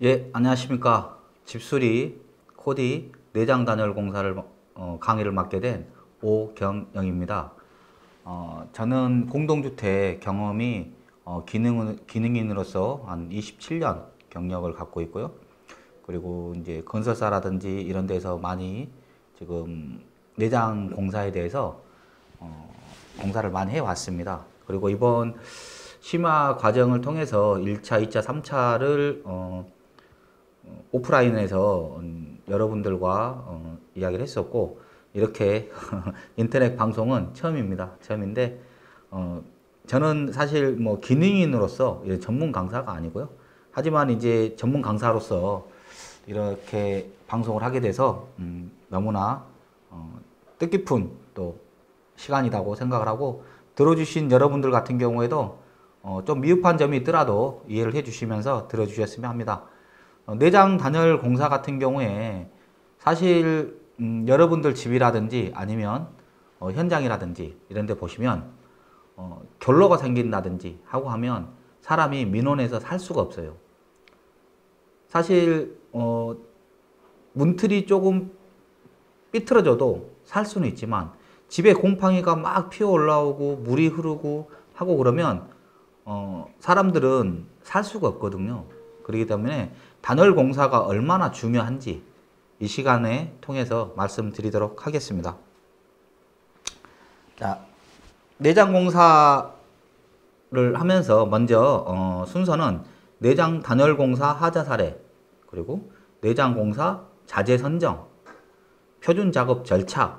예, 안녕하십니까. 집수리, 코디, 내장 단열 공사를 강의를 맡게 된 오경영입니다. 저는 공동주택 경험이 기능인으로서 한 27년 경력을 갖고 있고요. 그리고 이제 건설사라든지 이런 데서 많이 지금 내장 공사에 대해서 공사를 많이 해왔습니다. 그리고 이번 심화 과정을 통해서 1차, 2차, 3차를 오프라인에서 여러분들과 이야기를 했었고, 이렇게 인터넷 방송은 처음입니다. 처음인데 저는 사실 뭐 기능인으로서 전문 강사가 아니고요. 하지만 이제 전문 강사로서 이렇게 방송을 하게 돼서 너무나 뜻깊은 또 시간이라고 생각을 하고, 들어주신 여러분들 같은 경우에도 좀 미흡한 점이 있더라도 이해를 해주시면서 들어주셨으면 합니다. 내장 단열 공사 같은 경우에 사실 여러분들 집이라든지 아니면 현장이라든지 이런 데 보시면 결로가 생긴다든지 하고 하면 사람이 민원해서 살 수가 없어요. 사실 문틀이 조금 삐뚤어져도 살 수는 있지만 집에 곰팡이가 막 피어 올라오고 물이 흐르고 하고 그러면 사람들은 살 수가 없거든요. 그렇기 때문에 단열 공사가 얼마나 중요한지 이 시간에 통해서 말씀드리도록 하겠습니다. 자, 내장 공사를 하면서 먼저 순서는 내장 단열 공사 하자 사례, 그리고 내장 공사 자재 선정, 표준 작업 절차,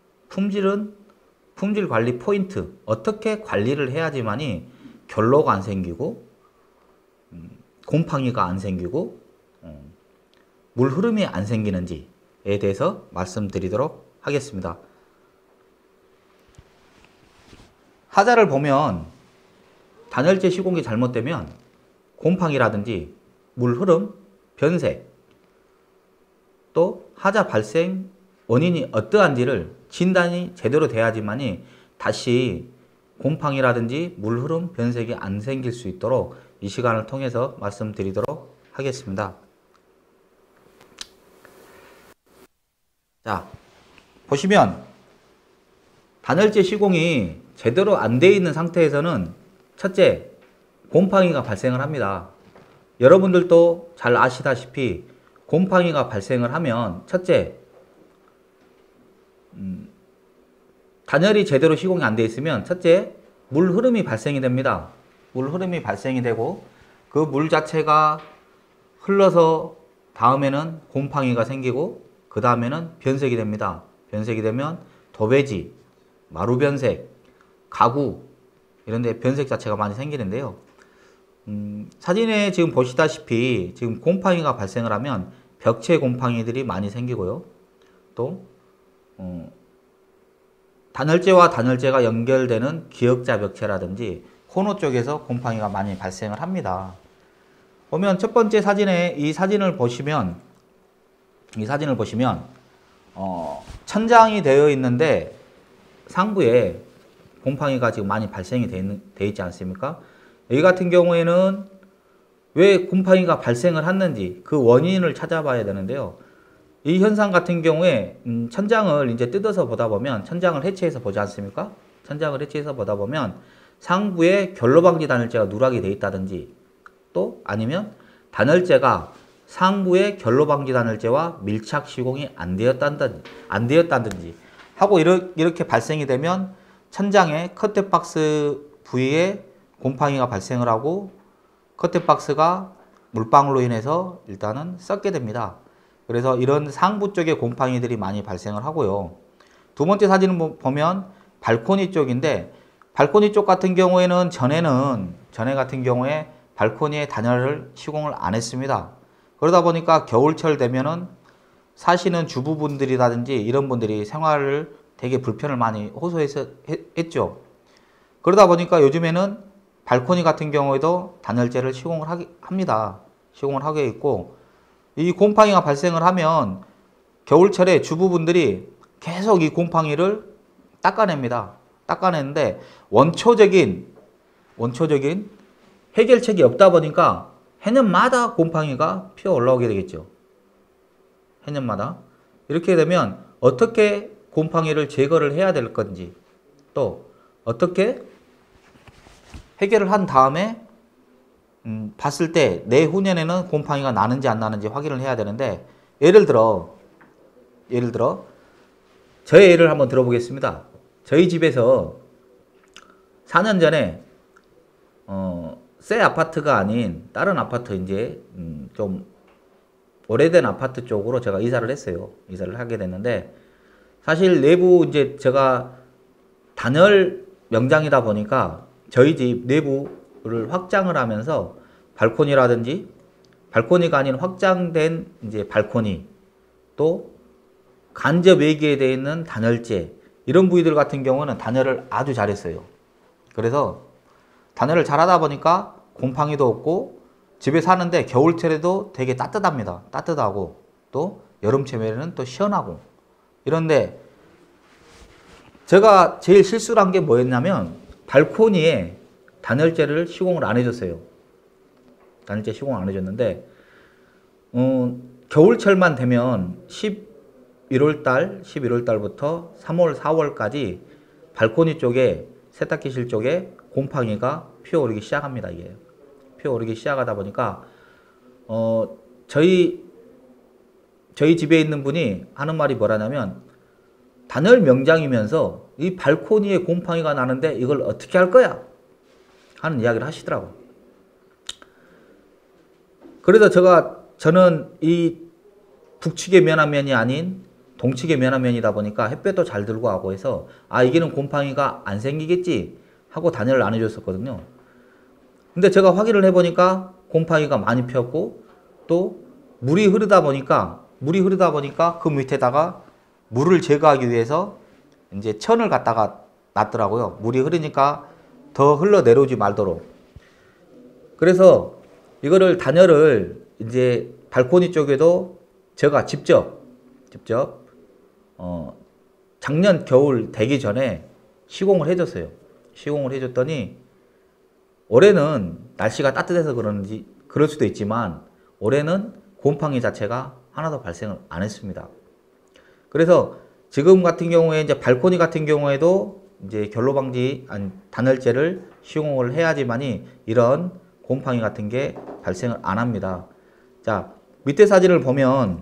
품질 관리 포인트, 어떻게 관리를 해야지만이 결로가 안 생기고 곰팡이가 안 생기고 물 흐름이 안 생기는지에 대해서 말씀드리도록 하겠습니다. 하자를 보면 단열재 시공이 잘못되면 곰팡이라든지 물 흐름, 변색, 또 하자 발생 원인이 어떠한지를 진단이 제대로 돼야지만이 다시 곰팡이라든지 물 흐름, 변색이 안 생길 수 있도록 이 시간을 통해서 말씀드리도록 하겠습니다. 자, 보시면 단열재 시공이 제대로 안 되어 있는 상태에서는 첫째, 곰팡이가 발생을 합니다. 여러분들도 잘 아시다시피 곰팡이가 발생을 하면 첫째, 단열이 제대로 시공이 안 되어 있으면 첫째, 물 흐름이 발생이 됩니다. 물 흐름이 발생이 되고 그 물 자체가 흘러서 다음에는 곰팡이가 생기고 그 다음에는 변색이 됩니다. 변색이 되면 도배지, 마루변색, 가구 이런 데 변색 자체가 많이 생기는데요. 사진에 지금 보시다시피 지금 곰팡이가 발생을 하면 벽체 곰팡이들이 많이 생기고요. 또 단열재와 단열재가 연결되는 기역자 벽체라든지 코너 쪽에서 곰팡이가 많이 발생을 합니다. 보면 첫 번째 사진에 이 사진을 보시면 천장이 되어 있는데 상부에 곰팡이가 지금 많이 발생이 돼 있지 않습니까? 여기 같은 경우에는 왜 곰팡이가 발생을 했는지 그 원인을 찾아봐야 되는데요. 이 현상 같은 경우에 천장을 이제 뜯어서 보다 보면, 천장을 해체해서 보지 않습니까? 천장을 해체해서 보다 보면 상부에 결로방지 단열재가 누락이 되어 있다든지, 또 아니면 단열재가 상부에 결로방지 단열재와 밀착 시공이 안 되었다든지 하고 이렇게 발생이 되면 천장에 커튼박스 부위에 곰팡이가 발생을 하고 커튼박스가 물방울로 인해서 일단은 썩게 됩니다. 그래서 이런 상부 쪽에 곰팡이들이 많이 발생을 하고요. 두 번째 사진을 보면 발코니 쪽인데, 발코니 쪽 같은 경우에는 전에 같은 경우에 발코니에 단열을 시공을 안 했습니다. 그러다 보니까 겨울철 되면은 사시는 주부분들이라든지 이런 분들이 생활을 되게 불편을 많이 호소했죠. 그러다 보니까 요즘에는 발코니 같은 경우에도 단열재를 시공을 합니다. 시공을 하게 있고, 이 곰팡이가 발생을 하면 겨울철에 주부분들이 계속 이 곰팡이를 닦아냅니다. 닦아내는데 원초적인 해결책이 없다 보니까 해년마다 곰팡이가 피어 올라오게 되겠죠. 해년마다. 이렇게 되면 어떻게 곰팡이를 제거를 해야 될 건지, 또 어떻게 해결을 한 다음에 봤을 때 내후년에는 곰팡이가 나는지 안 나는지 확인을 해야 되는데, 예를 들어 저의 예를 한번 들어보겠습니다. 저희 집에서 4년 전에 새 아파트가 아닌 다른 아파트, 이제 좀 오래된 아파트 쪽으로 제가 이사를 했어요. 이사를 하게 됐는데, 사실 내부 이제 제가 단열 명장이다 보니까 저희 집 내부를 확장을 하면서 발코니라든지, 발코니가 아닌 확장된 이제 발코니, 또 간접 외기에 있는 단열재, 이런 부위들 같은 경우는 단열을 아주 잘했어요. 그래서 단열을 잘하다 보니까 곰팡이도 없고, 집에 사는데 겨울철에도 되게 따뜻합니다. 따뜻하고, 또 여름철에는 또 시원하고. 이런데 제가 제일 실수를 한 게 뭐였냐면, 발코니에 단열재를 시공을 안 해줬어요. 단열재 시공을 안 해줬는데, 겨울철만 되면 11월 달부터 3월, 4월까지 발코니 쪽에, 세탁기실 쪽에 곰팡이가 피어오르기 시작합니다. 이게 피어오르기 시작하다 보니까 저희 집에 있는 분이 하는 말이 뭐라냐면, 단열 명장이면서 이 발코니에 곰팡이가 나는데 이걸 어떻게 할 거야? 하는 이야기를 하시더라고. 그래서 저는 이 북측의 면화면이 아닌 동측의 면화면이다 보니까 햇볕도 잘 들고 하고 해서, 이게는 곰팡이가 안 생기겠지 하고 단열을 안 해줬었거든요. 근데 제가 확인을 해보니까 곰팡이가 많이 피었고, 또 물이 흐르다 보니까 그 밑에다가 물을 제거하기 위해서 이제 천을 갖다가 놨더라고요. 물이 흐르니까 더 흘러 내려오지 말도록. 그래서 이거를 단열을 이제 발코니 쪽에도 제가 직접 작년 겨울 되기 전에 시공을 해줬어요. 시공을 해줬더니, 올해는 날씨가 따뜻해서 그런지 그럴 수도 있지만 올해는 곰팡이 자체가 하나도 발생을 안 했습니다. 그래서 지금 같은 경우에 이제 발코니 같은 경우에도 이제 결로 방지 단열재를 시공을 해야지만이 이런 곰팡이 같은 게 발생을 안 합니다. 자, 밑에 사진을 보면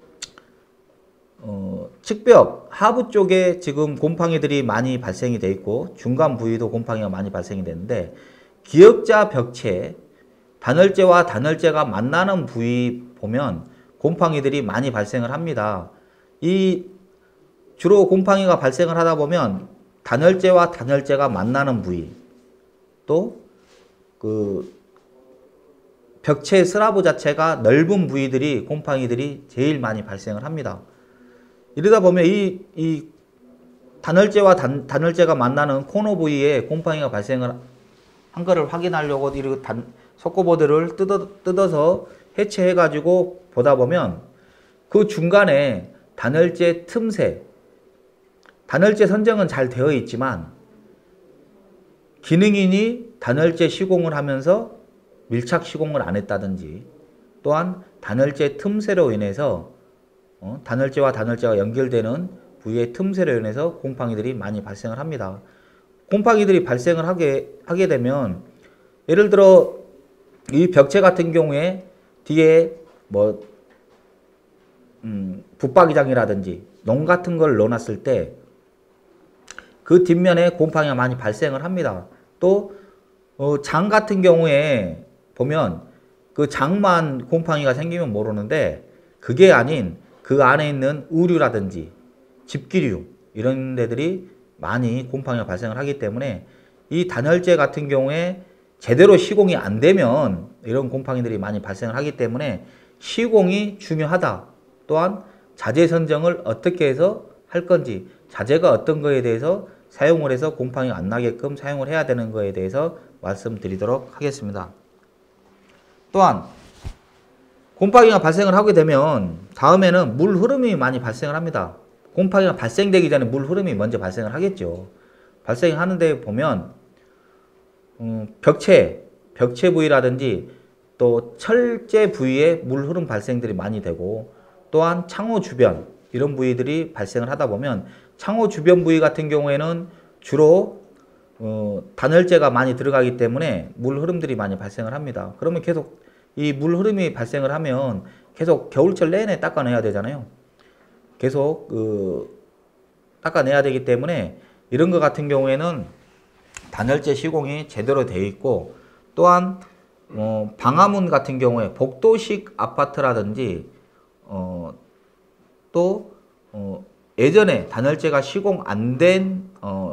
측벽 하부 쪽에 지금 곰팡이들이 많이 발생이 돼 있고, 중간 부위도 곰팡이가 많이 발생이 되는데, 기역자 벽체, 단열재와 단열재가 만나는 부위 보면 곰팡이들이 많이 발생을 합니다. 이 주로 곰팡이가 발생을 하다 보면 단열재와 단열재가 만나는 부위, 또 그 벽체 슬라브 자체가 넓은 부위들이 곰팡이들이 제일 많이 발생을 합니다. 이러다 보면 이 단열재와 단열재가 만나는 코너 부위에 곰팡이가 발생을 한 거를 확인하려고 이렇게 속고보드를 뜯어서 해체해 가지고 보다 보면, 그 중간에 단열재 틈새, 단열재 선정은 잘 되어 있지만 기능인이 단열재 시공을 하면서 밀착 시공을 안 했다든지, 또한 단열재 틈새로 인해서 단열재와 단열재가 연결되는 부위의 틈새로 인해서 곰팡이들이 많이 발생을 합니다. 곰팡이들이 발생을 하게 되면, 예를 들어 이 벽체 같은 경우에 뒤에 뭐 붙박이장이라든지 농 같은 걸 넣어놨을 때 그 뒷면에 곰팡이가 많이 발생을 합니다. 또 장 같은 경우에 보면 그 장만 곰팡이가 생기면 모르는데, 그게 아닌 그 안에 있는 의류라든지 집기류, 이런 데들이 많이 곰팡이가 발생을 하기 때문에, 이 단열재 같은 경우에 제대로 시공이 안 되면 이런 곰팡이들이 많이 발생을 하기 때문에 시공이 중요하다. 또한 자재 선정을 어떻게 해서 할 건지, 자재가 어떤 거에 대해서 사용을 해서 곰팡이가 안 나게끔 사용을 해야 되는 거에 대해서 말씀드리도록 하겠습니다. 또한 곰팡이가 발생을 하게 되면 다음에는 물 흐름이 많이 발생을 합니다. 곰팡이가 발생되기 전에 물 흐름이 먼저 발생을 하겠죠. 발생하는데 보면 벽체 부위라든지, 또 철제 부위에 물 흐름 발생들이 많이 되고, 또한 창호 주변 이런 부위들이 발생을 하다 보면 창호 주변 부위 같은 경우에는 주로 단열재가 많이 들어가기 때문에 물 흐름들이 많이 발생을 합니다. 그러면 계속 이 물 흐름이 발생을 하면 계속 겨울철 내내 닦아내야 되잖아요. 계속 닦아내야 되기 때문에 이런 것 같은 경우에는 단열재 시공이 제대로 되어 있고, 또한 방화문 같은 경우에 복도식 아파트라든지 또 예전에 단열재가 시공 안 된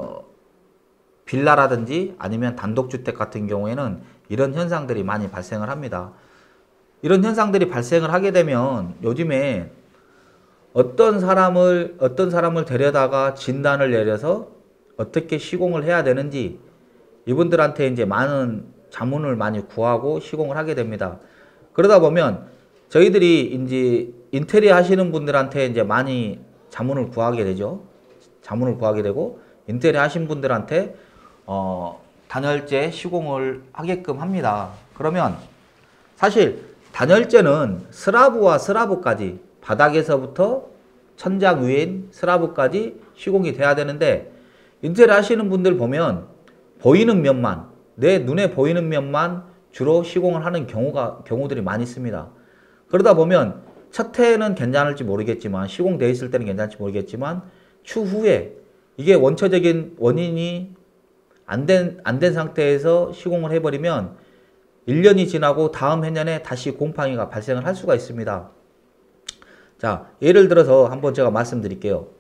빌라라든지 아니면 단독주택 같은 경우에는 이런 현상들이 많이 발생을 합니다. 이런 현상들이 발생을 하게 되면 요즘에 어떤 사람을 데려다가 진단을 내려서 어떻게 시공을 해야 되는지 이분들한테 이제 많은 자문을 많이 구하고 시공을 하게 됩니다. 그러다 보면 저희들이 이제 인테리어 하시는 분들한테 이제 많이 자문을 구하게 되죠. 자문을 구하게 되고 인테리어 하신 분들한테 단열재 시공을 하게끔 합니다. 그러면 사실 단열재는 슬라브와 슬라브까지, 바닥에서부터 천장 위인 슬라브까지 시공이 돼야 되는데, 인테리어 하시는 분들 보면 보이는 면만, 내 눈에 보이는 면만 주로 시공을 하는 경우들이 많이 있습니다. 그러다 보면 첫 해에는 괜찮을지 모르겠지만, 시공되어 있을 때는 괜찮을지 모르겠지만 추후에 이게 원초적인 원인이 안 된 상태에서 시공을 해버리면 1년이 지나고 다음 해년에 다시 곰팡이가 발생을 할 수가 있습니다. 자, 예를 들어서 한번 제가 말씀드릴게요.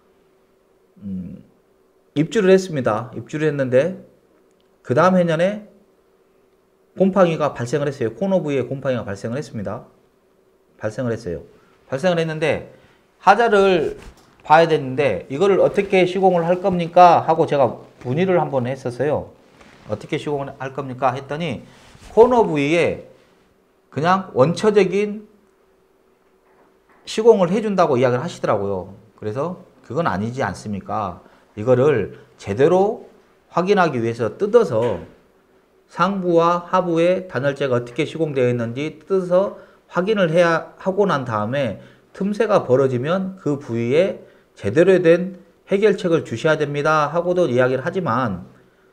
입주를 했습니다. 입주를 했는데 그 다음 해년에 곰팡이가 발생을 했어요. 코너 부위에 곰팡이가 발생을 했습니다. 발생을 했어요. 발생을 했는데 하자를 봐야 되는데 이거를 어떻게 시공을 할 겁니까? 하고 제가 문의를 한번 했었어요. 어떻게 시공을 할 겁니까? 했더니 코너 부위에 그냥 원초적인 시공을 해준다고 이야기를 하시더라고요. 그래서 그건 아니지 않습니까? 이거를 제대로 확인하기 위해서 뜯어서 상부와 하부에 단열재가 어떻게 시공되어 있는지 뜯어서 확인을 해야 하고 난 다음에 틈새가 벌어지면 그 부위에 제대로 된 해결책을 주셔야 됩니다 하고도 이야기를 하지만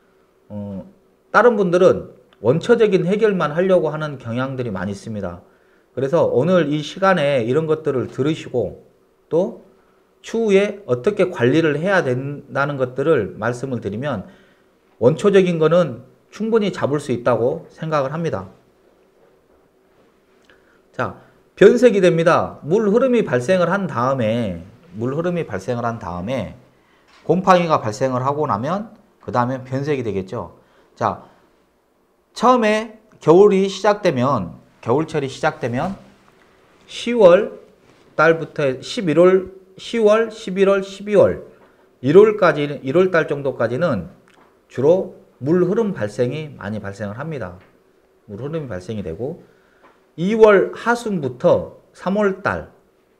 다른 분들은 원초적인 해결만 하려고 하는 경향들이 많이 있습니다. 그래서 오늘 이 시간에 이런 것들을 들으시고 또 추후에 어떻게 관리를 해야 된다는 것들을 말씀을 드리면 원초적인 거는 충분히 잡을 수 있다고 생각을 합니다. 자, 변색이 됩니다. 물 흐름이 발생을 한 다음에 곰팡이가 발생을 하고 나면 그 다음에 변색이 되겠죠. 자, 처음에 겨울철이 시작되면 10월 달부터 10월, 11월, 12월, 1월 달 정도까지는 주로 물 흐름 발생이 많이 발생을 합니다. 물 흐름이 발생이 되고 2월 하순부터 3월 달,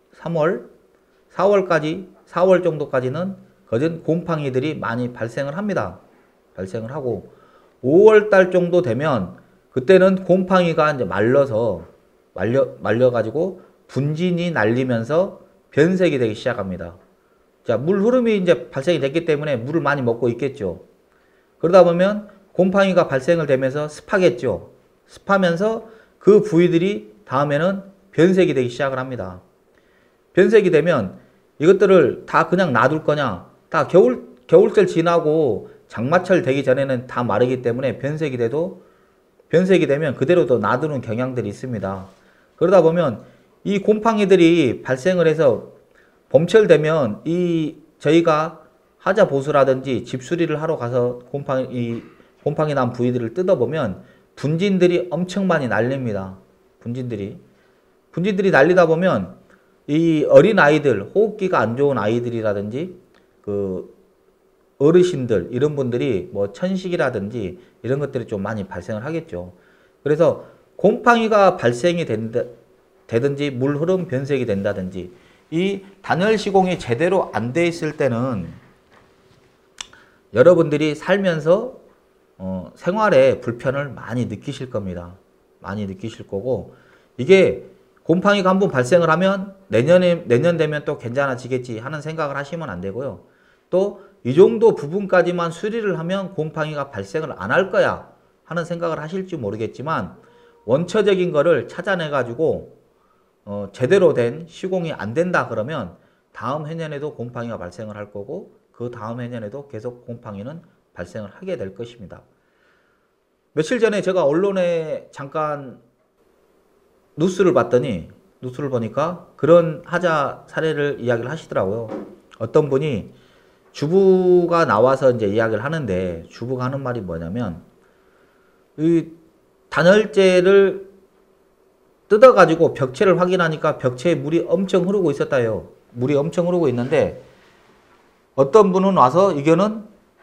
4월 정도까지는 거진 곰팡이들이 많이 발생을 합니다. 발생을 하고 5월 달 정도 되면 그때는 곰팡이가 이제 말려가지고 분진이 날리면서 변색이 되기 시작합니다. 자, 물 흐름이 이제 발생이 됐기 때문에 물을 많이 먹고 있겠죠. 그러다 보면 곰팡이가 발생을 되면서 습하겠죠. 습하면서 그 부위들이 다음에는 변색이 되기 시작을 합니다. 변색이 되면 이것들을 다 그냥 놔둘 거냐? 다 겨울철 지나고 장마철 되기 전에는 다 마르기 때문에 변색이 되면 그대로 놔두는 경향들이 있습니다. 그러다 보면 이 곰팡이들이 발생을 해서 봄철 되면 저희가 하자 보수라든지 집수리를 하러 가서 곰팡이 난 부위들을 뜯어보면 분진들이 엄청 많이 날립니다. 분진들이 날리다 보면 이 어린 아이들, 호흡기가 안 좋은 아이들이라든지 그 어르신들 이런 분들이 뭐 천식이라든지 이런 것들이 좀 많이 발생을 하겠죠. 그래서 곰팡이가 발생이 되든지 물 흐름 변색이 된다든지 이 단열 시공이 제대로 안 돼 있을 때는 여러분들이 살면서 생활에 불편을 많이 느끼실 겁니다. 많이 느끼실 거고, 이게 곰팡이가 한번 발생을 하면 내년 되면 또 괜찮아지겠지 하는 생각을 하시면 안 되고요. 또 이 정도 부분까지만 수리를 하면 곰팡이가 발생을 안 할 거야 하는 생각을 하실지 모르겠지만, 원초적인 거를 찾아내 가지고 제대로 된 시공이 안 된다 그러면 다음 해년에도 곰팡이가 발생을 할 거고, 그 다음 해년에도 계속 곰팡이는 발생을 하게 될 것입니다. 며칠 전에 제가 언론에 잠깐 뉴스를 봤더니, 뉴스를 보니까 그런 하자 사례를 이야기를 하시더라고요. 어떤 분이 주부가 나와서 이제 이야기를 하는데, 주부가 하는 말이 뭐냐면, 이 단열재를 뜯어가지고 벽체를 확인하니까 벽체에 물이 엄청 흐르고 있었다요. 물이 엄청 흐르고 있는데, 어떤 분은 와서 이거는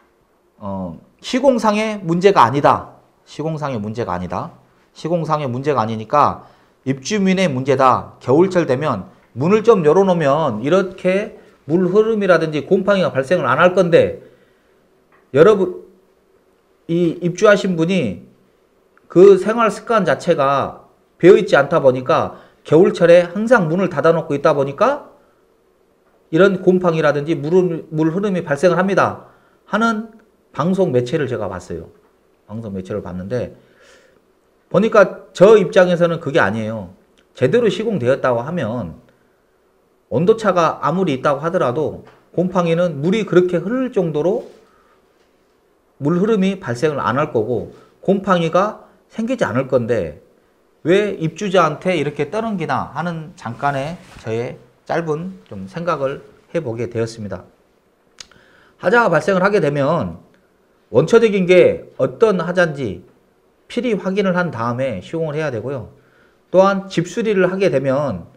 시공상의 문제가 아니다. 시공상의 문제가 아니다. 시공상의 문제가 아니니까 입주민의 문제다. 겨울철 되면 문을 좀 열어놓으면 이렇게 물 흐름이라든지 곰팡이가 발생을 안 할 건데, 여러분, 이 입주하신 분이 그 생활 습관 자체가 배어있지 않다 보니까 겨울철에 항상 문을 닫아놓고 있다 보니까 이런 곰팡이라든지 물 흐름이 발생을 합니다 하는 방송 매체를 제가 봤어요. 방송 매체를 봤는데, 보니까 저 입장에서는 그게 아니에요. 제대로 시공되었다고 하면 온도차가 아무리 있다고 하더라도 곰팡이는 물이 그렇게 흐를 정도로 물 흐름이 발생을 안 할 거고 곰팡이가 생기지 않을 건데, 왜 입주자한테 이렇게 떠넘기나 하는 잠깐의 저의 짧은 좀 생각을 해보게 되었습니다. 하자가 발생을 하게 되면 원초적인 게 어떤 하자인지 필히 확인을 한 다음에 시공을 해야 되고요. 또한 집 수리를 하게 되면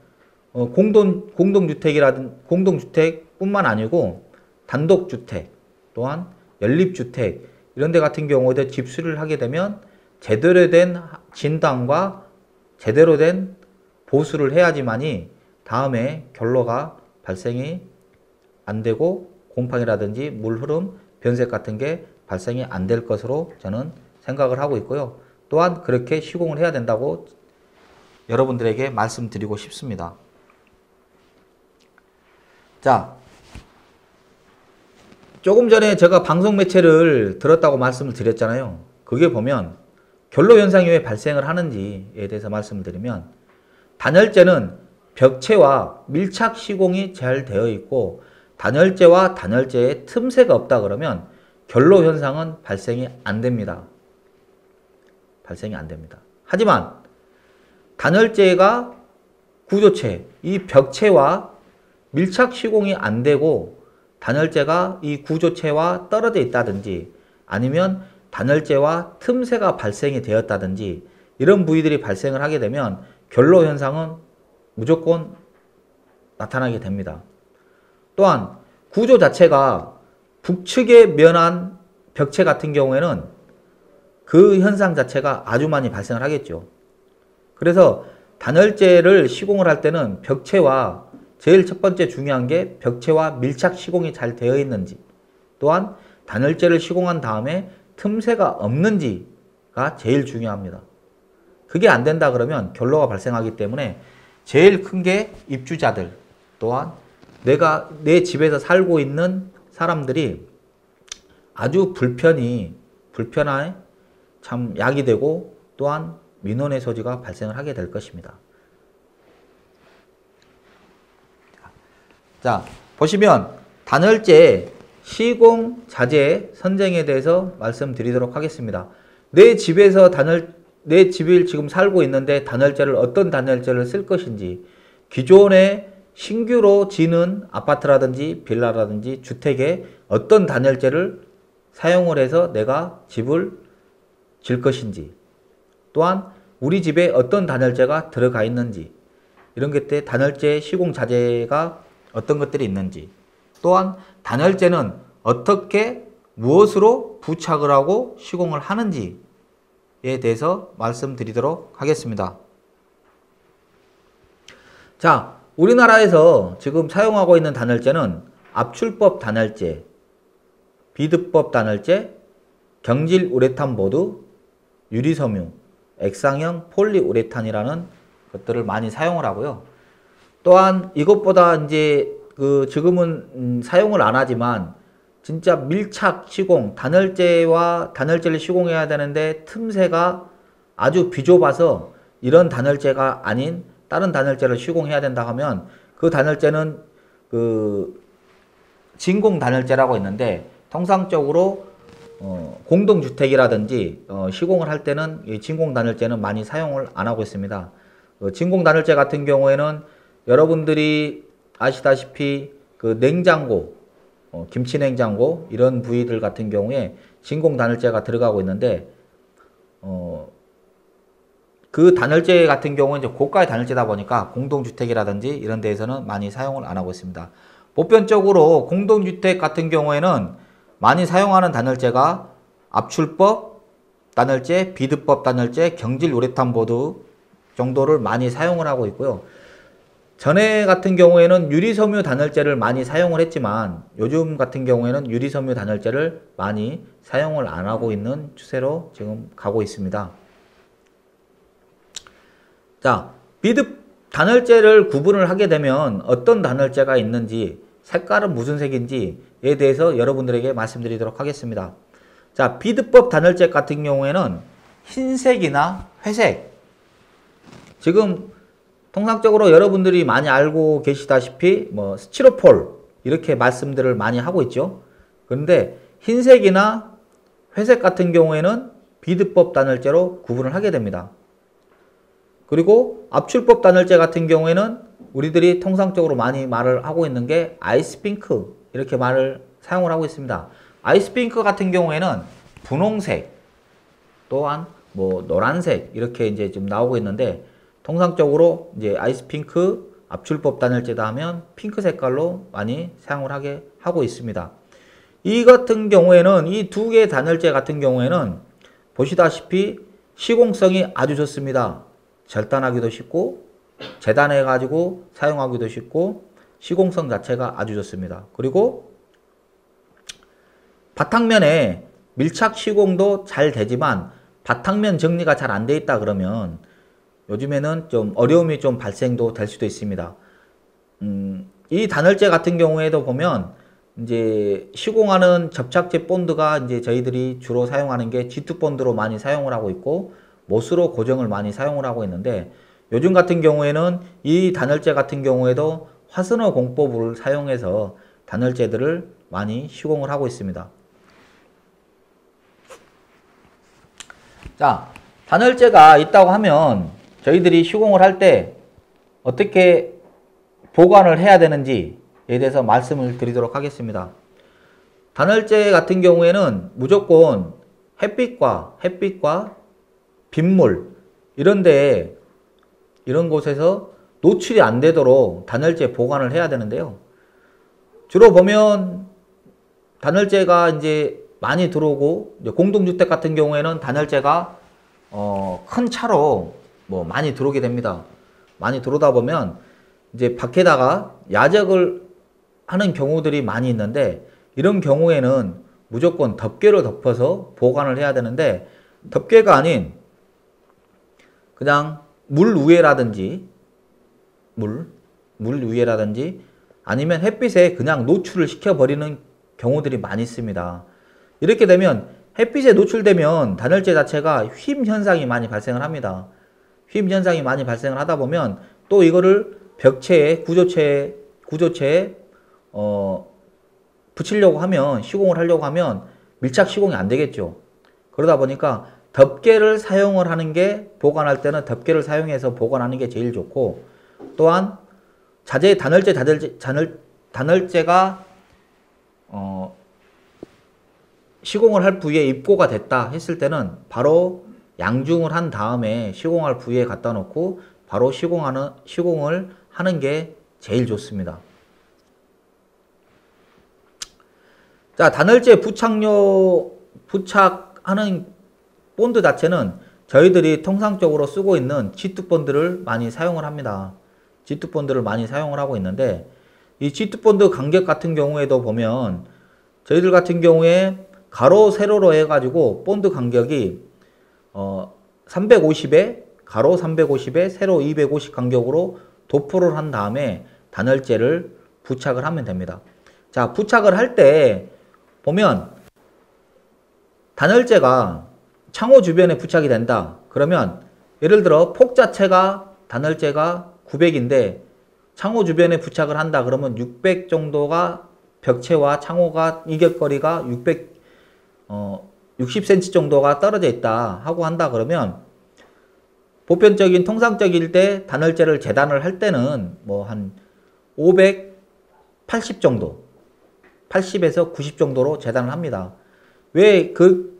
공동주택뿐만 아니고 단독주택, 또한 연립주택 이런 데 같은 경우에도 집 수리를 하게 되면 제대로 된 진단과 제대로 된 보수를 해야지만이 다음에 결로가 발생이 안 되고 곰팡이라든지 물 흐름, 변색 같은 게 발생이 안 될 것으로 저는 생각을 하고 있고요. 또한 그렇게 시공을 해야 된다고 여러분들에게 말씀드리고 싶습니다. 자, 조금 전에 제가 방송 매체를 들었다고 말씀을 드렸잖아요. 그게 보면 결로 현상이 왜 발생을 하는지에 대해서 말씀을 드리면, 단열재는 벽체와 밀착 시공이 잘 되어 있고 단열재와 단열재에 틈새가 없다 그러면 결로 현상은 발생이 안 됩니다. 발생이 안 됩니다. 하지만 단열재가 구조체, 이 벽체와 밀착 시공이 안 되고 단열재가 이 구조체와 떨어져 있다든지 아니면 단열재와 틈새가 발생이 되었다든지 이런 부위들이 발생을 하게 되면 결로 현상은 무조건 나타나게 됩니다. 또한 구조 자체가 북측에 면한 벽체 같은 경우에는 그 현상 자체가 아주 많이 발생을 하겠죠. 그래서 단열재를 시공을 할 때는 벽체와 제일 첫 번째 중요한 게 벽체와 밀착 시공이 잘 되어 있는지, 또한 단열재를 시공한 다음에 틈새가 없는지가 제일 중요합니다. 그게 안 된다 그러면 결로가 발생하기 때문에 제일 큰 게 입주자들, 또한 내 집에서 살고 있는 사람들이 아주 불편한 참 약이 되고 또한 민원의 소지가 발생을 하게 될 것입니다. 자, 보시면 단열재 시공 자재 선정에 대해서 말씀드리도록 하겠습니다. 내 집을 지금 살고 있는데 단열재를 어떤 단열재를 쓸 것인지, 기존에 신규로 지는 아파트라든지 빌라라든지 주택에 어떤 단열재를 사용을 해서 내가 집을 질 것인지, 또한 우리 집에 어떤 단열재가 들어가 있는지, 이런 것들 단열재 시공 자재가 어떤 것들이 있는지, 또한 단열재는 어떻게 무엇으로 부착을 하고 시공을 하는지에 대해서 말씀드리도록 하겠습니다. 자, 우리나라에서 지금 사용하고 있는 단열재는 압출법 단열재, 비드법 단열재, 경질 우레탄 보드, 유리섬유 액상형 폴리우레탄이라는 것들을 많이 사용을 하고요. 또한 이것보다 이제 지금은 사용을 안 하지만 진짜 밀착 시공, 단열재와 단열재를 시공해야 되는데 틈새가 아주 비좁아서 이런 단열재가 아닌 다른 단열재를 시공해야 된다 하면 그 단열재는 진공 단열재라고 있는데 통상적으로 공동주택이라든지 시공을 할 때는 이 진공 단열재는 많이 사용을 안 하고 있습니다. 진공 단열재 같은 경우에는 여러분들이 아시다시피 냉장고, 김치 냉장고 이런 부위들 같은 경우에 진공 단열재가 들어가고 있는데 그 단열재 같은 경우는 이제 고가의 단열재다 보니까 공동주택이라든지 이런 데에서는 많이 사용을 안 하고 있습니다. 보편적으로 공동주택 같은 경우에는 많이 사용하는 단열재가 압출법 단열재, 비드법 단열재, 경질 우레탄 보드 정도를 많이 사용을 하고 있고요. 전에 같은 경우에는 유리섬유 단열재를 많이 사용을 했지만 요즘 같은 경우에는 유리섬유 단열재를 많이 사용을 안 하고 있는 추세로 지금 가고 있습니다. 자, 단열재를 구분을 하게 되면 어떤 단열재가 있는지, 색깔은 무슨 색인지에 대해서 여러분들에게 말씀드리도록 하겠습니다. 자, 비드법 단열재 같은 경우에는 흰색이나 회색, 지금 통상적으로 여러분들이 많이 알고 계시다시피 스티로폴 이렇게 말씀들을 많이 하고 있죠. 그런데 흰색이나 회색 같은 경우에는 비드법 단열재로 구분을 하게 됩니다. 그리고 압출법 단열재 같은 경우에는 우리들이 통상적으로 많이 말을 하고 있는 게 아이스핑크 이렇게 말을 사용을 하고 있습니다. 아이스핑크 같은 경우에는 분홍색 또한 노란색 이렇게 이제 좀 나오고 있는데 통상적으로 이제 아이스핑크 압출법 단열재다 하면 핑크 색깔로 많이 사용을 하고 있습니다. 이 같은 경우에는 이 두 개의 단열재 같은 경우에는 보시다시피 시공성이 아주 좋습니다. 절단하기도 쉽고 재단해 가지고 사용하기도 쉽고 시공성 자체가 아주 좋습니다. 그리고 바탕면에 밀착 시공도 잘 되지만 바탕면 정리가 잘 안 돼 있다 그러면 요즘에는 좀 어려움이 좀 발생도 될 수도 있습니다. 이 단열재 같은 경우에도 보면 이제 시공하는 접착제 본드가 이제 저희들이 주로 사용하는 게 G2 본드로 많이 사용을 하고 있고 못으로 고정을 많이 사용을 하고 있는데 요즘 같은 경우에는 이 단열재 같은 경우에도 화선어 공법을 사용해서 단열재들을 많이 시공을 하고 있습니다. 자, 단열재가 있다고 하면 저희들이 시공을 할 때 어떻게 보관을 해야 되는지에 대해서 말씀을 드리도록 하겠습니다. 단열재 같은 경우에는 무조건 햇빛과 빗물 이런 곳에서 노출이 안 되도록 단열재 보관을 해야 되는데요. 주로 보면 단열재가 이제 많이 들어오고 이제 공동주택 같은 경우에는 단열재가 큰 차로 많이 들어오게 됩니다. 많이 들어오다 보면 이제 밖에다가 야적을 하는 경우들이 많이 있는데 이런 경우에는 무조건 덮개를 덮어서 보관을 해야 되는데 덮개가 아닌 그냥 물 위에라든지 아니면 햇빛에 그냥 노출을 시켜버리는 경우들이 많이 있습니다. 이렇게 되면 햇빛에 노출되면 단열재 자체가 휨 현상이 많이 발생을 합니다. 휨 현상이 많이 발생을 하다 보면 또 이거를 벽체에 구조체에 붙이려고 하면 시공을 하려고 하면 밀착 시공이 안 되겠죠. 그러다 보니까 덮개를 사용을 하는 게 보관할 때는 덮개를 사용해서 보관하는 게 제일 좋고 또한 단열재가 시공을 할 부위에 입고가 됐다 했을 때는 바로 양중을 한 다음에 시공할 부위에 갖다 놓고 바로 시공을 하는 게 제일 좋습니다. 자, 단열재 부착하는 본드 자체는 저희들이 통상적으로 쓰고 있는 G2 본드를 많이 사용을 합니다. G2 본드를 많이 사용을 하고 있는데 이 G2 본드 간격 같은 경우에도 보면 저희들 같은 경우에 가로 세로로 해가지고 본드 간격이 350에 가로 350에 세로 250 간격으로 도포를 한 다음에 단열재를 부착을 하면 됩니다. 자, 부착을 할 때 보면 단열재가 창호 주변에 부착이 된다. 그러면 예를 들어 폭 자체가 단열재가 900인데 창호 주변에 부착을 한다. 그러면 600 정도가 벽체와 창호가 이격거리가 60cm 정도가 떨어져 있다 하고 한다. 그러면 보편적인 통상적일 때 단열재를 재단을 할 때는 뭐 한 580 정도 80에서 90 정도로 재단을 합니다. 왜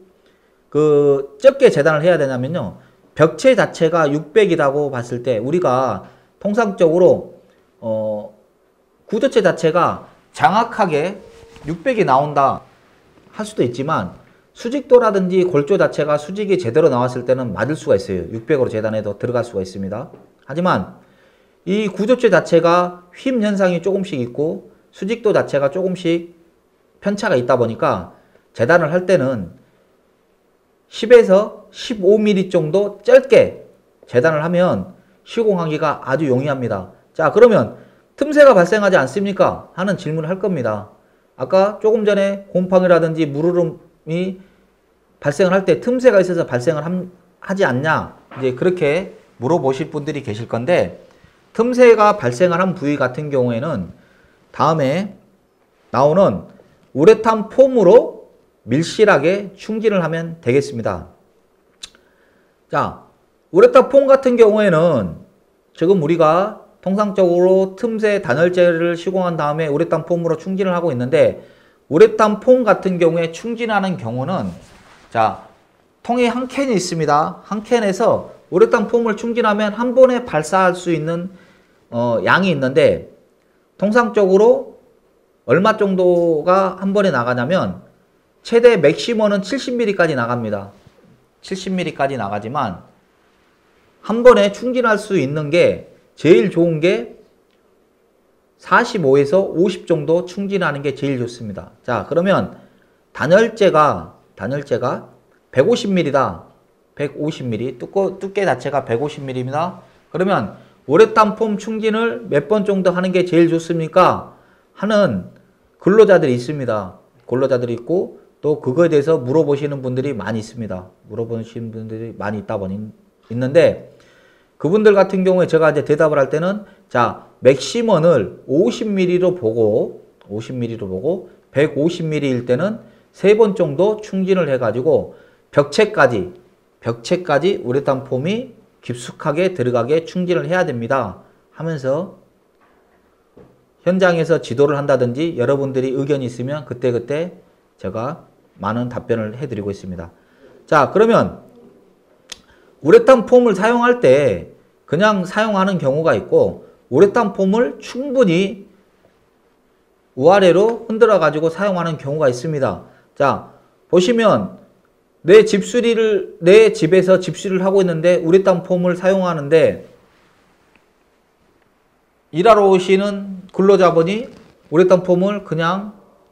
적게 재단을 해야 되냐면요. 벽체 자체가 600이라고 봤을 때 우리가 통상적으로 구조체 자체가 정확하게 600이 나온다 할 수도 있지만 수직도라든지 골조 자체가 수직이 제대로 나왔을 때는 맞을 수가 있어요. 600으로 재단해도 들어갈 수가 있습니다. 하지만 이 구조체 자체가 휨 현상이 조금씩 있고 수직도 자체가 조금씩 편차가 있다 보니까 재단을 할 때는 10에서 15mm 정도 짧게 재단을 하면 시공하기가 아주 용이합니다. 자, 그러면 틈새가 발생하지 않습니까? 하는 질문을 할 겁니다. 아까 조금 전에 곰팡이라든지 물흐름이 발생을 할 때 틈새가 있어서 발생을 하지 않냐? 이제 그렇게 물어보실 분들이 계실 건데 틈새가 발생을 한 부위 같은 경우에는 다음에 나오는 우레탄 폼으로 밀실하게 충진을 하면 되겠습니다. 자, 우레탄 폼 같은 경우에는 지금 우리가 통상적으로 틈새 단열재를 시공한 다음에 우레탄 폼으로 충진을 하고 있는데 우레탄 폼 같은 경우에 충진하는 경우는 자, 통에 한 캔이 있습니다. 한 캔에서 우레탄 폼을 충진하면 한 번에 발사할 수 있는 양이 있는데 통상적으로 얼마 정도가 한 번에 나가냐면 최대 맥시멈은 70mm까지 나갑니다. 70mm까지 나가지만 한 번에 충진할 수 있는 게 제일 좋은 게 45에서 50 정도 충진하는 게 제일 좋습니다. 자, 그러면 단열재가 150mm다. 150mm 두께 자체가 150mm입니다. 그러면 우레탄 폼 충진을 몇 번 정도 하는 게 제일 좋습니까? 하는 근로자들이 있습니다. 근로자들이 있고 또 그거에 대해서 물어보시는 분들이 많이 있습니다. 물어보시는 분들이 많이 있는데 그분들 같은 경우에 제가 이제 대답을 할 때는 자, 맥시멈을 50mm로 보고 150mm일 때는 3번 정도 충진을 해가지고 벽체까지 우레탄 폼이 깊숙하게 들어가게 충진을 해야 됩니다. 하면서 현장에서 지도를 한다든지 여러분들이 의견이 있으면 그때그때 제가 많은 답변을 해드리고 있습니다. 자, 그러면 우레탄 폼을 사용할 때 그냥 사용하는 경우가 있고 우레탄 폼을 충분히 우아래로 흔들어 가지고 사용하는 경우가 있습니다. 자, 보시면 내 집에서 집수리를 하고 있는데 우레탄 폼을 사용하는데 일하러 오시는 근로자분이 우레탄 폼을 그냥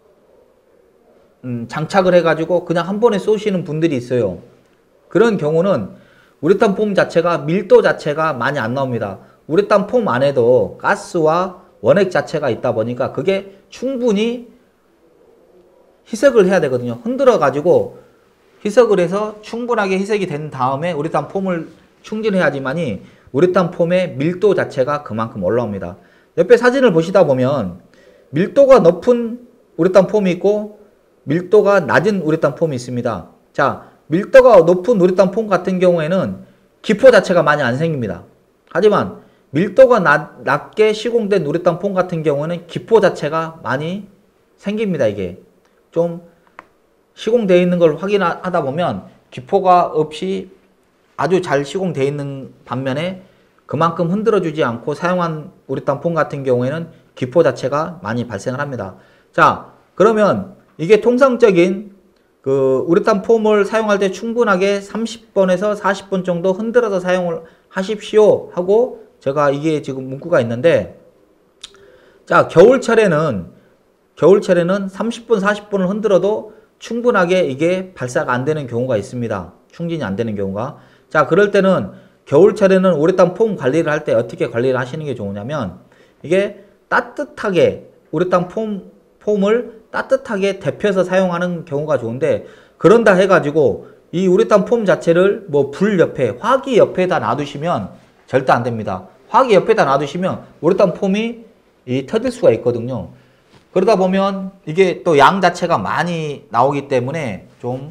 장착을 해가지고 그냥 한 번에 쏘시는 분들이 있어요. 그런 경우는 우레탄 폼 자체가 밀도 자체가 많이 안 나옵니다. 우레탄 폼 안에도 가스와 원액 자체가 있다 보니까 그게 충분히 희석을 해야 되거든요. 흔들어 가지고 희석을 해서 충분하게 희석이 된 다음에 우레탄 폼을 충진해야지만이 우레탄 폼의 밀도 자체가 그만큼 올라옵니다. 옆에 사진을 보시다 보면 밀도가 높은 우레탄 폼이 있고 밀도가 낮은 우레탄 폼이 있습니다. 자, 밀도가 높은 우레탄 폼 같은 경우에는 기포 자체가 많이 안 생깁니다. 하지만 밀도가 낮게 시공된 우레탄 폼 같은 경우는 기포 자체가 많이 생깁니다. 이게 좀 시공되어 있는 걸 확인하다 보면 기포가 없이 아주 잘 시공되어 있는 반면에 그만큼 흔들어주지 않고 사용한 우레탄 폼 같은 경우에는 기포 자체가 많이 발생을 합니다. 자, 그러면 이게 통상적인 그 우레탄 폼을 사용할 때 충분하게 30번에서 40번 정도 흔들어서 사용을 하십시오 하고 제가 이게 지금 문구가 있는데 자, 겨울철에는 30분 40분을 흔들어도 충분하게 이게 발사가 안 되는 경우가 있습니다. 충진이 안 되는 경우가. 자, 자, 그럴 때는 겨울철에는 우레탄 폼 관리를 할 때 어떻게 관리를 하시는 게 좋으냐면 이게 따뜻하게 우레탄 폼을 따뜻하게 데펴서 사용하는 경우가 좋은데 그런다 해가지고 이 우레탄 폼 자체를 뭐 불 옆에 화기 옆에다 놔두시면 절대 안 됩니다. 화기 옆에다 놔두시면 우레탄 폼이 터질 수가 있거든요. 그러다 보면 이게 또 양 자체가 많이 나오기 때문에 좀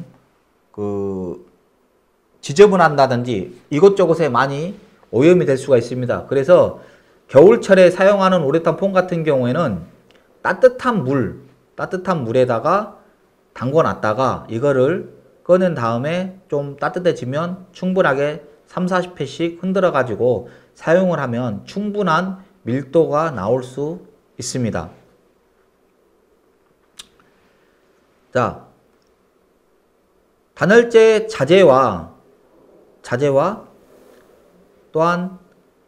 지저분한다든지 이곳저곳에 많이 오염이 될 수가 있습니다. 그래서 겨울철에 사용하는 우레탄 폼 같은 경우에는 따뜻한 물에다가 담궈 놨다가 이거를 꺼낸 다음에 좀 따뜻해지면 충분하게 30-40회씩 흔들어 가지고 사용을 하면 충분한 밀도가 나올 수 있습니다. 자, 단열재 자재와 또한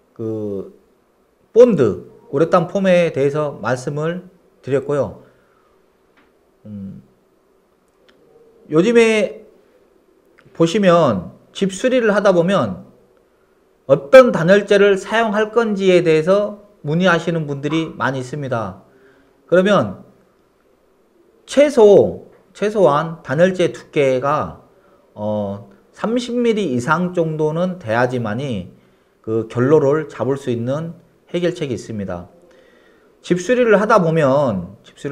본드, 우레탄 폼에 대해서 말씀을 드렸고요. 요즘에 보시면 집 수리를 하다 보면 어떤 단열재를 사용할 건지에 대해서 문의하시는 분들이 많이 있습니다. 그러면 최소한 단열재 두께가 30mm 이상 정도는 돼야지만이 그 결로를 잡을 수 있는 해결책이 있습니다. 집 수리를 하다 보면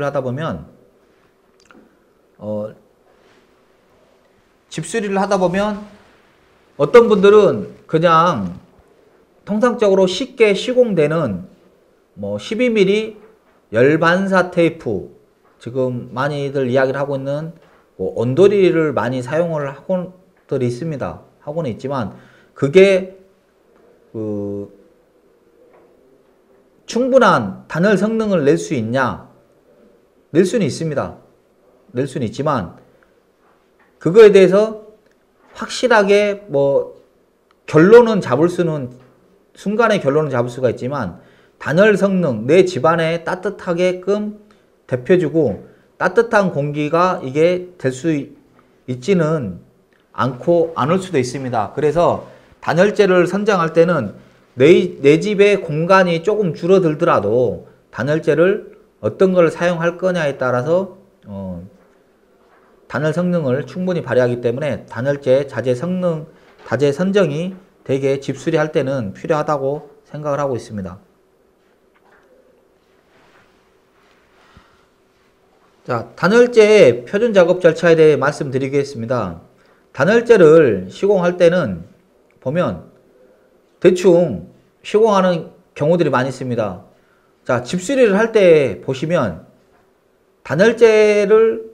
어떤 분들은 그냥 통상적으로 쉽게 시공되는 뭐 12mm 열반사 테이프, 지금 많이들 이야기를 하고 있는 뭐 온도리를 많이 사용을 하고들이 있습니다. 하고는 있지만 그게 충분한 단열 성능을 낼 수 있냐? 낼 수는 있습니다. 낼 수는 있지만 그거에 대해서 확실하게 뭐 순간의 결론은 잡을 수가 있지만 단열 성능, 내 집안에 따뜻하게끔 데펴주고 따뜻한 공기가 이게 될 수 있지는 않을 수도 있습니다. 그래서 단열재를 선정할 때는 내 집의 공간이 조금 줄어들더라도 단열재를 어떤 걸 사용할 거냐에 따라서 단열 성능을 충분히 발휘하기 때문에 단열재 자재 선정이 되게 집수리 할 때는 필요하다고 생각을 하고 있습니다. 자, 단열재 표준 작업 절차에 대해 말씀드리겠습니다. 단열재를 시공할 때는 보면 대충 시공하는 경우들이 많이 있습니다. 자, 집수리를 할 때 보시면 단열재는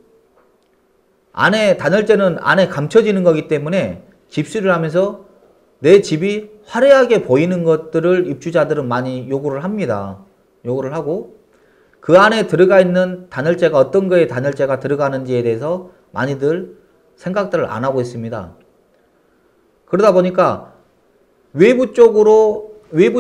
안에 감춰지는 거기 때문에 집수리를 하면서 내 집이 화려하게 보이는 것들을 입주자들은 많이 요구를 합니다. 요구를 하고 그 안에 들어가 있는 단열재가 어떤 거에 단열재가 들어가는지에 대해서 많이들 생각들을 안 하고 있습니다. 그러다 보니까 외부 쪽으로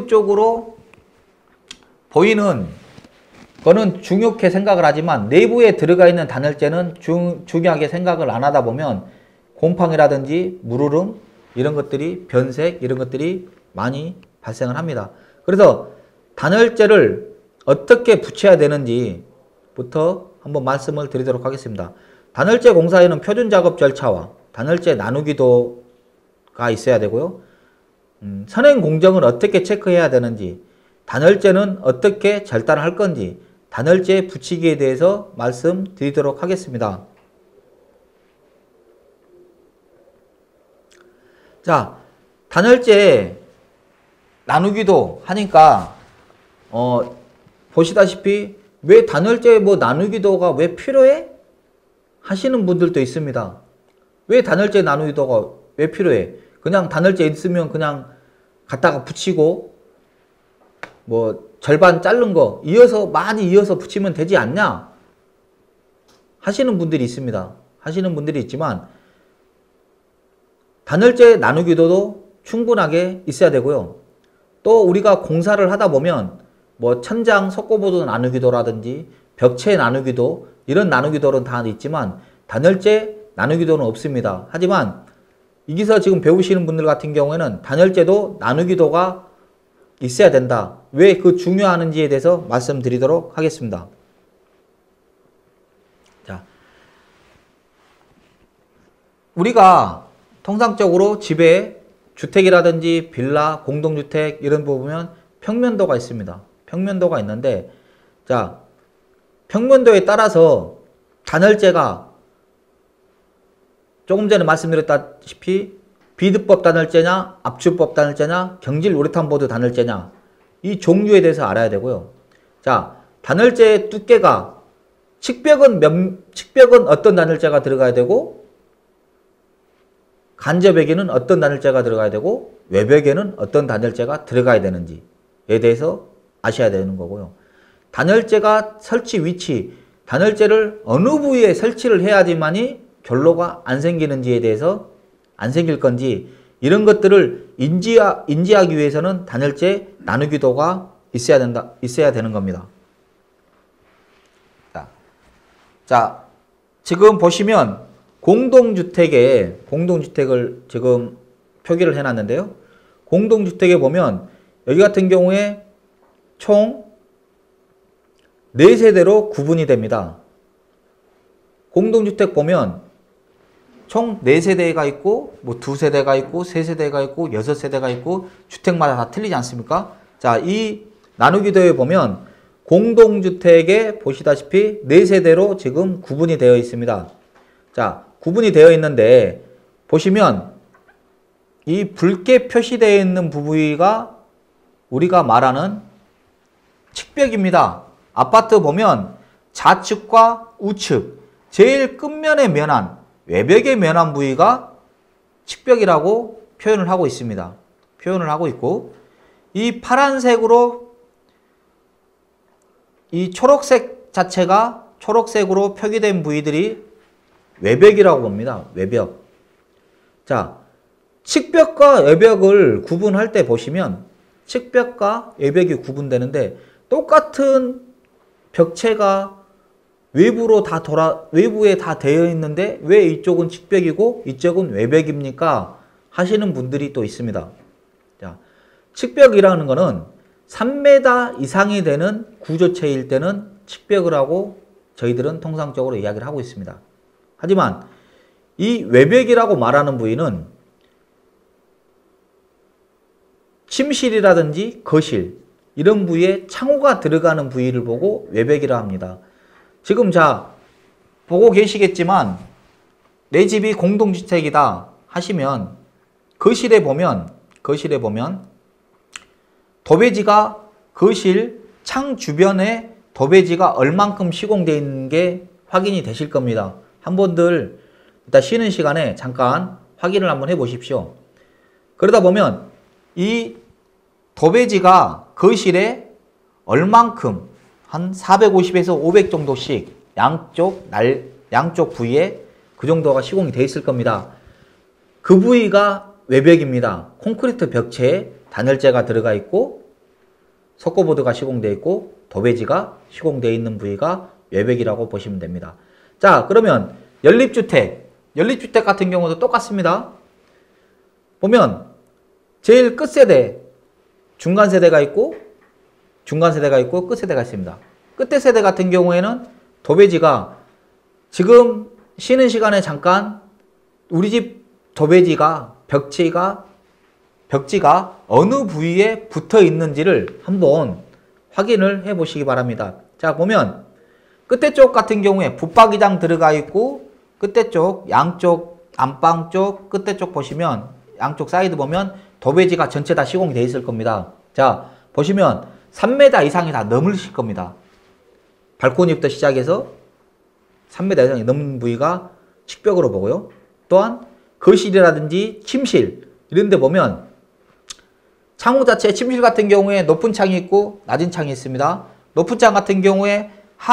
보이는 거는 중요하게 생각을 하지만 내부에 들어가 있는 단열재는 중요하게 생각을 안 하다 보면 곰팡이라든지 물흐름 이런 것들이 변색 이런 것들이 많이 발생을 합니다. 그래서 단열재를 어떻게 붙여야 되는지부터 한번 말씀을 드리도록 하겠습니다. 단열재 공사에는 표준 작업 절차와 단열재 나누기도가 있어야 되고요. 선행 공정을 어떻게 체크해야 되는지, 단열재는 어떻게 절단을 할 건지, 단열재 붙이기에 대해서 말씀드리도록 하겠습니다. 자, 단열재 나누기도 하니까 보시다시피 왜 단열재 나누기도가 왜 필요해? 하시는 분들도 있습니다. 왜 단열재 나누기도가 왜 필요해? 그냥 단열재 있으면 그냥 갖다가 붙이고 뭐 절반 자른 거 많이 이어서 붙이면 되지 않냐? 하시는 분들이 있습니다. 하시는 분들이 있지만 단열재 나누기도도 충분하게 있어야 되고요. 또 우리가 공사를 하다 보면 뭐 천장 석고보드 나누기도라든지 벽체 나누기도 이런 나누기도는 다 있지만 단열재 나누기도는 없습니다. 하지만 여기서 지금 배우시는 분들 같은 경우에는 단열재도 나누기도가 있어야 된다. 왜 그 중요하는지에 대해서 말씀드리도록 하겠습니다. 자, 우리가 통상적으로 집에 주택이라든지 빌라, 공동주택 이런 거 보면 평면도가 있습니다. 평면도가 있는데, 자, 평면도에 따라서 단열재가 조금 전에 말씀드렸다시피 비드법 단열재냐, 압축법 단열재냐, 경질 우레탄 보드 단열재냐, 이 종류에 대해서 알아야 되고요. 자, 단열재의 두께가 측벽은 어떤 단열재가 들어가야 되고, 간접벽에는 어떤 단열재가 들어가야 되고, 외벽에는 어떤 단열재가 들어가야 되는지에 대해서 아셔야 되는 거고요. 단열재가 설치 위치, 단열재를 어느 부위에 설치를 해야지만이 결로가 안 생기는지에 대해서, 안 생길 건지, 이런 것들을 인지하기 위해서는 단열재 나누기도가 있어야 되는 겁니다. 자, 지금 보시면 공동주택을 지금 표기를 해놨는데요. 공동주택에 보면 여기 같은 경우에 총 4세대로 구분이 됩니다. 공동주택 보면 총 4세대가 있고, 뭐 2세대가 있고, 3세대가 있고, 6세대가 있고, 주택마다 다 틀리지 않습니까? 자, 이 나누기도에 보면 공동주택에 보시다시피 4세대로 지금 구분이 되어 있습니다. 자, 구분이 되어 있는데, 보시면 이 붉게 표시되어 있는 부위가 우리가 말하는 측벽입니다. 아파트 보면 좌측과 우측, 제일 끝면에 면한, 외벽에 면한 부위가 측벽이라고 표현을 하고 있습니다. 표현을 하고 있고, 이 파란색으로 이 초록색 자체가 초록색으로 표기된 부위들이 외벽이라고 봅니다. 외벽. 자, 측벽과 외벽을 구분할 때 보시면 측벽과 외벽이 구분되는데, 똑같은 벽체가 외부에 다 되어 있는데 왜 이쪽은 측벽이고 이쪽은 외벽입니까? 하시는 분들이 또 있습니다. 자, 측벽이라는 거는 3m 이상이 되는 구조체일 때는 측벽이라고 저희들은 통상적으로 이야기를 하고 있습니다. 하지만 이 외벽이라고 말하는 부위는 침실이라든지 거실 이런 부위에 창호가 들어가는 부위를 보고 외벽이라 합니다. 지금 자, 보고 계시겠지만 내 집이 공동주택이다 하시면 거실에 보면 도배지가 거실 창 주변에 도배지가 얼만큼 시공되어 있는 게 확인이 되실 겁니다. 한 번들 이따 쉬는 시간에 잠깐 확인을 한번 해 보십시오. 그러다 보면 이 도배지가 거실에 얼만큼 한 450에서 500 정도씩 양쪽 부위에 그 정도가 시공이 되어 있을 겁니다. 그 부위가 외벽입니다. 콘크리트 벽체에 단열재가 들어가 있고 석고보드가 시공되어 있고 도배지가 시공되어 있는 부위가 외벽이라고 보시면 됩니다. 자, 그러면 연립주택 같은 경우도 똑같습니다. 보면 제일 끝세대, 중간세대가 있고 끝세대가 있습니다. 끝에 세대 같은 경우에는 도배지가 지금 쉬는 시간에 잠깐 우리 집 도배지가 벽지가 어느 부위에 붙어 있는지를 한번 확인을 해 보시기 바랍니다. 자, 보면 끝에 쪽 같은 경우에 붙박이장 들어가 있고 끝에 쪽 양쪽 안방 쪽 끝에 쪽 보시면 양쪽 사이드 보면 도배지가 전체 다 시공이 되어 있을 겁니다. 자, 보시면 3m 이상이 다 넘으실 겁니다. 발코니부터 시작해서 3m 이상이 넘는 부위가 측벽으로 보고요. 또한 거실이라든지 침실 이런 데 보면 창호 자체 침실 같은 경우에 높은 창이 있고 낮은 창이 있습니다. 높은 창 같은 경우에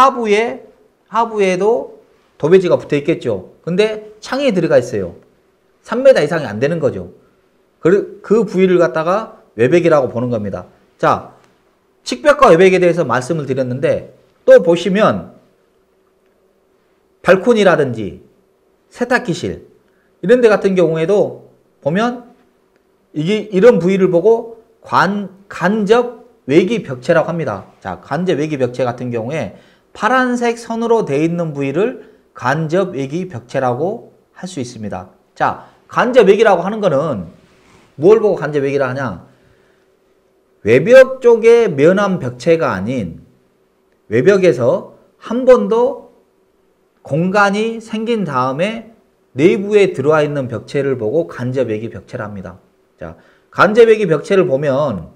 하부에도 도배지가 붙어 있겠죠. 근데 창이 들어가 있어요. 3m 이상이 안 되는 거죠. 그 부위를 갖다가 외벽이라고 보는 겁니다. 자, 측벽과 외벽에 대해서 말씀을 드렸는데 또 보시면 발코니라든지 세탁기실 이런 데 같은 경우에도 보면 이런 부위를 보고 간접 외기 벽체라고 합니다. 자, 간접 외기 벽체 같은 경우에 파란색 선으로 되어 있는 부위를 간접 외기 벽체라고 할 수 있습니다. 자, 간접 외기라고 하는 거는 뭘 보고 간접 외기라 하냐? 외벽 쪽의 면함 벽체가 아닌 외벽에서 한 번도 공간이 생긴 다음에 내부에 들어와 있는 벽체를 보고 간접 외기 벽체라 합니다. 자, 간접 외기 벽체를 보면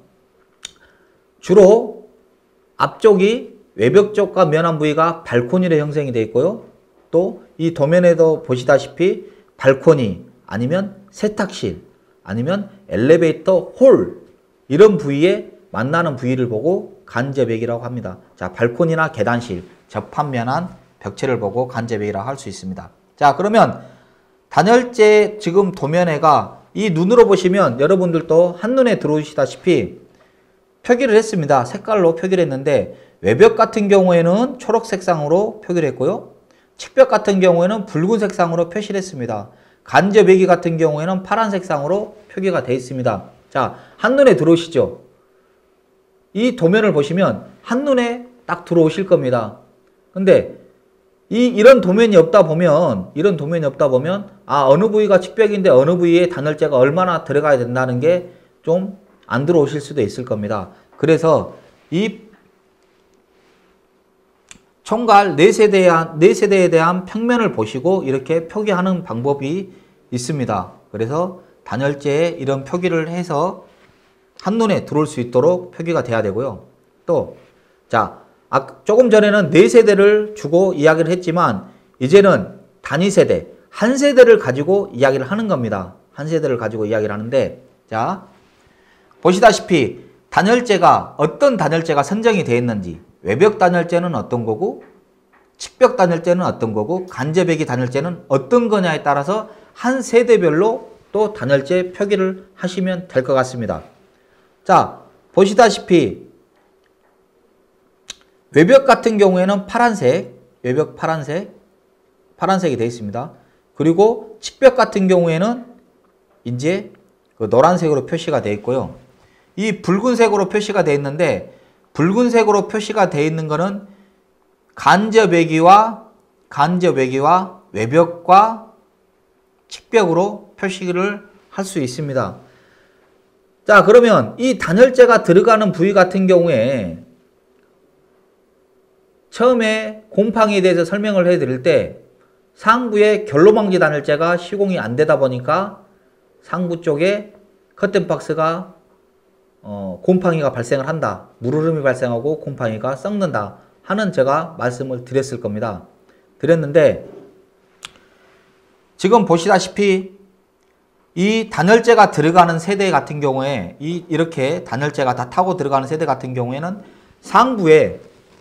주로 앞쪽이 외벽 쪽과 면함 부위가 발코니로 형성이 되어 있고요. 또 이 도면에도 보시다시피 발코니 아니면 세탁실 아니면 엘리베이터 홀 이런 부위에 만나는 부위를 보고 간접 외기라고 합니다. 자, 발코니나 계단실 접합면한 벽체를 보고 간접 외기라고 할 수 있습니다. 자, 그러면 단열재 지금 도면에가 이 눈으로 보시면 여러분들도 한눈에 들어오시다시피 표기를 했습니다. 색깔로 표기를 했는데 외벽 같은 경우에는 초록 색상으로 표기를 했고요. 측벽 같은 경우에는 붉은 색상으로 표시를 했습니다. 간접 외기 같은 경우에는 파란 색상으로 표기가 되어 있습니다. 자, 한눈에 들어오시죠? 이 도면을 보시면 한눈에 딱 들어오실 겁니다. 근데 이런 도면이 없다 보면 아, 어느 부위가 측벽인데 어느 부위에 단열재가 얼마나 들어가야 된다는 게 좀 안 들어오실 수도 있을 겁니다. 그래서 이 총괄 4세대에 대한 평면을 보시고 이렇게 표기하는 방법이 있습니다. 그래서 단열재에 이런 표기를 해서 한눈에 들어올 수 있도록 표기가 돼야 되고요. 또, 자, 조금 전에는 4세대를 주고 이야기를 했지만 이제는 단위 세대, 한 세대를 가지고 이야기를 하는 겁니다. 한 세대를 가지고 이야기를 하는데, 자, 보시다시피 단열재가 어떤 단열재가 선정이 되어 있는지, 외벽 단열재는 어떤 거고 측벽 단열재는 어떤 거고 간접 외기 단열재는 어떤 거냐에 따라서 한 세대별로 또 단열재 표기를 하시면 될 것 같습니다. 자, 보시다시피 외벽 같은 경우에는 파란색, 외벽 파란색이 되어 있습니다. 그리고 측벽 같은 경우에는 이제 그 노란색으로 표시가 되어 있고요. 이 붉은색으로 표시가 되어 있는데 붉은색으로 표시가 되어 있는 것은 간접 외기와 외벽과 측벽으로 표시를 할 수 있습니다. 자, 그러면 이 단열재가 들어가는 부위 같은 경우에 처음에 곰팡이에 대해서 설명을 해드릴 때 상부에 결로방지 단열재가 시공이 안 되다 보니까 상부 쪽에 커튼박스가 곰팡이가 발생을 한다. 물흐름이 발생하고 곰팡이가 썩는다 하는 제가 말씀을 드렸을 겁니다. 드렸는데 지금 보시다시피 이 단열재가 들어가는 세대 같은 경우에 이렇게 단열재가 다 타고 들어가는 세대 같은 경우에는 상부에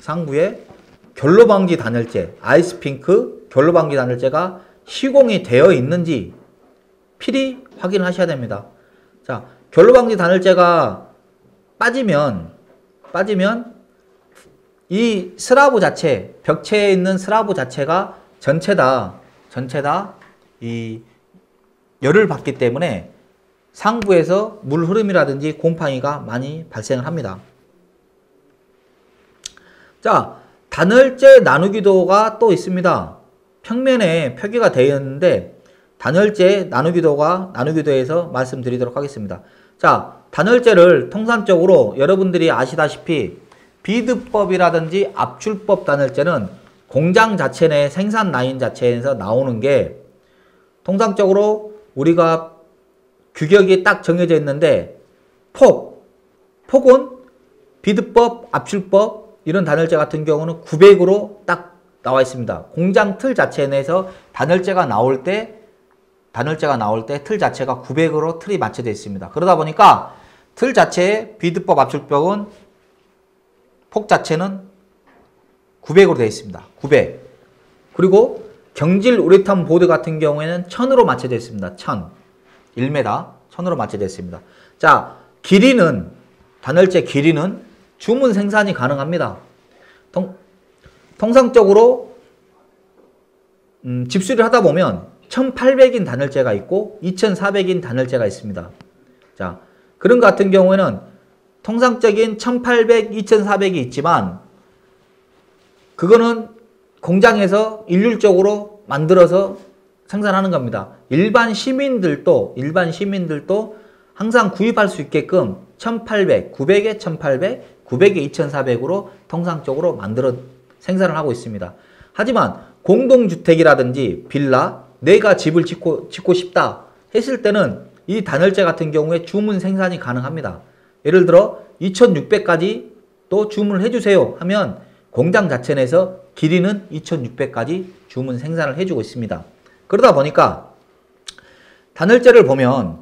결로방지 단열재, 아이스핑크 결로방지 단열재가 시공이 되어 있는지 필히 확인하셔야 됩니다. 자, 결로방지 단열재가 빠지면 이 스라브 자체, 벽체에 있는 스라브 자체가 전체 다 이 열을 받기 때문에 상부에서 물 흐름이라든지 곰팡이가 많이 발생을 합니다. 자, 단열재 나누기도가 또 있습니다. 평면에 표기가 되어 있는데 단열재 나누기도에서 말씀드리도록 하겠습니다. 자, 단열재를 통상적으로 여러분들이 아시다시피 비드법이라든지 압출법 단열재는 공장 자체 내 생산 라인 자체에서 나오는 게 통상적으로 우리가 규격이 딱 정해져 있는데 폭은 비드법, 압출법 이런 단열재 같은 경우는 900으로 딱 나와 있습니다. 공장 틀 자체 내에서 단열재가 나올 때 틀 자체가 900으로 틀이 맞춰져 있습니다. 그러다 보니까 틀 자체의 비드법, 압출법은 폭 자체는 900으로 되어 있습니다. 900. 그리고 경질 우레탄 보드 같은 경우에는 1000으로 맞춰져 있습니다. 1000. 1m 1000으로 맞춰져 있습니다. 자, 단열재 길이는 주문 생산이 가능합니다. 통상적으로 집수리를 하다 보면 1800인 단열재가 있고 2400인 단열재가 있습니다. 자, 그런 것 같은 경우에는 통상적인 1800, 2400이 있지만 그거는 공장에서 일률적으로 만들어서 생산하는 겁니다. 일반 시민들도 항상 구입할 수 있게끔 1800, 900에 1800, 900에 2400으로 통상적으로 만들어 생산을 하고 있습니다. 하지만 공동주택이라든지 빌라, 내가 집을 짓고 싶다 했을 때는 이 단열재 같은 경우에 주문 생산이 가능합니다. 예를 들어 2600까지 또 주문을 해주세요 하면 공장 자체 내에서 길이는 2600까지 주문 생산을 해주고 있습니다. 그러다 보니까 단열재를 보면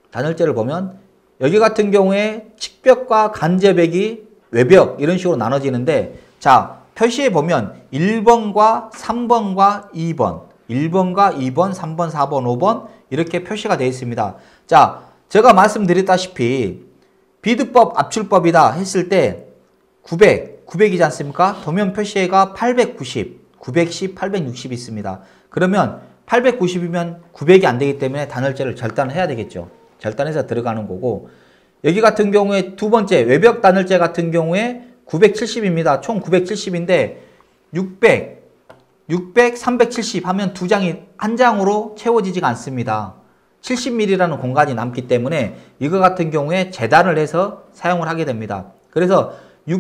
여기 같은 경우에 측벽과 간접벽이 외벽 이런 식으로 나눠지는데, 자, 표시에 보면 1번과 3번과 2번, 1번과 2번, 3번, 4번, 5번 이렇게 표시가 되어 있습니다. 자, 제가 말씀드렸다시피 비드법, 압출법이다 했을 때 900이지 않습니까? 도면 표시가 890, 910, 860 있습니다. 그러면 890이면 900이 안 되기 때문에 단열재를 절단해야 되겠죠. 절단해서 들어가는 거고, 여기 같은 경우에 두 번째 외벽 단열재 같은 경우에 970입니다. 총 970인데 600, 370 하면 두 장이 한 장으로 채워지지가 않습니다. 70mm라는 공간이 남기 때문에 이거 같은 경우에 재단을 해서 사용을 하게 됩니다. 그래서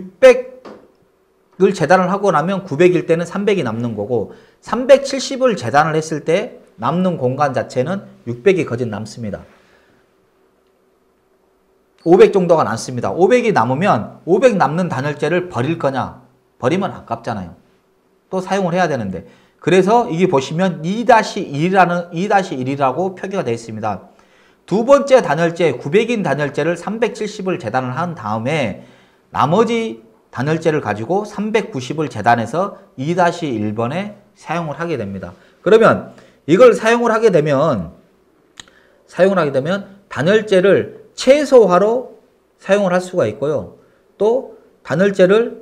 600을 재단을 하고 나면 900일 때는 300이 남는 거고, 370을 재단을 했을 때 남는 공간 자체는 600이 거진 남습니다. 500 정도가 남습니다. 500이 남으면 500 남는 단열재를 버릴 거냐? 버리면 아깝잖아요. 또 사용을 해야 되는데. 그래서 이게 보시면 2-1이라고 표기가 되어 있습니다. 두 번째 단열재, 900인 단열재를 370을 재단을 한 다음에 나머지 단열재를 가지고 390을 재단해서 2-1번에 사용을 하게 됩니다. 그러면 이걸 사용을 하게 되면 단열재를 최소화로 사용을 할 수가 있고요. 또 단열재를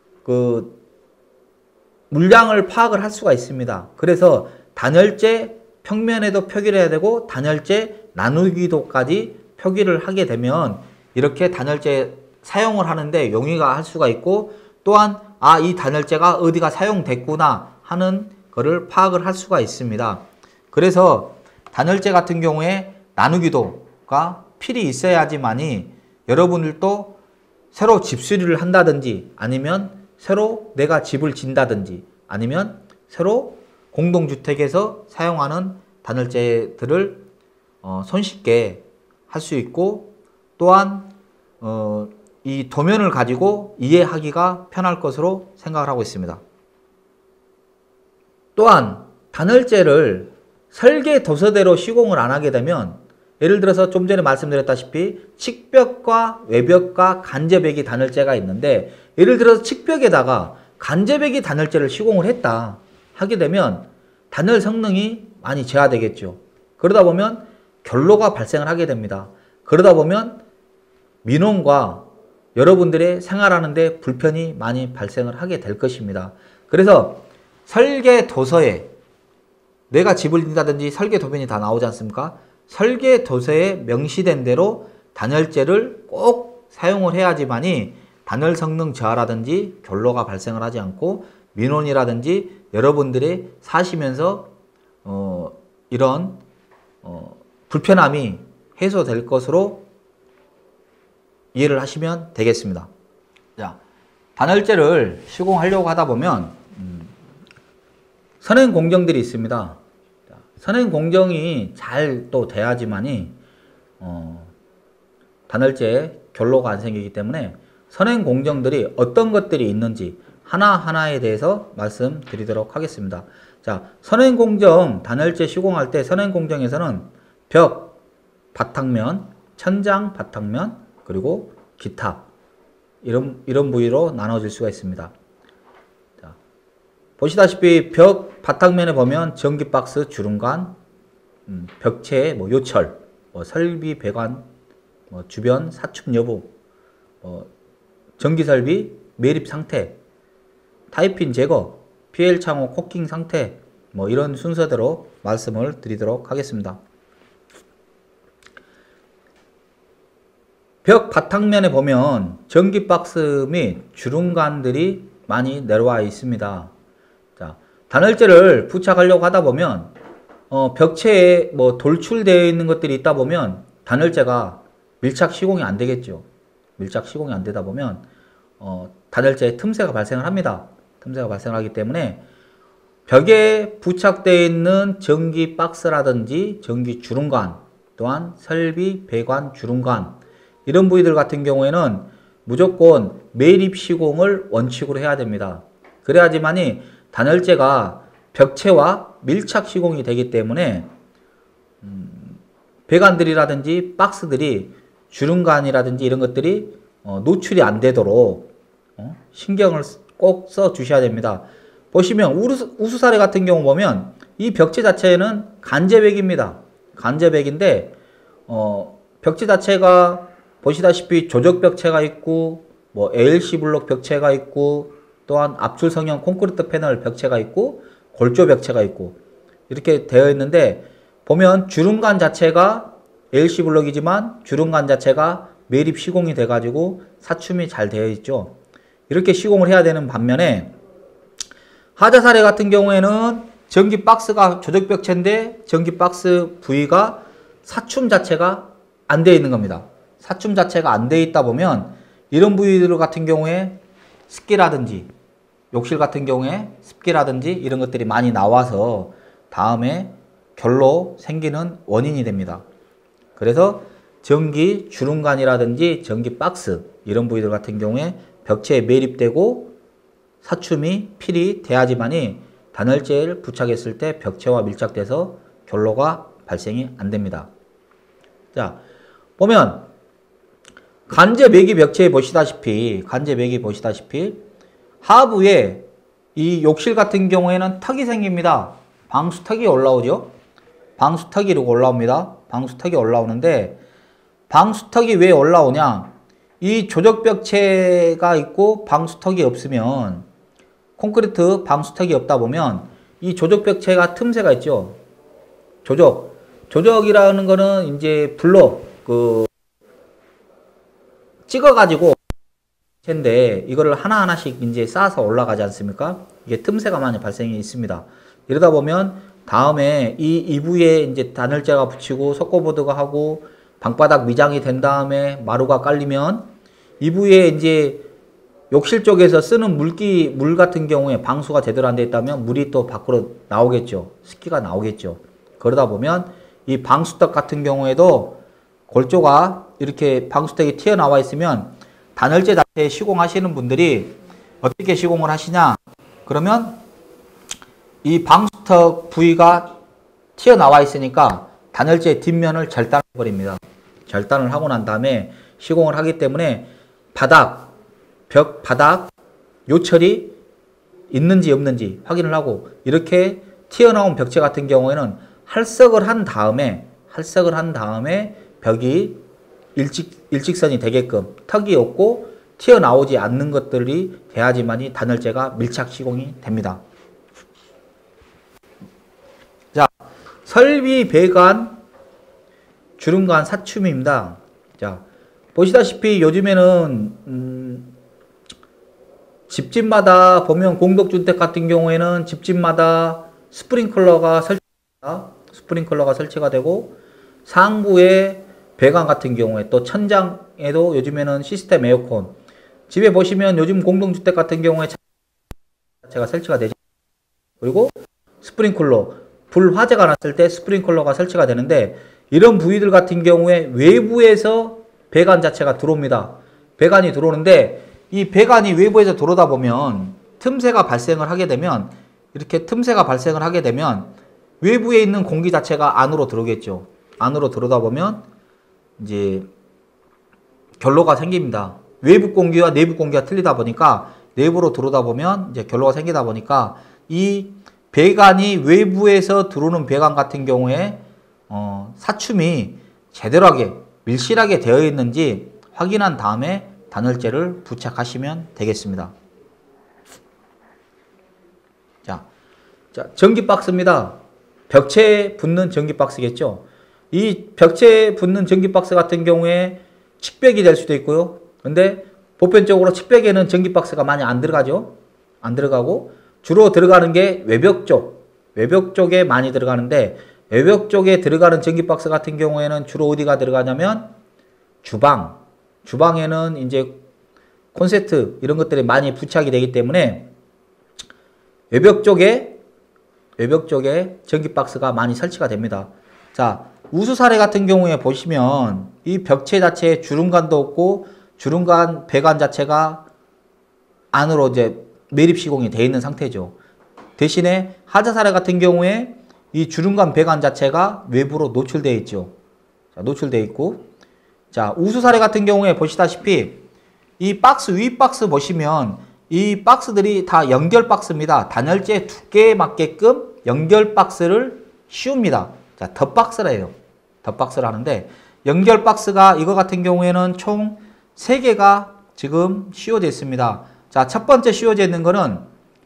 물량을 파악을 할 수가 있습니다. 그래서 단열재 평면에도 표기를 해야 되고 단열재 나누기도까지 표기를 하게 되면 이렇게 단열재 사용을 하는데 용이가 할 수가 있고, 또한 이 단열재가 어디가 사용됐구나 하는 거를 파악을 할 수가 있습니다. 그래서 단열재 같은 경우에 나누기도가 필히 있어야지만이 여러분들도 새로 집수리를 한다든지, 아니면 새로 내가 집을 짓는다든지, 아니면 새로 공동주택에서 사용하는 단열재들을 손쉽게 할 수 있고, 또한 이 도면을 가지고 이해하기가 편할 것으로 생각을 하고 있습니다. 또한 단열재를 설계 도서대로 시공을 안 하게 되면, 예를 들어서 좀 전에 말씀드렸다시피 측벽과 외벽과 간접벽이 단열재가 있는데, 예를 들어서 측벽에다가 간접벽이 단열재를 시공을 했다 하게 되면 단열 성능이 많이 저하되겠죠. 그러다 보면 결로가 발생을 하게 됩니다. 그러다 보면 민원과 여러분들의 생활하는 데 불편이 많이 발생을 하게 될 것입니다. 그래서 설계 도서에, 내가 집을 짓는다든지 설계 도면이 다 나오지 않습니까? 설계 도서에 명시된 대로 단열재를 꼭 사용을 해야지만이 단열 성능 저하라든지 결로가 발생을 하지 않고 민원이라든지 여러분들이 사시면서 이런 불편함이 해소될 것으로 이해를 하시면 되겠습니다. 자, 단열재를 시공하려고 하다 보면 선행 공정들이 있습니다. 선행 공정이 잘 또 돼야지만이 단열재에 결로가 안 생기기 때문에 선행 공정들이 어떤 것들이 있는지 하나하나에 대해서 말씀드리도록 하겠습니다. 자, 선행 공정 단열재 시공할 때 선행 공정에서는 벽, 바탕면, 천장, 바탕면, 그리고 기타 이런 부위로 나눠질 수가 있습니다. 자, 보시다시피 벽 바탕면에 보면 전기박스, 주름관, 벽체, 요철, 설비, 배관, 주변 사축 여부, 전기설비, 매립 상태, 타이핀 제거, PL 창호 코킹 상태, 뭐 이런 순서대로 말씀을 드리도록 하겠습니다. 벽 바탕면에 보면 전기 박스 및 주름관들이 많이 내려와 있습니다. 자, 단열재를 부착하려고 하다 보면 벽체에 뭐 돌출되어 있는 것들이 있다 보면 단열재가 밀착 시공이 안 되겠죠. 밀착 시공이 안 되다 보면 단열재에 틈새가 발생을 합니다. 틈새가 발생하기 때문에 벽에 부착되어 있는 전기 박스라든지 전기 주름관, 또한 설비 배관 주름관, 이런 부위들 같은 경우에는 무조건 매립 시공을 원칙으로 해야 됩니다. 그래야지만이 단열재가 벽체와 밀착 시공이 되기 때문에 배관들이라든지 박스들이 주름관이라든지 이런 것들이 노출이 안 되도록 신경을 꼭 써 주셔야 됩니다. 보시면 우수사례 같은 경우 보면 이 벽체 자체는 간제백입니다. 간제백인데 벽체 자체가 보시다시피 조적 벽체가 있고 뭐 ALC 블록 벽체가 있고 또한 압출 성형 콘크리트 패널 벽체가 있고 골조 벽체가 있고 이렇게 되어 있는데 보면 주름관 자체가 ALC 블록이지만 주름관 자체가 매립 시공이 돼 가지고 사춤이 잘 되어 있죠. 이렇게 시공을 해야 되는 반면에 하자 사례 같은 경우에는 전기 박스가 조적 벽체인데 전기 박스 부위가 사춤 자체가 안 되어 있는 겁니다. 사춤 자체가 안 되어 있다 보면 이런 부위들 같은 경우에 습기라든지 욕실 같은 경우에 습기라든지 이런 것들이 많이 나와서 다음에 결로 생기는 원인이 됩니다. 그래서 전기 주름관이라든지 전기 박스 이런 부위들 같은 경우에 벽체에 매립되고 사춤이 필히 돼야지만이 단열재를 부착했을 때 벽체와 밀착돼서 결로가 발생이 안 됩니다. 자, 보면 간제매기 벽체에 보시다시피 하부에 이 욕실 같은 경우에는 턱이 생깁니다. 방수턱이 올라오죠. 방수턱이 이렇게 올라옵니다. 방수턱이 올라오는데 방수턱이 왜 올라오냐? 이 조적벽체가 있고 방수턱이 없으면 콘크리트 방수턱이 없다 보면 이 조적벽체가 틈새가 있죠. 조적이라는 거는 이제 블록 찍어가지고 인데 이거를 하나하나씩 이제 쌓아서 올라가지 않습니까? 이게 틈새가 많이 발생이 있습니다. 이러다 보면 다음에 이 부위에 이제 단열재가 붙이고 석고보드가 하고 방바닥 미장이 된 다음에 마루가 깔리면 이 부위에 이제 욕실 쪽에서 쓰는 물 같은 경우에 방수가 제대로 안 돼 있다면 물이 또 밖으로 나오겠죠. 습기가 나오겠죠. 그러다 보면 이 방수턱 같은 경우에도 골조가 이렇게 방수턱이 튀어나와 있으면 단열재 자체에 시공하시는 분들이 어떻게 시공을 하시냐? 그러면 이 방수턱 부위가 튀어나와 있으니까 단열재 뒷면을 절단해 버립니다. 절단을 하고 난 다음에 시공을 하기 때문에 벽 바닥 요철이 있는지 없는지 확인을 하고 이렇게 튀어나온 벽체 같은 경우에는 할석을 한 다음에 벽이 일직선이 되게끔 턱이 없고 튀어나오지 않는 것들이 돼야지만이 단열재가 밀착 시공이 됩니다. 자, 설비 배관 주름관 사춤입니다. 자, 보시다시피 요즘에는 집집마다 보면 공동주택 같은 경우에는 집집마다 스프링클러가 설치가 되고 상부에 배관 같은 경우에 또 천장에도 요즘에는 시스템 에어컨 집에 보시면 요즘 공동주택 같은 경우에 자체가 설치가 되죠. 그리고 스프링클러 불 화재가 났을 때 스프링클러가 설치가 되는데 이런 부위들 같은 경우에 외부에서 배관 자체가 들어옵니다. 배관이 들어오는데 이 배관이 외부에서 들어오다 보면 틈새가 발생을 하게 되면 이렇게 틈새가 발생을 하게 되면 외부에 있는 공기 자체가 안으로 들어오겠죠. 안으로 들어오다 보면 이제 결로가 생깁니다. 외부 공기와 내부 공기가 틀리다 보니까 내부로 들어오다 보면 이제 결로가 생기다 보니까 이 배관이 외부에서 들어오는 배관 같은 경우에 사춤이 제대로 하게 밀실하게 되어 있는지 확인한 다음에 단열재를 부착하시면 되겠습니다. 자, 자, 전기 박스입니다. 벽체에 붙는 전기 박스겠죠. 이 벽체에 붙는 전기 박스 같은 경우에 칙벽이 될 수도 있고요. 근데 보편적으로 칙벽에는 전기 박스가 많이 안 들어가죠. 안 들어가고 주로 들어가는 게 외벽 쪽에 많이 들어가는데, 외벽 쪽에 들어가는 전기 박스 같은 경우에는 주로 어디가 들어가냐면 주방에는 이제 콘센트 이런 것들이 많이 부착이 되기 때문에 외벽 쪽에 전기 박스가 많이 설치가 됩니다. 자, 우수 사례 같은 경우에 보시면 이 벽체 자체에 주름관도 없고 주름관 배관 자체가 안으로 이제 매립 시공이 되어 있는 상태죠. 대신에 하자 사례 같은 경우에 이 주름관 배관 자체가 외부로 노출되어 있죠. 자, 노출되어 있고, 자, 우수 사례 같은 경우에 보시다시피 이 박스, 위 박스 보시면 이 박스들이 다 연결 박스입니다. 단열재 두께에 맞게끔 연결 박스를 씌웁니다. 자, 덧박스래요. 덧박스를 하는데, 연결 박스가 이거 같은 경우에는 총 3개가 지금 씌워져 있습니다. 자, 첫 번째 씌워져 있는 거는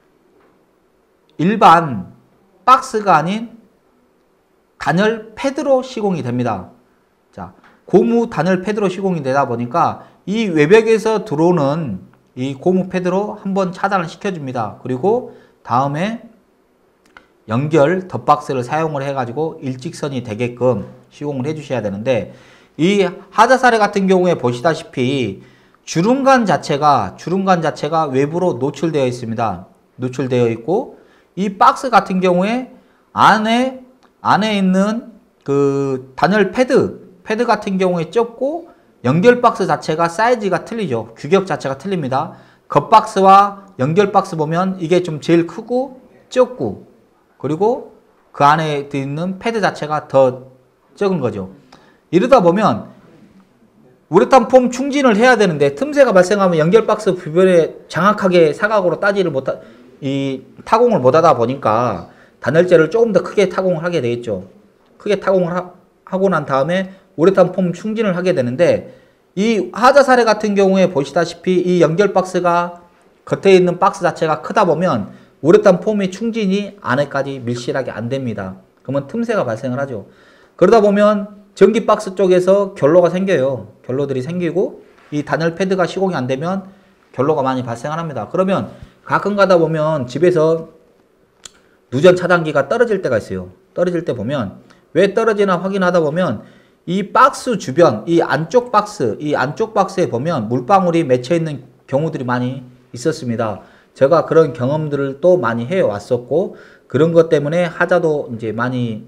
일반 박스가 아닌 단열 패드로 시공이 됩니다. 자, 고무 단열 패드로 시공이 되다 보니까 이 외벽에서 들어오는 이 고무 패드로 한번 차단을 시켜줍니다. 그리고 다음에 연결 덧박스를 사용을 해가지고 일직선이 되게끔 시공을 해주셔야 되는데, 이 하자 사례 같은 경우에 보시다시피 주름관 자체가 외부로 노출되어 있습니다. 노출되어 있고, 이 박스 같은 경우에 안에 있는 그 단열 패드 같은 경우에 좁고, 연결 박스 자체가 사이즈가 틀리죠. 규격 자체가 틀립니다. 겉박스와 연결 박스 보면 이게 좀 제일 크고 좁고, 그리고 그 안에 있는 패드 자체가 더 적은 거죠. 이러다 보면 우레탄 폼 충진을 해야 되는데 틈새가 발생하면 연결 박스 부분에 정확하게 사각으로 타공을 못하다 보니까 단열재를 조금 더 크게 타공을 하게 되겠죠. 크게 타공을 하고 난 다음에 우레탄 폼 충진을 하게 되는데, 이 하자 사례 같은 경우에 보시다시피 이 연결 박스가 겉에 있는 박스 자체가 크다 보면 우레탄 폼의 충진이 안에까지 밀실하게 안 됩니다. 그러면 틈새가 발생을 하죠. 그러다 보면 전기 박스 쪽에서 결로가 생겨요. 결로들이 생기고 이 단열 패드가 시공이 안 되면 결로가 많이 발생을 합니다. 그러면 가끔 가다 보면 집에서 누전 차단기가 떨어질 때가 있어요. 떨어질 때 보면 왜 떨어지나 확인하다 보면 이 박스 주변, 이 안쪽 박스에 보면 물방울이 맺혀 있는 경우들이 많이 있었습니다. 제가 그런 경험들을 또 많이 해 왔었고, 그런 것 때문에 하자도 이제 많이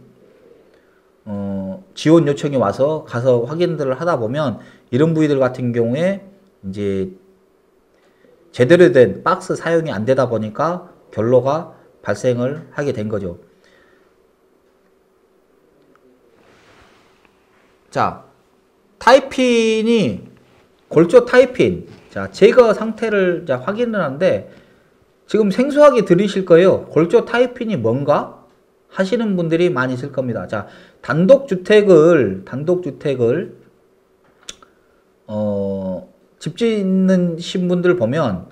지원 요청이 와서 가서 확인들을 하다 보면 이런 부위들 같은 경우에 이제 제대로 된 박스 사용이 안 되다 보니까 결로가 발생을 하게 된 거죠. 자, 타이핀이 골조 타이핀, 자, 제거 상태를 확인을 하는데 지금 생소하게 들으실 거예요. 골조 타이핀이 뭔가 하시는 분들이 많이 있을 겁니다. 자, 단독주택을 집 짓는 분들 보면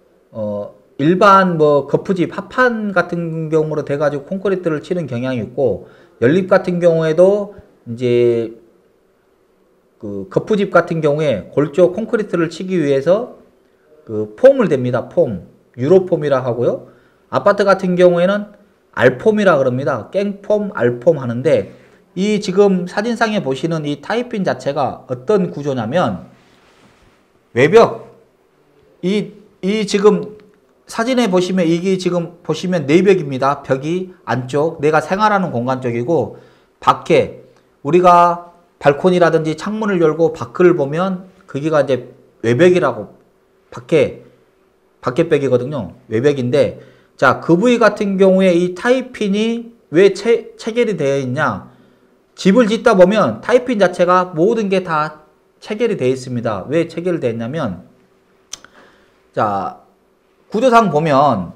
일반 거푸집 합판 같은 경우로 돼가지고 콘크리트를 치는 경향이 있고, 연립 같은 경우에도 이제 그 거푸집 같은 경우에 골조 콘크리트를 치기 위해서 그 폼을 댑니다. 폼, 유로폼이라 하고요. 아파트 같은 경우에는 알폼이라 그럽니다. 깽폼, 알폼 하는데, 이 지금 사진상에 보시는 이 타이핀 자체가 어떤 구조냐면 외벽, 이 지금 사진에 보시면 이게 지금 보시면 내벽입니다. 벽이 안쪽, 내가 생활하는 공간 쪽이고, 밖에 우리가 발코니라든지 창문을 열고 밖을 보면 거기가 이제 외벽이라고, 밖에벽이거든요. 외벽인데, 자, 그 부위 같은 경우에 이 타이핀이 왜 체결이 되어 있냐? 집을 짓다 보면 타이핀 자체가 모든 게 다 체결이 되어 있습니다. 왜 체결이 되어 있냐면, 자, 구조상 보면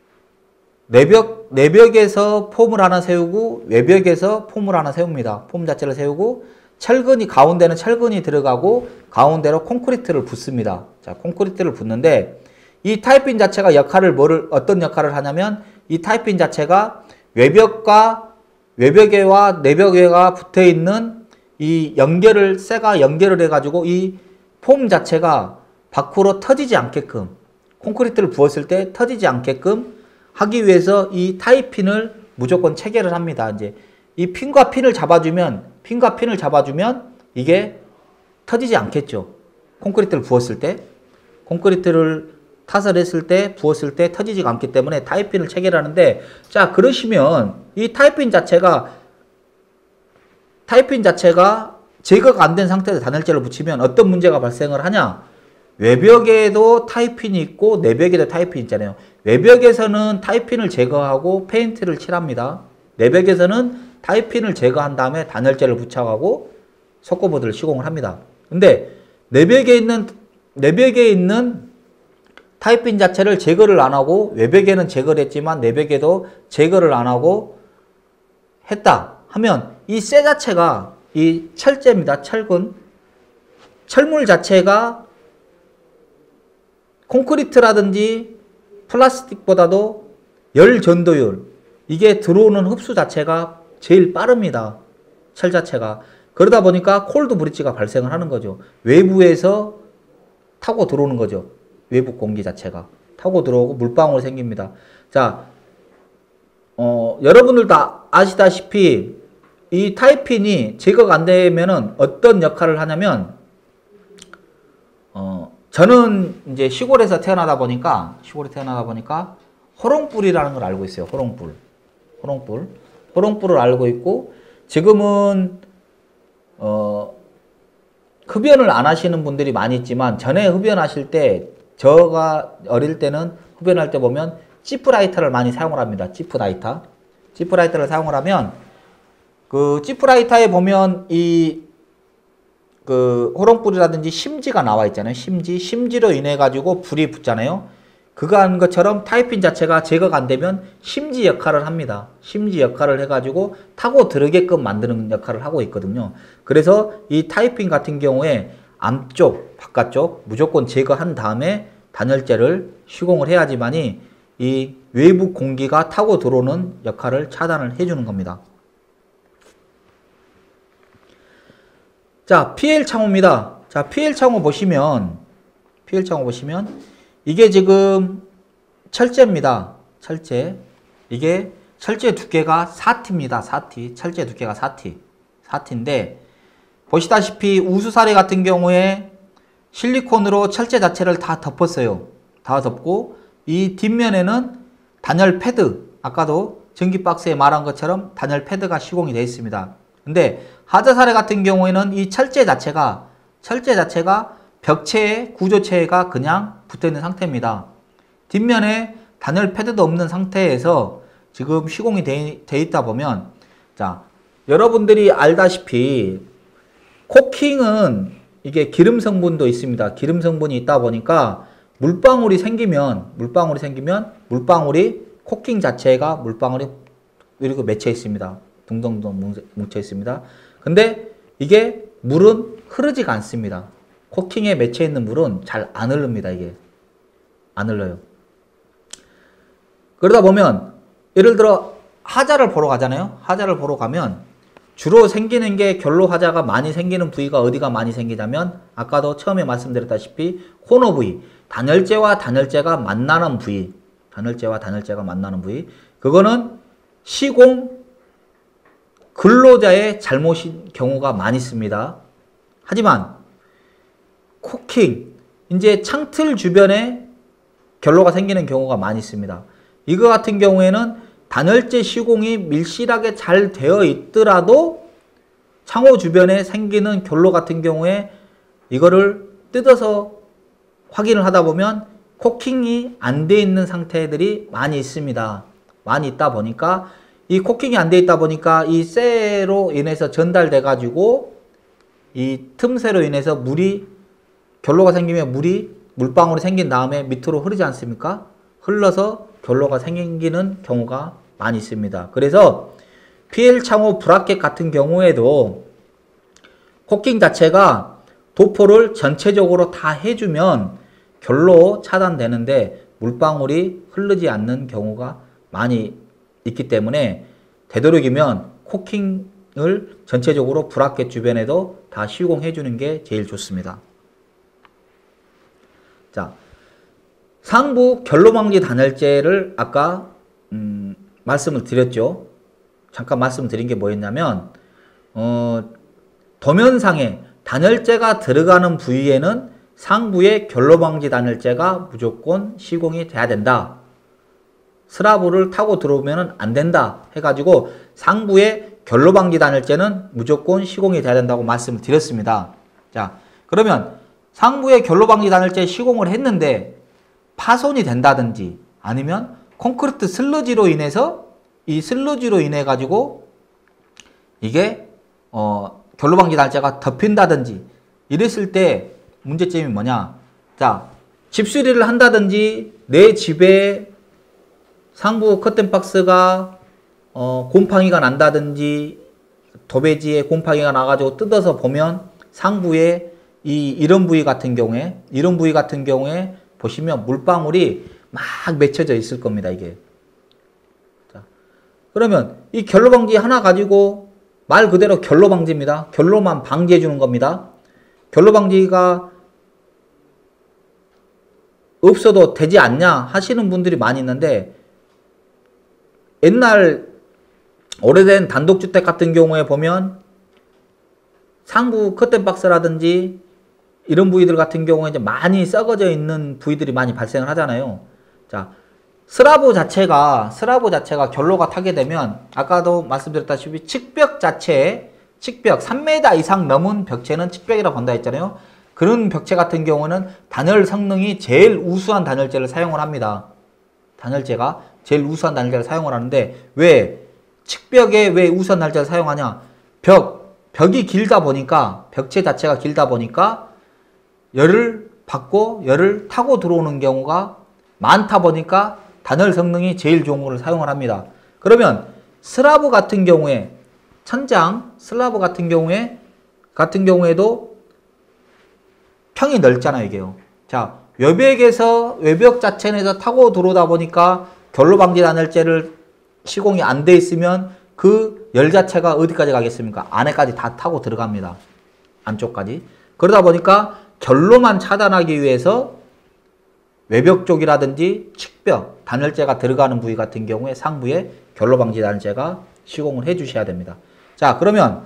내벽에서 폼을 하나 세우고 외벽에서 폼을 하나 세웁니다. 폼 자체를 세우고 가운데는 철근이 들어가고 가운데로 콘크리트를 붓습니다. 자, 콘크리트를 붓는데 이 타이핀 자체가 어떤 역할을 하냐면 이 타이핀 자체가 외벽에와 내벽에가 붙어 있는 이 쇠가 연결을 해가지고 이 폼 자체가 밖으로 터지지 않게끔, 콘크리트를 부었을 때 터지지 않게끔 하기 위해서 이 타이핀을 무조건 체결을 합니다. 이제 이 핀과 핀을 잡아주면 이게 터지지 않겠죠. 콘크리트를 부었을 때, 콘크리트를 타설했을 때, 부었을 때 터지지가 않기 때문에 타이핀을 체결하는데, 자, 그러시면 이 타이핀 자체가 제거가 안 된 상태에서 단열재를 붙이면 어떤 문제가 발생을 하냐? 외벽에도 타이핀이 있고 내벽에도 타이핀이 있잖아요. 외벽에서는 타이핀을 제거하고 페인트를 칠합니다. 내벽에서는 타이핀을 제거한 다음에 단열재를 부착하고 석고보드를 시공을 합니다. 근데 내벽에 있는 타이핀 자체를 제거를 안 하고, 외벽에는 제거를 했지만 내벽에도 제거를 안 하고 했다 하면 이 쇠 자체가, 이 철재입니다. 철물 자체가 콘크리트라든지 플라스틱보다도 열 전도율, 이게 들어오는 흡수 자체가 제일 빠릅니다. 철 자체가. 그러다 보니까 콜드 브릿지가 발생을 하는 거죠. 외부에서 타고 들어오는 거죠. 외부 공기 자체가 타고 들어오고 물방울이 생깁니다. 자, 여러분들 다 아시다시피 이 타이핀이 제거가 안 되면은 어떤 역할을 하냐면, 저는 이제 시골에서 태어나다 보니까 호롱불이라는 걸 알고 있어요. 호롱불을 알고 있고, 지금은 흡연을 안 하시는 분들이 많이 있지만, 전에 흡연하실 때, 저가 어릴 때는 흡연할 때 보면 지프라이터를 많이 사용을 합니다. 지프라이터를 사용을 하면, 그 지프라이터에 보면 그 호롱불이라든지 심지가 나와 있잖아요. 심지로 인해 가지고 불이 붙잖아요. 그거 한 것처럼 타이핀 자체가 제거가 안 되면 심지 역할을 합니다. 심지 역할을 해가지고 타고 들어게끔 만드는 역할을 하고 있거든요. 그래서 이 타이핀 같은 경우에 앞쪽, 바깥쪽 무조건 제거한 다음에 단열재를 시공을 해야지만이 이 외부 공기가 타고 들어오는 역할을 차단을 해주는 겁니다. 자, PL 창호입니다. 자, PL 창호 보시면 이게 지금 철제입니다. 이게 철제 두께가 4T입니다. 4T. 철제 두께가 4T인데, 보시다시피 우수사례 같은 경우에 실리콘으로 철제 자체를 다 덮었어요. 다 덮고, 이 뒷면에는 단열 패드, 아까도 전기박스에 말한 것처럼 단열 패드가 시공이 되어 있습니다. 근데 하자사례 같은 경우에는 이 철제 자체가 벽체에, 구조체가 그냥 붙어있는 상태입니다. 뒷면에 단열 패드도 없는 상태에서 지금 시공이 돼 있다 보면, 자, 여러분들이 알다시피 코킹은 이게 기름 성분도 있습니다. 기름 성분이 있다 보니까 물방울이 생기면 코킹 자체가 물방울이 이렇게 맺혀 있습니다. 둥둥둥 뭉쳐 있습니다. 근데 이게 물은 흐르지가 않습니다. 코킹에 맺혀 있는 물은 잘 안 흐릅니다. 이게 안 흘러요. 그러다 보면 예를 들어 하자를 보러 가잖아요. 하자를 보러 가면 주로 생기는 게, 결로 하자가 많이 생기는 부위가 어디가 많이 생기냐면, 아까도 처음에 말씀드렸다시피 코너 부위, 단열재와 단열재가 만나는 부위, 그거는 시공 근로자의 잘못인 경우가 많이 있습니다. 하지만 코킹, 이제 창틀 주변에 결로가 생기는 경우가 많이 있습니다. 이거 같은 경우에는 단열재 시공이 밀실하게 잘 되어 있더라도 창호 주변에 생기는 결로 같은 경우에 이거를 뜯어서 확인을 하다 보면 코킹이 안 돼 있는 상태들이 많이 있습니다. 많이 있다 보니까, 이 코킹이 안 돼 있다 보니까 이 쇠로 인해서 전달돼 가지고 이 틈새로 인해서 결로가 생기면 물방울이 생긴 다음에 밑으로 흐르지 않습니까? 흘러서 결로가 생기는 경우가 많이 있습니다. 그래서 PL 창호 브라켓 같은 경우에도 코킹 자체가 도포를 전체적으로 다 해주면 결로 차단되는데 물방울이 흐르지 않는 경우가 많이 있기 때문에 되도록이면 코킹을 전체적으로 브라켓 주변에도 다 시공해 주는 게 제일 좋습니다. 자, 상부 결로방지 단열재를 아까 말씀을 드렸죠. 잠깐 말씀드린 게 뭐였냐면 도면상에 단열재가 들어가는 부위에는 상부에 결로방지 단열재가 무조건 시공이 돼야 된다. 슬라브를 타고 들어오면 안 된다 해가지고 상부에 결로방지 단열재는 무조건 시공이 돼야 된다고 말씀을 드렸습니다. 자, 그러면 상부에 결로방지 단열재 시공을 했는데 파손이 된다든지 아니면 콘크리트 슬러지로 인해서 이 슬러지로 인해 가지고 이게 결로방지 단열재가 덮인다든지 이랬을 때 문제점이 뭐냐? 자, 집수리를 한다든지 내 집에 상부 커튼박스가 곰팡이가 난다든지 도배지에 곰팡이가 나가지고 뜯어서 보면 상부에 이런 부위 같은 경우에 보시면 물방울이 막 맺혀져 있을 겁니다. 이게. 자, 그러면 이 결로방지 하나 가지고 말 그대로 결로방지입니다. 결로만 방지해 주는 겁니다. 결로방지가 없어도 되지 않냐 하시는 분들이 많이 있는데 옛날 오래된 단독주택 같은 경우에 보면 상부 커튼박스라든지 이런 부위들 같은 경우에 이제 많이 썩어져 있는 부위들이 많이 발생을 하잖아요. 자, 슬라브 자체가 결로가 타게 되면 아까도 말씀드렸다시피 측벽 자체에 측벽 3m 이상 넘은 벽체는 측벽이라고 본다 했잖아요. 그런 벽체 같은 경우는 단열 성능이 제일 우수한 단열재를 사용을 합니다. 단열재가 제일 우수한 단열재를 사용을 하는데 왜 측벽에 왜 우수한 단열재를 사용하냐? 벽이 길다 보니까 벽체 자체가 길다 보니까 열을 받고 열을 타고 들어오는 경우가 많다 보니까 단열 성능이 제일 좋은 거를 사용을 합니다. 그러면 슬라브 같은 경우에 천장 슬라브 같은 경우에도 평이 넓잖아요, 이게요. 자, 외벽 자체에서 타고 들어오다 보니까 결로방지 단열재를 시공이 안 돼 있으면 그 열 자체가 어디까지 가겠습니까? 안에까지 다 타고 들어갑니다. 안쪽까지. 그러다 보니까 결로만 차단하기 위해서 외벽 쪽이라든지 측벽, 단열재가 들어가는 부위 같은 경우에 상부에 결로방지 단열재가 시공을 해 주셔야 됩니다. 자, 그러면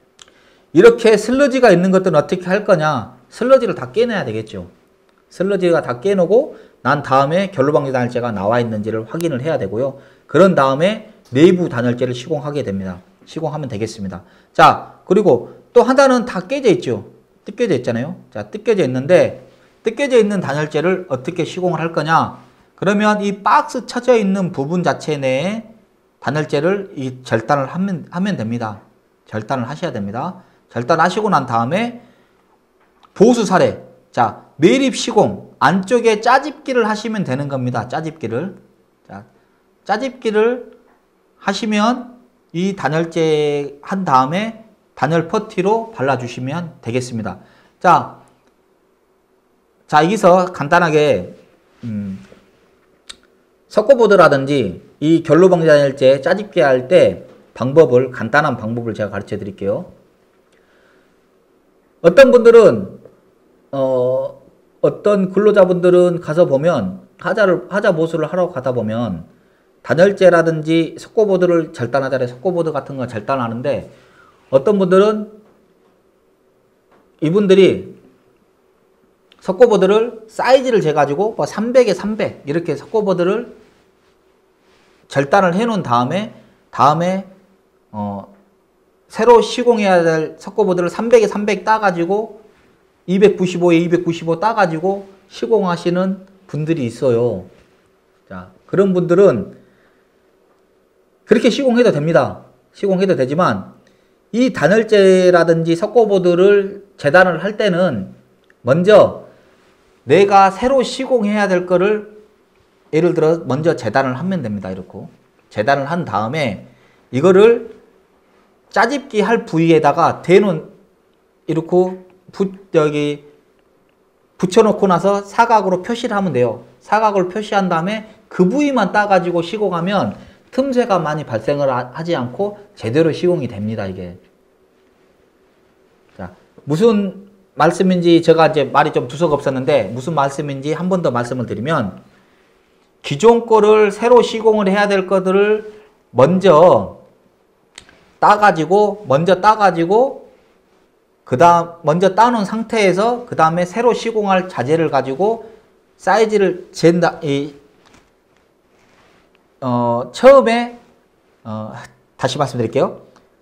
이렇게 슬러지가 있는 것들은 어떻게 할 거냐? 슬러지를 다 깨내야 되겠죠. 슬러지가 다 깨놓고 난 다음에 결로방지 단열재가 나와 있는지를 확인을 해야 되고요. 그런 다음에 내부 단열재를 시공하게 됩니다. 시공하면 되겠습니다. 자, 그리고 또 하나는 다 깨져 있죠. 뜯겨져 있잖아요. 자, 뜯겨져 있는데 뜯겨져 있는 단열재를 어떻게 시공을 할 거냐? 그러면 이 박스 쳐져 있는 부분 자체 내에 단열재를 절단을 하면 됩니다. 절단을 하셔야 됩니다. 절단하시고 난 다음에 보수 사례. 자, 매립 시공 안쪽에 짜집기를 하시면 되는 겁니다. 짜집기를. 자, 짜집기를 하시면 이 단열재 한 다음에 단열 퍼티로 발라주시면 되겠습니다. 자, 여기서 간단하게 석고보드라든지 이 결로방지 단열재 짜집기 할 때 간단한 방법을 제가 가르쳐 드릴게요. 어떤 분들은 어떤 근로자분들은 가서 보면 하자 보수를 하러 가다 보면 단열재라든지 석고보드를 절단하잖아요. 석고보드 같은 거 절단하는데 어떤 분들은 이분들이 석고보드를 사이즈를 재가지고 뭐 300에 300 이렇게 석고보드를 절단을 해 놓은 다음에 새로 시공해야 될 석고보드를 300에 300 따가지고 295에 295 따가지고 시공하시는 분들이 있어요. 자, 그런 분들은 그렇게 시공해도 됩니다. 시공해도 되지만 이 단열재라든지 석고보드를 재단을 할 때는 먼저 내가 새로 시공해야 될 거를 예를 들어 먼저 재단을 하면 됩니다. 이렇게 재단을 한 다음에 이거를 짜집기 할 부위에다가 대놓은 이렇게 붙여놓고 나서 사각으로 표시를 하면 돼요. 사각을 표시한 다음에 그 부위만 따가지고 시공하면 틈새가 많이 발생을 하지 않고 제대로 시공이 됩니다, 이게. 자, 무슨 말씀인지 제가 이제 말이 좀 두서가 없었는데 무슨 말씀인지 한 번 더 말씀을 드리면 기존 거를 새로 시공을 해야 될 것들을 먼저 따가지고 먼저 따놓은 상태에서 그 다음에 새로 시공할 자재를 가지고 사이즈를 잰다. 처음에 다시 말씀드릴게요.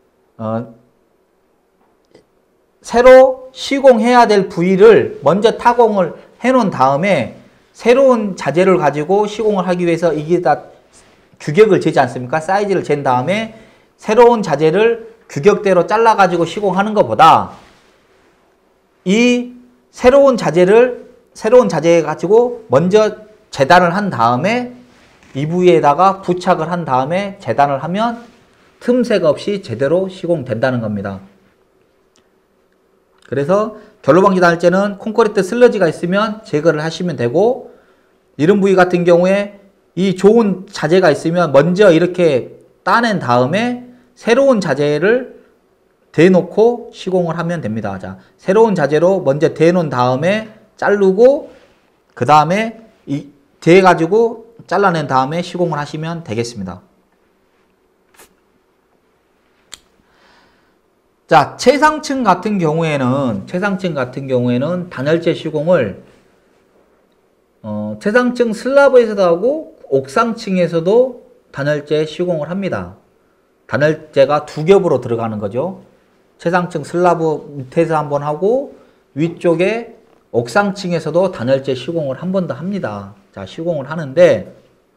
새로 시공해야 될 부위를 먼저 타공을 해놓은 다음에 새로운 자재를 가지고 시공을 하기 위해서 이게 다 규격을 재지 않습니까? 사이즈를 잰 다음에 새로운 자재를 규격대로 잘라가지고 시공하는 것보다 이 새로운 자재 가지고 먼저 재단을 한 다음에 이 부위에다가 부착을 한 다음에 재단을 하면 틈새가 없이 제대로 시공된다는 겁니다. 그래서 결로방지 단열재는 콘크리트 슬러지가 있으면 제거를 하시면 되고, 이런 부위 같은 경우에 이 좋은 자재가 있으면 먼저 이렇게 따낸 다음에 새로운 자재를 대놓고 시공을 하면 됩니다. 자, 새로운 자재로 먼저 대놓은 다음에 자르고 그 다음에 대가지고 잘라낸 다음에 시공을 하시면 되겠습니다. 자, 최상층 같은 경우에는 단열재 시공을 최상층 슬라브에서도 하고 옥상층에서도 단열재 시공을 합니다. 단열재가 두 겹으로 들어가는 거죠. 최상층 슬라브 밑에서 한번 하고 위쪽에 옥상층에서도 단열재 시공을 한 번 더 합니다. 자, 시공을 하는데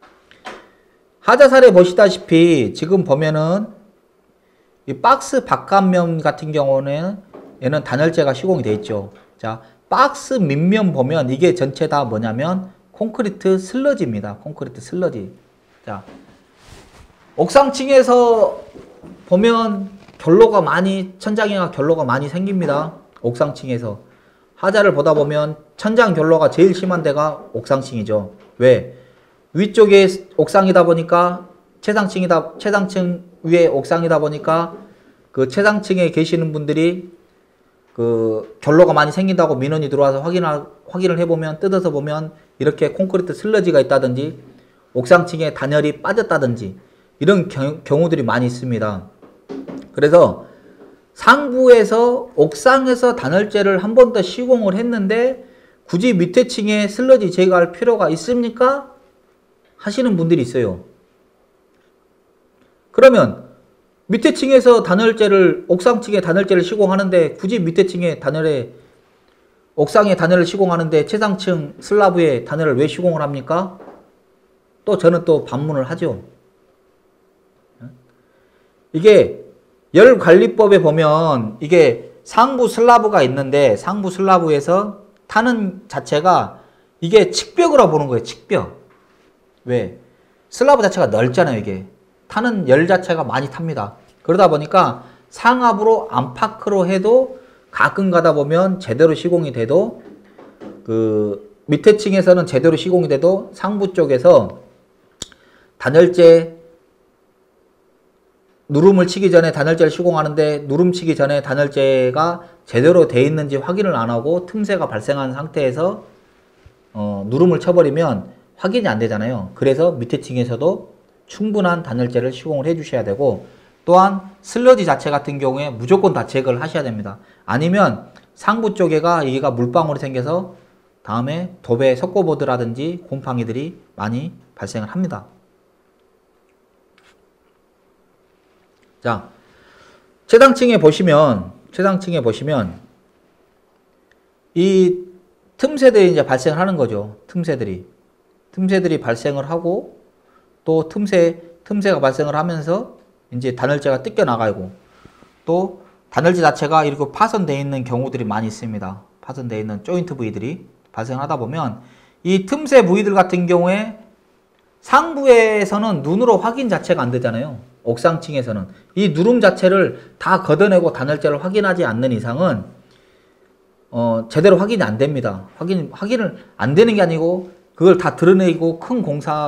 하자살에 보시다시피 지금 보면은 이 박스 바깥면 같은 경우는 얘는 단열재가 시공이 되어 있죠. 자, 박스 밑면 보면 이게 전체 다 뭐냐면 콘크리트 슬러지입니다. 콘크리트 슬러지. 자, 옥상층에서 보면 천장에가 결로가 많이 생깁니다. 옥상층에서. 하자를 보다 보면 천장 결로가 제일 심한 데가 옥상층이죠. 왜? 위쪽에 옥상이다 보니까 최상층 위에 옥상이다 보니까 그 최상층에 계시는 분들이 그 결로가 많이 생긴다고 민원이 들어와서 확인을 해보면, 뜯어서 보면 이렇게 콘크리트 슬러지가 있다든지 옥상층에 단열이 빠졌다든지 이런 경우들이 많이 있습니다. 그래서 상부에서 옥상에서 단열재를 한 번 더 시공을 했는데 굳이 밑에 층에 슬러지 제거할 필요가 있습니까? 하시는 분들이 있어요. 그러면 밑에 층에서 옥상층에 단열재를 시공하는데 굳이 밑에 층에 옥상에 단열을 시공하는데 최상층 슬라브에 단열을 왜 시공을 합니까? 또 저는 또 반문을 하죠. 이게 열관리법에 보면 이게 상부 슬라브가 있는데 상부 슬라브에서 타는 자체가 이게 측벽으로 보는 거예요. 측벽. 왜? 슬라브 자체가 넓잖아요. 이게. 타는 열 자체가 많이 탑니다. 그러다 보니까 상압으로 안팎으로 해도 가끔 가다 보면 제대로 시공이 돼도 그 밑에 층에서는 제대로 시공이 돼도 상부 쪽에서 단열재 누름을 치기 전에 단열재를 시공하는데 누름 치기 전에 단열재가 제대로 돼 있는지 확인을 안 하고 틈새가 발생한 상태에서 누름을 쳐버리면 확인이 안 되잖아요. 그래서 밑에 층에서도 충분한 단열재를 시공을 해 주셔야 되고, 또한 슬러지 자체 같은 경우에 무조건 다 제거를 하셔야 됩니다. 아니면 상부 쪽에가 여기가 물방울이 생겨서 다음에 도배 석고보드라든지 곰팡이들이 많이 발생을 합니다. 자, 최상층에 보시면 이 틈새들이 이제 발생을 하는 거죠. 틈새들이 발생을 하고, 또 틈새가 발생을 하면서 이제 단열재가 뜯겨 나가고, 또 단열재 자체가 이렇게 파손되어 있는 경우들이 많이 있습니다. 파손되어 있는 조인트 부위들이 발생하다 보면 이 틈새 부위들 같은 경우에 상부에서는 눈으로 확인 자체가 안 되잖아요. 옥상층에서는 이 누름 자체를 다 걷어내고 단열재를 확인하지 않는 이상은 제대로 확인이 안 됩니다. 확인을 안 되는 게 아니고 그걸 다 드러내고 큰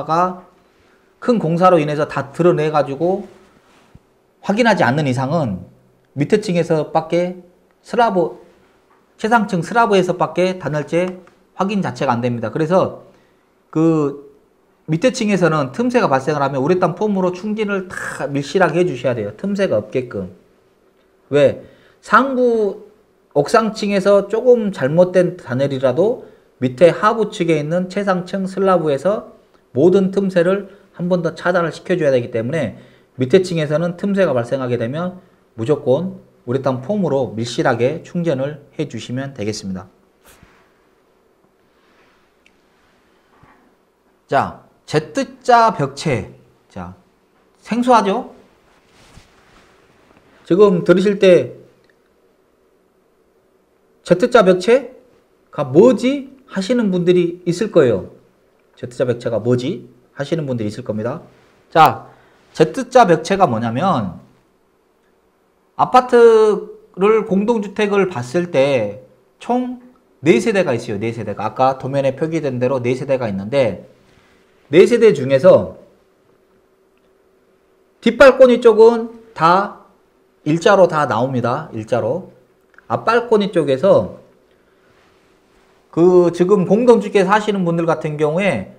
공사로 인해서 다 드러내가지고 확인하지 않는 이상은 밑에 층에서밖에 최상층 슬라브에서밖에 단열재 확인 자체가 안 됩니다. 그래서 그 밑에 층에서는 틈새가 발생을 하면 우레탄 폼으로 충진을 다 밀실하게 해주셔야 돼요. 틈새가 없게끔. 왜? 상부 옥상층에서 조금 잘못된 단열이라도 밑에 하부 측에 있는 최상층 슬라브에서 모든 틈새를 한 번 더 차단을 시켜줘야 되기 때문에 밑에 층에서는 틈새가 발생하게 되면 무조건 우레탄 폼으로 밀실하게 충전을 해주시면 되겠습니다. 자, Z자 벽체. 자, 생소하죠? 지금 들으실 때 Z자 벽체가 뭐지? 하시는 분들이 있을 거예요. Z자 벽체가 뭐지? 하시는 분들이 있을 겁니다. 자, Z자 벽체가 뭐냐면 아파트를 공동주택을 봤을 때 총 4세대가 있어요. 4세대가. 아까 도면에 표기된 대로 4세대가 있는데 4세대 중에서 뒷발코니 쪽은 다 일자로 다 나옵니다. 일자로. 앞발코니 쪽에서 그 지금 공동주택에 사시는 분들 같은 경우에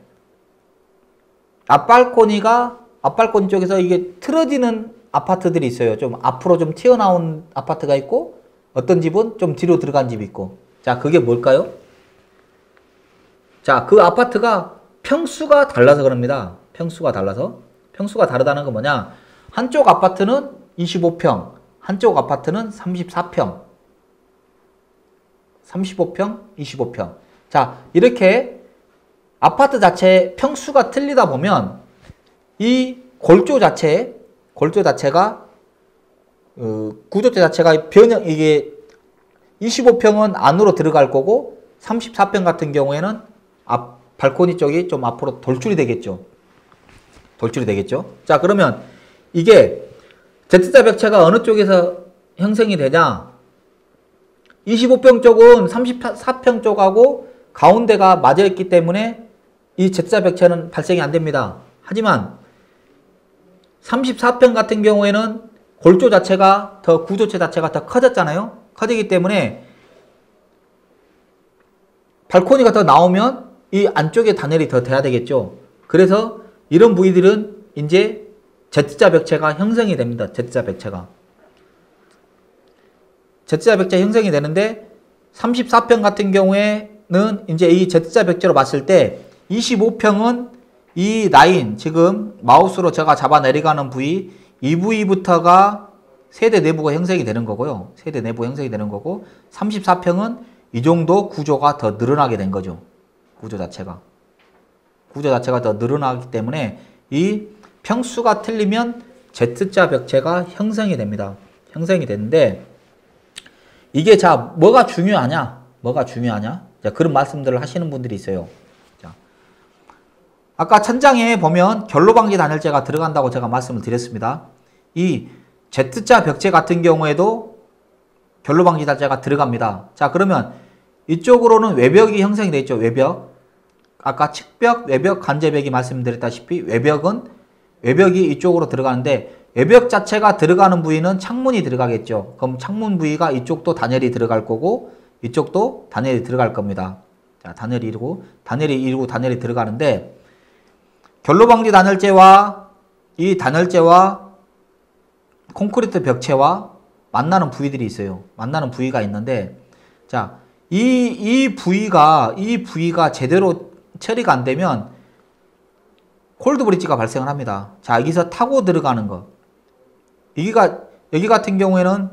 앞발코니 쪽에서 이게 틀어지는 아파트들이 있어요. 좀 앞으로 좀 튀어나온 아파트가 있고 어떤 집은 좀 뒤로 들어간 집이 있고. 자, 그게 뭘까요? 자, 그 아파트가 평수가 달라서 그럽니다. 평수가 달라서. 평수가 다르다는 건 뭐냐? 한쪽 아파트는 25평, 한쪽 아파트는 34평. 35평, 25평. 자, 이렇게 아파트 자체 평수가 틀리다 보면 이 골조 자체가 구조체 자체가 이게 25평은 안으로 들어갈 거고 34평 같은 경우에는 앞 발코니 쪽이 좀 앞으로 돌출이 되겠죠. 자, 그러면 이게 Z자 벽체가 어느 쪽에서 형성이 되냐? 25평 쪽은 34평 쪽하고 가운데가 맞아 있기 때문에 이 Z자 벽체는 발생이 안 됩니다. 하지만 34평 같은 경우에는 골조 자체가 구조체 자체가 더 커졌잖아요. 커지기 때문에 발코니가 더 나오면 이 안쪽에 단열이 더 돼야 되겠죠. 그래서 이런 부위들은 이제 Z자 벽체가 형성이 됩니다. Z자 벽체 형성이 되는데 34평 같은 경우에는 이제 이 Z자 벽체로 봤을 때 25평은 이 라인 지금 마우스로 제가 잡아 내려가는 부위 이 부위부터가 세대 내부가 형성이 되는 거고요. 세대 내부 형성이 되는 거고 34평은 이 정도 구조가 더 늘어나게 된 거죠. 구조 자체가 더 늘어나기 때문에 이 평수가 틀리면 Z자 벽체가 형성이 됩니다. 형성이 되는데 이게 자 뭐가 중요하냐? 자, 그런 말씀들을 하시는 분들이 있어요. 자, 아까 천장에 보면 결로방지 단열재가 들어간다고 제가 말씀을 드렸습니다. 이 Z자 벽체 같은 경우에도 결로방지 단열재가 들어갑니다. 자, 그러면 이쪽으로는 외벽이 형성이 되어 있죠. 외벽. 아까 측벽, 외벽, 간접벽이 말씀드렸다시피 외벽이 이쪽으로 들어가는데 외벽 자체가 들어가는 부위는 창문이 들어가겠죠. 그럼 창문 부위가 이쪽도 단열이 들어갈 거고 이쪽도 단열이 들어갈 겁니다. 자, 단열이 이루고 단열이 들어가는데 결로방지 단열재와 이 단열재와 콘크리트 벽체와 만나는 부위들이 있어요. 만나는 부위가 있는데 자, 이 부위가 제대로 처리가 안 되면 콜드 브릿지가 발생을 합니다. 자, 여기서 타고 들어가는 거. 여기 같은 경우에는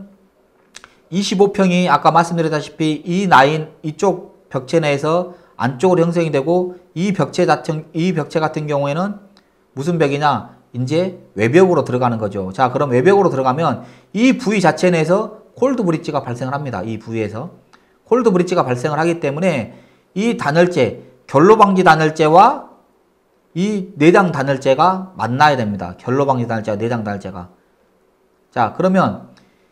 25평이 아까 말씀드렸다시피 이 라인 이쪽 벽체 내에서 안쪽으로 형성이 되고 이 벽체 같은 경우에는 무슨 벽이냐? 이제 외벽으로 들어가는 거죠. 자, 그럼 외벽으로 들어가면 이 부위 자체 내에서 콜드 브릿지가 발생을 합니다. 이 부위에서 콜드 브릿지가 발생을 하기 때문에 이 단열재, 결로방지 단열재와 이 내장 단열재가 만나야 됩니다. 결로방지 단열재와 내장 단열재가. 자, 그러면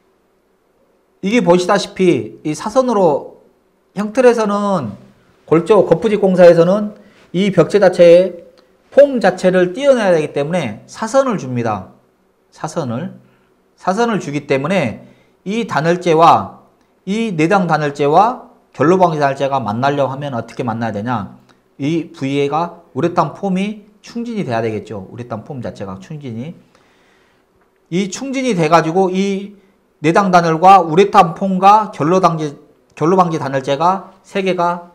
이게 보시다시피 이 사선으로 형틀에서는 골조 거푸집 공사에서는 이 벽체 자체에 폼 자체를 띄어내야 되기 때문에 사선을 줍니다. 사선을 주기 때문에 이 단열재와 이 내장 단열재와 결로방지 단열재가 만나려고 하면 어떻게 만나야 되냐? 이 부위가 우레탄 폼이 충진이 돼야 되겠죠. 우레탄 폼 자체가 충진이. 이 충진이 돼가지고 이 내장 단열과 우레탄 폼과 결로방지 단열재가 세 개가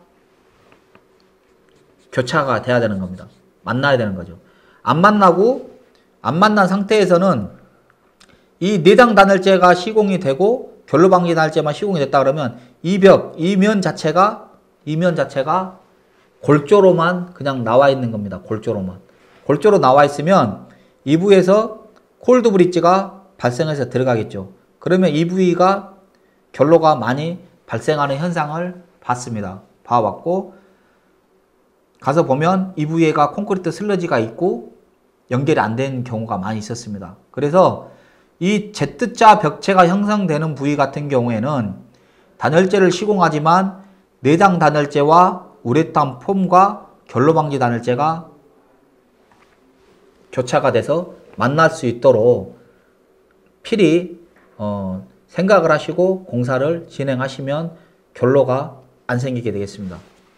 교차가 돼야 되는 겁니다. 만나야 되는 거죠. 안 만난 상태에서는 이 내장 단열재가 시공이 되고 결로방지 단열재만 시공이 됐다 그러면 이면 자체가 골조로만 그냥 나와 있는 겁니다. 골조로 나와 있으면 이 부위에서 콜드 브릿지가 발생해서 들어가겠죠. 그러면 이 부위가 결로가 많이 발생하는 현상을 봤습니다. 봐왔고 가서 보면 이 부위에가 콘크리트 슬러지가 있고 연결이 안 된 경우가 많이 있었습니다. 그래서 이 Z자 벽체가 형성되는 부위 같은 경우에는 단열재를 시공하지만 내장 단열재와 우레탄 폼과 결로방지 단열재가 교차가 돼서 만날 수 있도록 필히 생각을 하시고 공사를 진행하시면 결로가 안 생기게 되겠습니다.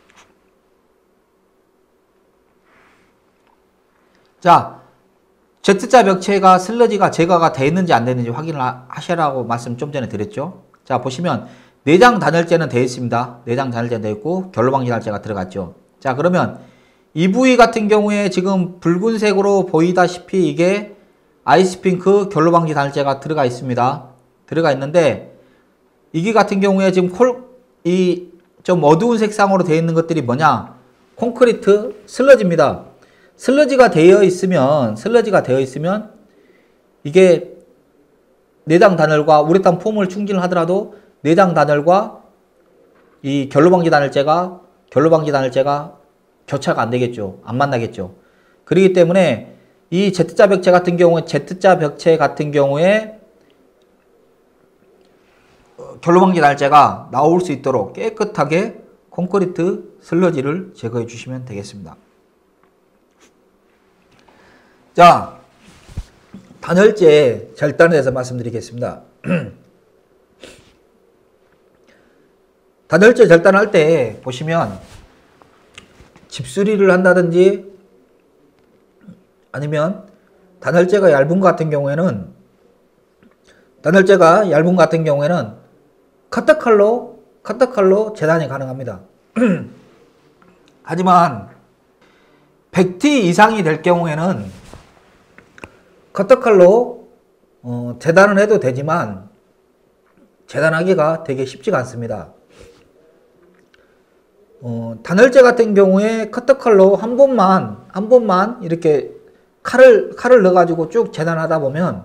자, Z자 벽체가 슬러지가 제거가 되어 있는지 안 되는지 확인을 하시라고 말씀 좀 전에 드렸죠. 자, 보시면 내장 단열재는 되어 있습니다. 내장 단열재 되어 있고 결로방지 단열재가 들어갔죠. 자, 그러면 이 부위 같은 경우에 지금 붉은색으로 보이다시피 이게 아이스핑크 결로방지 단열재가 들어가 있습니다. 들어가 있는데 이게 같은 경우에 지금 이 좀 어두운 색상으로 되어 있는 것들이 뭐냐? 콘크리트 슬러지입니다. 슬러지가 되어 있으면 이게 내장 단열과 우레탄 폼을 충진을 하더라도 내장 단열과 이 결로방지 단열재가 교차가 안 되겠죠. 안 만나겠죠. 그렇기 때문에 이 Z자 벽체 같은 경우에 결로방지 단열재가 나올 수 있도록 깨끗하게 콘크리트 슬러지를 제거해 주시면 되겠습니다. 자, 단열재 절단에 대해서 말씀드리겠습니다. 단열재 절단할 때 보시면 집수리를 한다든지 아니면 단열재가 얇은 것 같은 경우에는 커터칼로 재단이 가능합니다. 하지만 100T 이상이 될 경우에는 커터칼로 재단을 해도 되지만 재단하기가 되게 쉽지가 않습니다. 단열재 같은 경우에 커터칼로 한 번만 이렇게 칼을 넣어가지고 쭉 재단하다 보면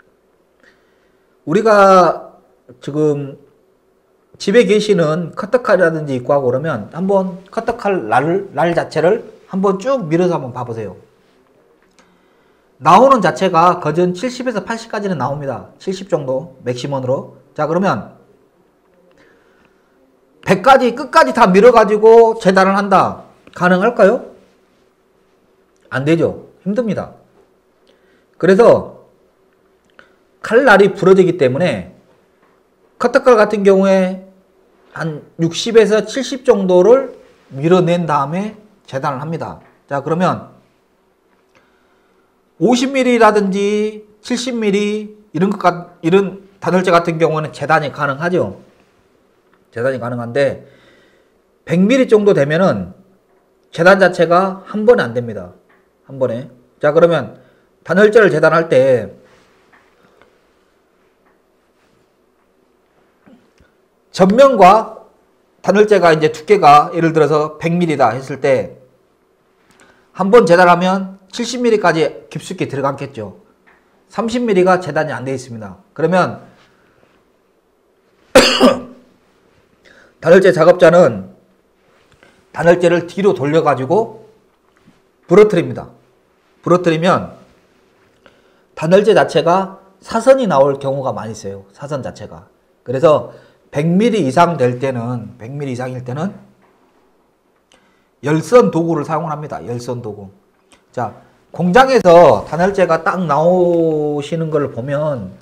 우리가 지금 집에 계시는 커터칼이라든지 있고 하고 그러면 한번 커터칼 날 자체를 한번 쭉 밀어서 한번 봐보세요. 나오는 자체가 거진 70에서 80까지는 나옵니다. 70 정도 맥시멈으로. 자, 그러면 100까지 끝까지 다 밀어가지고 재단을 한다. 가능할까요? 안 되죠. 힘듭니다. 그래서 칼날이 부러지기 때문에 커터칼 같은 경우에 한 60에서 70 정도를 밀어낸 다음에 재단을 합니다. 자, 그러면 50mm라든지 70mm 이런 단열재 같은 경우는 재단이 가능하죠. 재단이 가능한데 100mm 정도 되면은 재단 자체가 한 번에 안 됩니다. 한 번에. 자, 그러면 단열재를 재단할 때 전면과 단열재가 이제 두께가 예를 들어서 100mm다 했을 때 한 번 재단하면 70mm까지 깊숙이 들어갔겠죠. 30mm가 재단이 안 되어 있습니다. 그러면 단열재 작업자는 단열재를 뒤로 돌려가지고 부러뜨립니다. 부러뜨리면 단열재 자체가 사선이 나올 경우가 많이 있어요. 사선 자체가. 그래서 100mm 이상 될 때는 100mm 이상일 때는 열선 도구를 사용합니다. 열선 도구. 자, 공장에서 단열재가 딱 나오시는 걸 보면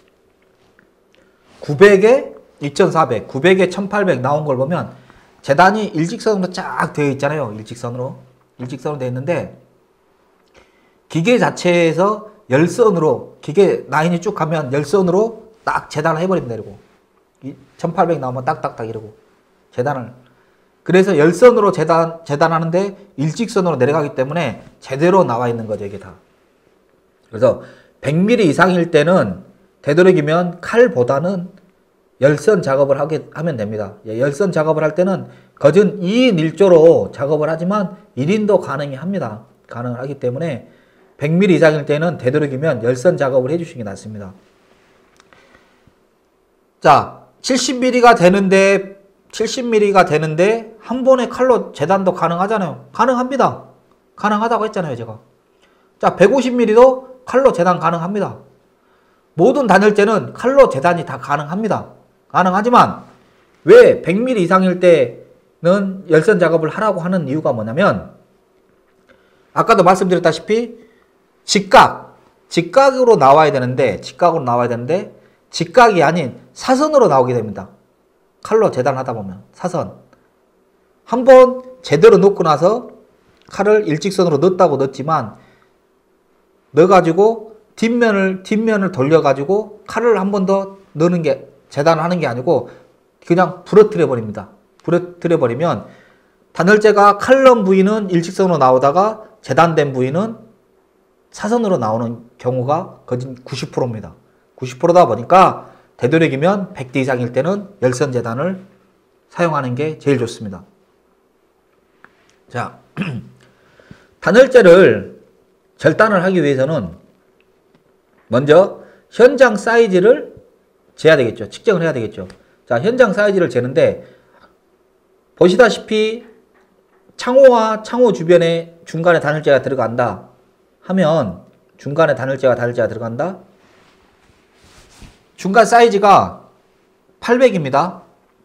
900에 2400, 900에 1800 나온 걸 보면 재단이 일직선으로 쫙 되어 있잖아요. 일직선으로 되어 있는데 기계 자체에서 열선으로 기계 라인이 쭉 가면 열선으로 딱 재단을 해버립니다. 이러고 1800 나오면 딱딱딱 이러고 재단을, 그래서 열선으로 재단하는데 일직선으로 내려가기 때문에 제대로 나와 있는 거죠, 이게 다. 그래서 100mm 이상일 때는 되도록이면 칼보다는 열선 작업을 하면 됩니다. 열선 작업을 할 때는 거진 2인 1조로 작업을 하지만 1인도 가능합니다. 가능하기 때문에 100mm 이상일 때는 되도록이면 열선 작업을 해주시는 게 낫습니다. 자, 70mm가 되는데 한 번에 칼로 재단도 가능하잖아요. 가능합니다. 가능하다고 했잖아요, 제가. 자, 150mm도 칼로 재단 가능합니다. 모든 단열재는 칼로 재단이 다 가능합니다. 가능하지만 왜 100mm 이상일 때는 열선 작업을 하라고 하는 이유가 뭐냐면, 아까도 말씀드렸다시피 직각으로 나와야 되는데 직각이 아닌 사선으로 나오게 됩니다. 칼로 재단하다 보면 사선. 한번 제대로 넣고 나서 칼을 일직선으로 넣었지만 넣어가지고 뒷면을 돌려가지고 칼을 한 번 더 넣는 게, 재단을 하는 게 아니고 그냥 부러뜨려 버립니다. 부러뜨려 버리면 단열재가 칼 넣은 부위는 일직선으로 나오다가 재단된 부위는 사선으로 나오는 경우가 거진 90%입니다. 90%다 보니까 되도록이면 100대 이상일 때는 열선 재단을 사용하는 게 제일 좋습니다. 자, 단열재를 절단을 하기 위해서는 먼저 현장 사이즈를 재야 되겠죠. 측정을 해야 되겠죠. 자, 현장 사이즈를 재는데 보시다시피 창호와 창호 주변에 중간에 단열재가 들어간다 하면, 중간에 단열재가 들어간다. 중간 사이즈가 800입니다.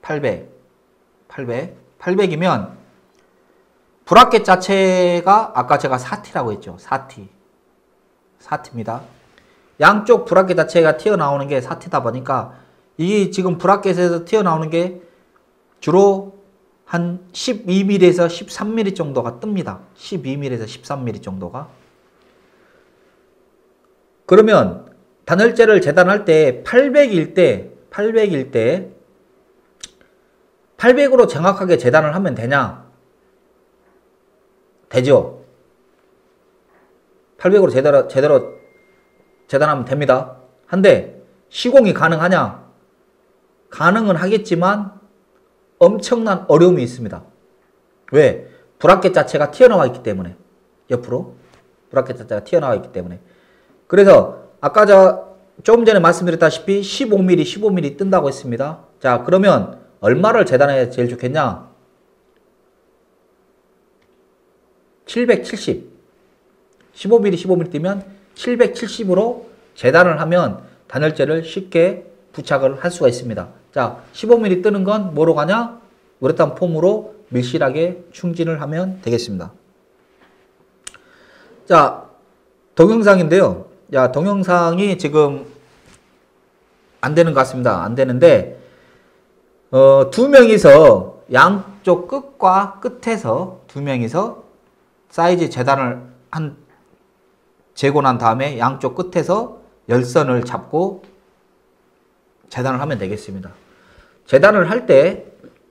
800이면 브라켓 자체가 아까 제가 4T라고 했죠. 4T입니다. 양쪽 브라켓 자체가 튀어나오는 게 4T다 보니까 이게 지금 브라켓에서 튀어나오는 게 주로 한 12mm에서 13mm 정도가 뜹니다. 12mm에서 13mm 정도가. 그러면 단열재를 재단할 때 800일 때 800으로 정확하게 재단을 하면 되냐? 되죠. 800으로 제대로 재단하면 됩니다. 한데 시공이 가능하냐? 가능은 하겠지만 엄청난 어려움이 있습니다. 왜? 브라켓 자체가 튀어나와 있기 때문에. 옆으로 브라켓 자체가 튀어나와 있기 때문에. 그래서 아까 조금 전에 말씀드렸다시피 15mm 뜬다고 했습니다. 자, 그러면 얼마를 재단해야 제일 좋겠냐? 770. 15mm 뜨면 770으로 재단을 하면 단열재를 쉽게 부착을 할 수가 있습니다. 자, 15mm 뜨는 건 뭐로 가냐? 우레탄 폼으로 밀실하게 충진을 하면 되겠습니다. 자, 동영상인데요. 자, 동영상이 지금 안 되는 것 같습니다. 안 되는데, 두 명이서 양쪽 끝과 끝에서 두 명이서 사이즈 재단을 재고 난 다음에 양쪽 끝에서 열선을 잡고 재단을 하면 되겠습니다. 재단을 할 때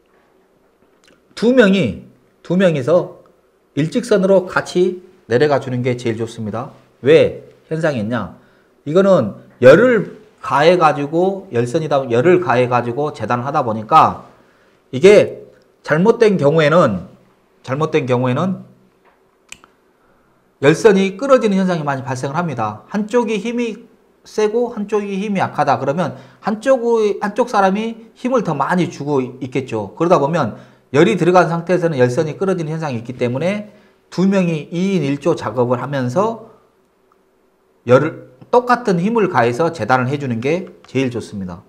두 명이서 일직선으로 같이 내려가 주는 게 제일 좋습니다. 왜 현상이 있냐? 이거는 열을 가해가지고, 열선이다 열을 가해가지고 재단을 하다 보니까 이게 잘못된 경우에는 열선이 끊어지는 현상이 많이 발생을 합니다. 한쪽이 힘이 세고 한쪽이 힘이 약하다 그러면 한쪽 사람이 힘을 더 많이 주고 있겠죠. 그러다 보면 열이 들어간 상태에서는 열선이 끊어지는 현상이 있기 때문에 두 명이 2인 1조 작업을 하면서 똑같은 힘을 가해서 재단을 해주는 게 제일 좋습니다.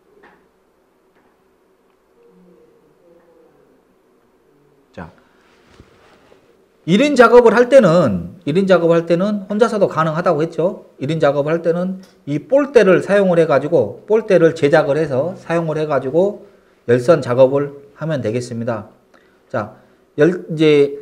자, 1인 작업을 할 때는 혼자서도 가능하다고 했죠. 1인 작업을 할 때는 이 볼대를 사용을 해가지고, 볼대를 제작을 해서 사용을 해가지고 열선 작업을 하면 되겠습니다. 자, 이제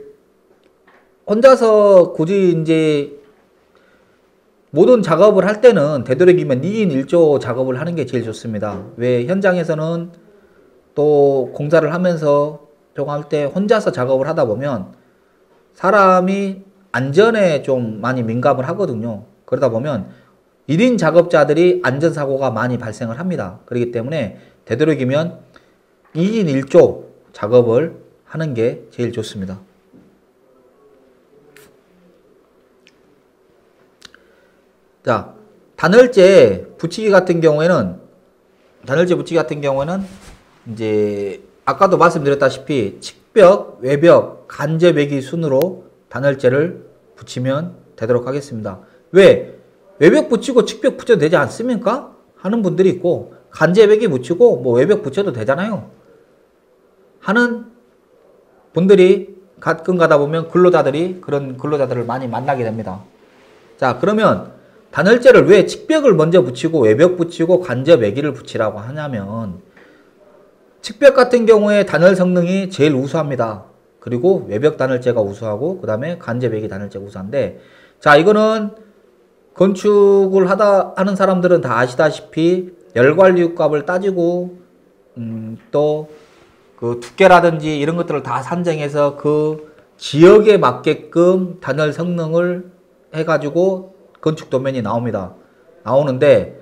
혼자서 굳이 이제 모든 작업을 할 때는 되도록이면 2인 1조 작업을 하는 게 제일 좋습니다. 왜 현장에서는 또 공사를 하면서 저거 할 때 혼자서 작업을 하다 보면 사람이 안전에 좀 많이 민감을 하거든요. 그러다 보면 1인 작업자들이 안전사고가 많이 발생을 합니다. 그렇기 때문에 되도록이면 2인 1조 작업을 하는 게 제일 좋습니다. 자, 단열재 붙이기 같은 경우에는 이제 아까도 말씀드렸다시피 측벽, 외벽, 간접외기 순으로 단열재를 붙이면 되도록 하겠습니다. 왜? 외벽 붙이고 측벽 붙여도 되지 않습니까? 하는 분들이 있고, 간접외기 붙이고 뭐 외벽 붙여도 되잖아요. 하는 분들이 가끔 가다 보면 그런 근로자들을 많이 만나게 됩니다. 자, 그러면 단열재를 왜 측벽을 먼저 붙이고 외벽 붙이고 간접외기를 붙이라고 하냐면, 측벽 같은 경우에 단열 성능이 제일 우수합니다. 그리고 외벽 단열재가 우수하고 그 다음에 간접외기 단열재가 우수한데, 자, 이거는 건축을 하는 사람들은 다 아시다시피 열관리 값을 따지고 또 그 두께라든지 이런 것들을 다 산정해서 그 지역에 맞게끔 단열 성능을 해가지고 건축 도면이 나오는데,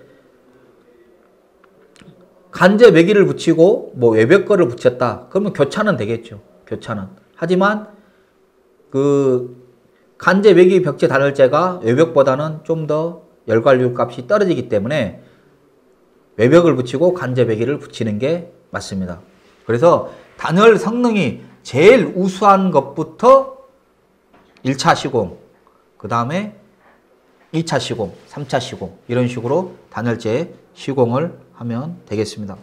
간접외기를 붙이고 뭐 외벽 거를 붙였다 그러면 교차는 되겠죠. 교차는. 하지만 그 간접외기 벽체 단열재가 외벽보다는 좀 더 열관리 값이 떨어지기 때문에 외벽을 붙이고 간접외기를 붙이는 게 맞습니다. 그래서 단열 성능이 제일 우수한 것부터 1차 시공, 그 다음에 2차 시공, 3차 시공, 이런 식으로 단열재 시공을 하면 되겠습니다.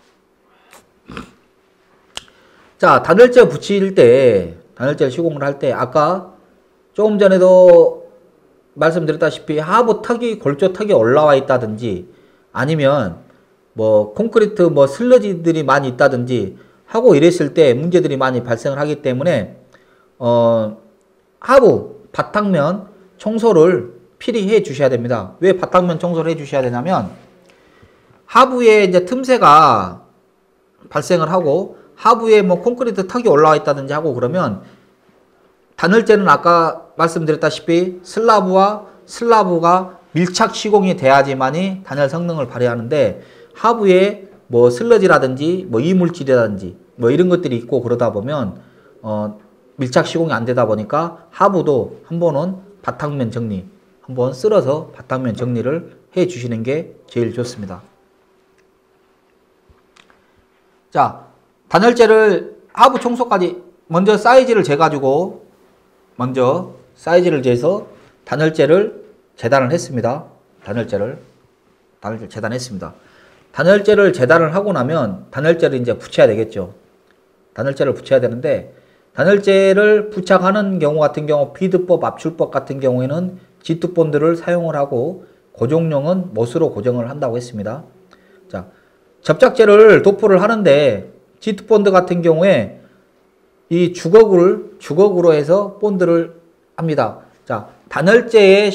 자, 단열재 붙일 때, 단열재 시공을 할 때, 아까 조금 전에도 말씀드렸다시피 하부 턱이, 골조 턱이 올라와 있다든지, 아니면 뭐 콘크리트 뭐 슬러지들이 많이 있다든지 하고 이랬을 때 문제들이 많이 발생을 하기 때문에 하부 바닥면 청소를 필히 해 주셔야 됩니다. 왜 바닥면 청소를 해 주셔야 되냐면, 하부에 이제 틈새가 발생을 하고 하부에 뭐 콘크리트 턱이 올라와 있다든지 하고 그러면 단열재는 아까 말씀드렸다시피 슬라브와 슬라브가 밀착 시공이 돼야지만이 단열 성능을 발휘하는데, 하부에 뭐 슬러지라든지 뭐 이물질이라든지 뭐 이런 것들이 있고 그러다 보면 밀착 시공이 안 되다 보니까 하부도 한 번은 바닥면 정리, 한번 쓸어서 바닥면 정리를 해 주시는 게 제일 좋습니다. 자, 단열재를 하부 청소까지 먼저 사이즈를 재가지고 먼저 사이즈를 재서 단열재를 재단을 했습니다. 단열재를 재단했습니다. 단열재를 재단을 하고 나면 단열재를 이제 붙여야 되겠죠. 단열재를 붙여야 되는데, 단열재를 부착하는 경우 같은 경우 비드법, 압출법 같은 경우에는 G2본드를 사용을 하고 고정용은 못으로 고정을 한다고 했습니다. 자, 접착제를 도포를 하는데 G2본드 같은 경우에 이 주걱으로 해서 본드를 합니다. 자, 단열재에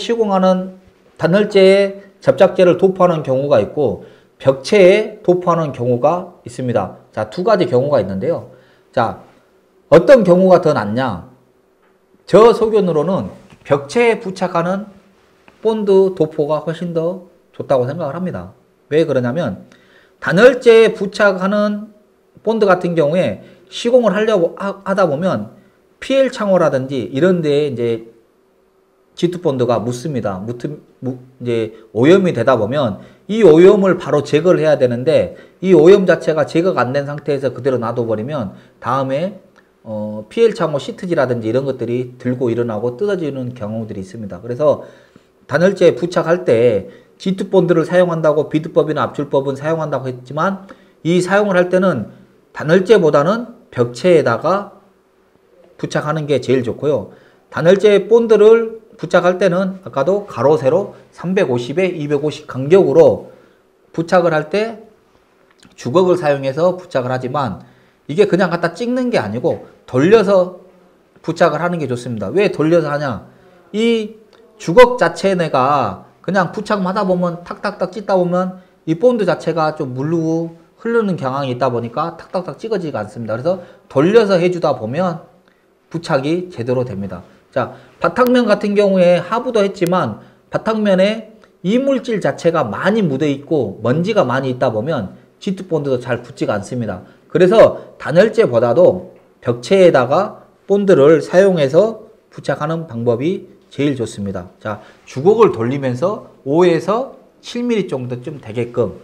접착제를 도포하는 경우가 있고 벽체에 도포하는 경우가 있습니다. 자, 두 가지 경우가 있는데요. 자, 어떤 경우가 더 낫냐? 저 소견으로는 벽체에 부착하는 본드 도포가 훨씬 더 좋다고 생각을 합니다. 왜 그러냐면, 단열재에 부착하는 본드 같은 경우에 시공을 하려고 하다 보면 PL 창호라든지 이런 데에 이제 G2 본드가 묻습니다. 이제 오염이 되다 보면 이 오염을 바로 제거를 해야 되는데, 이 오염 자체가 제거가 안 된 상태에서 그대로 놔둬버리면 다음에 PL 창호 시트지라든지 이런 것들이 들고 일어나고 뜯어지는 경우들이 있습니다. 그래서 단열재에 부착할 때 G2 본드를 사용한다고 비드법이나 압출법은 사용한다고 했지만, 이 사용을 할 때는 단열재보다는 벽체에다가 부착하는 게 제일 좋고요. 단열재 본드를 부착할 때는 아까도 가로 세로 350에 250 간격으로 부착을 할 때 주걱을 사용해서 부착을 하지만 이게 그냥 갖다 찍는 게 아니고 돌려서 부착을 하는 게 좋습니다. 왜 돌려서 하냐? 이 주걱 자체 내가 그냥 부착하다 보면 탁탁탁 찢다 보면 이 본드 자체가 좀 물르고 흐르는 경향이 있다 보니까 탁탁탁 찍어지지가 않습니다. 그래서 돌려서 해주다 보면 부착이 제대로 됩니다. 자, 바탕면 같은 경우에 하부도 했지만 바탕면에 이물질 자체가 많이 묻어 있고 먼지가 많이 있다 보면 G2 본드도 잘 붙지가 않습니다. 그래서 단열재보다도 벽체에다가 본드를 사용해서 부착하는 방법이 제일 좋습니다. 자, 주걱을 돌리면서 5에서 7mm 정도쯤 되게끔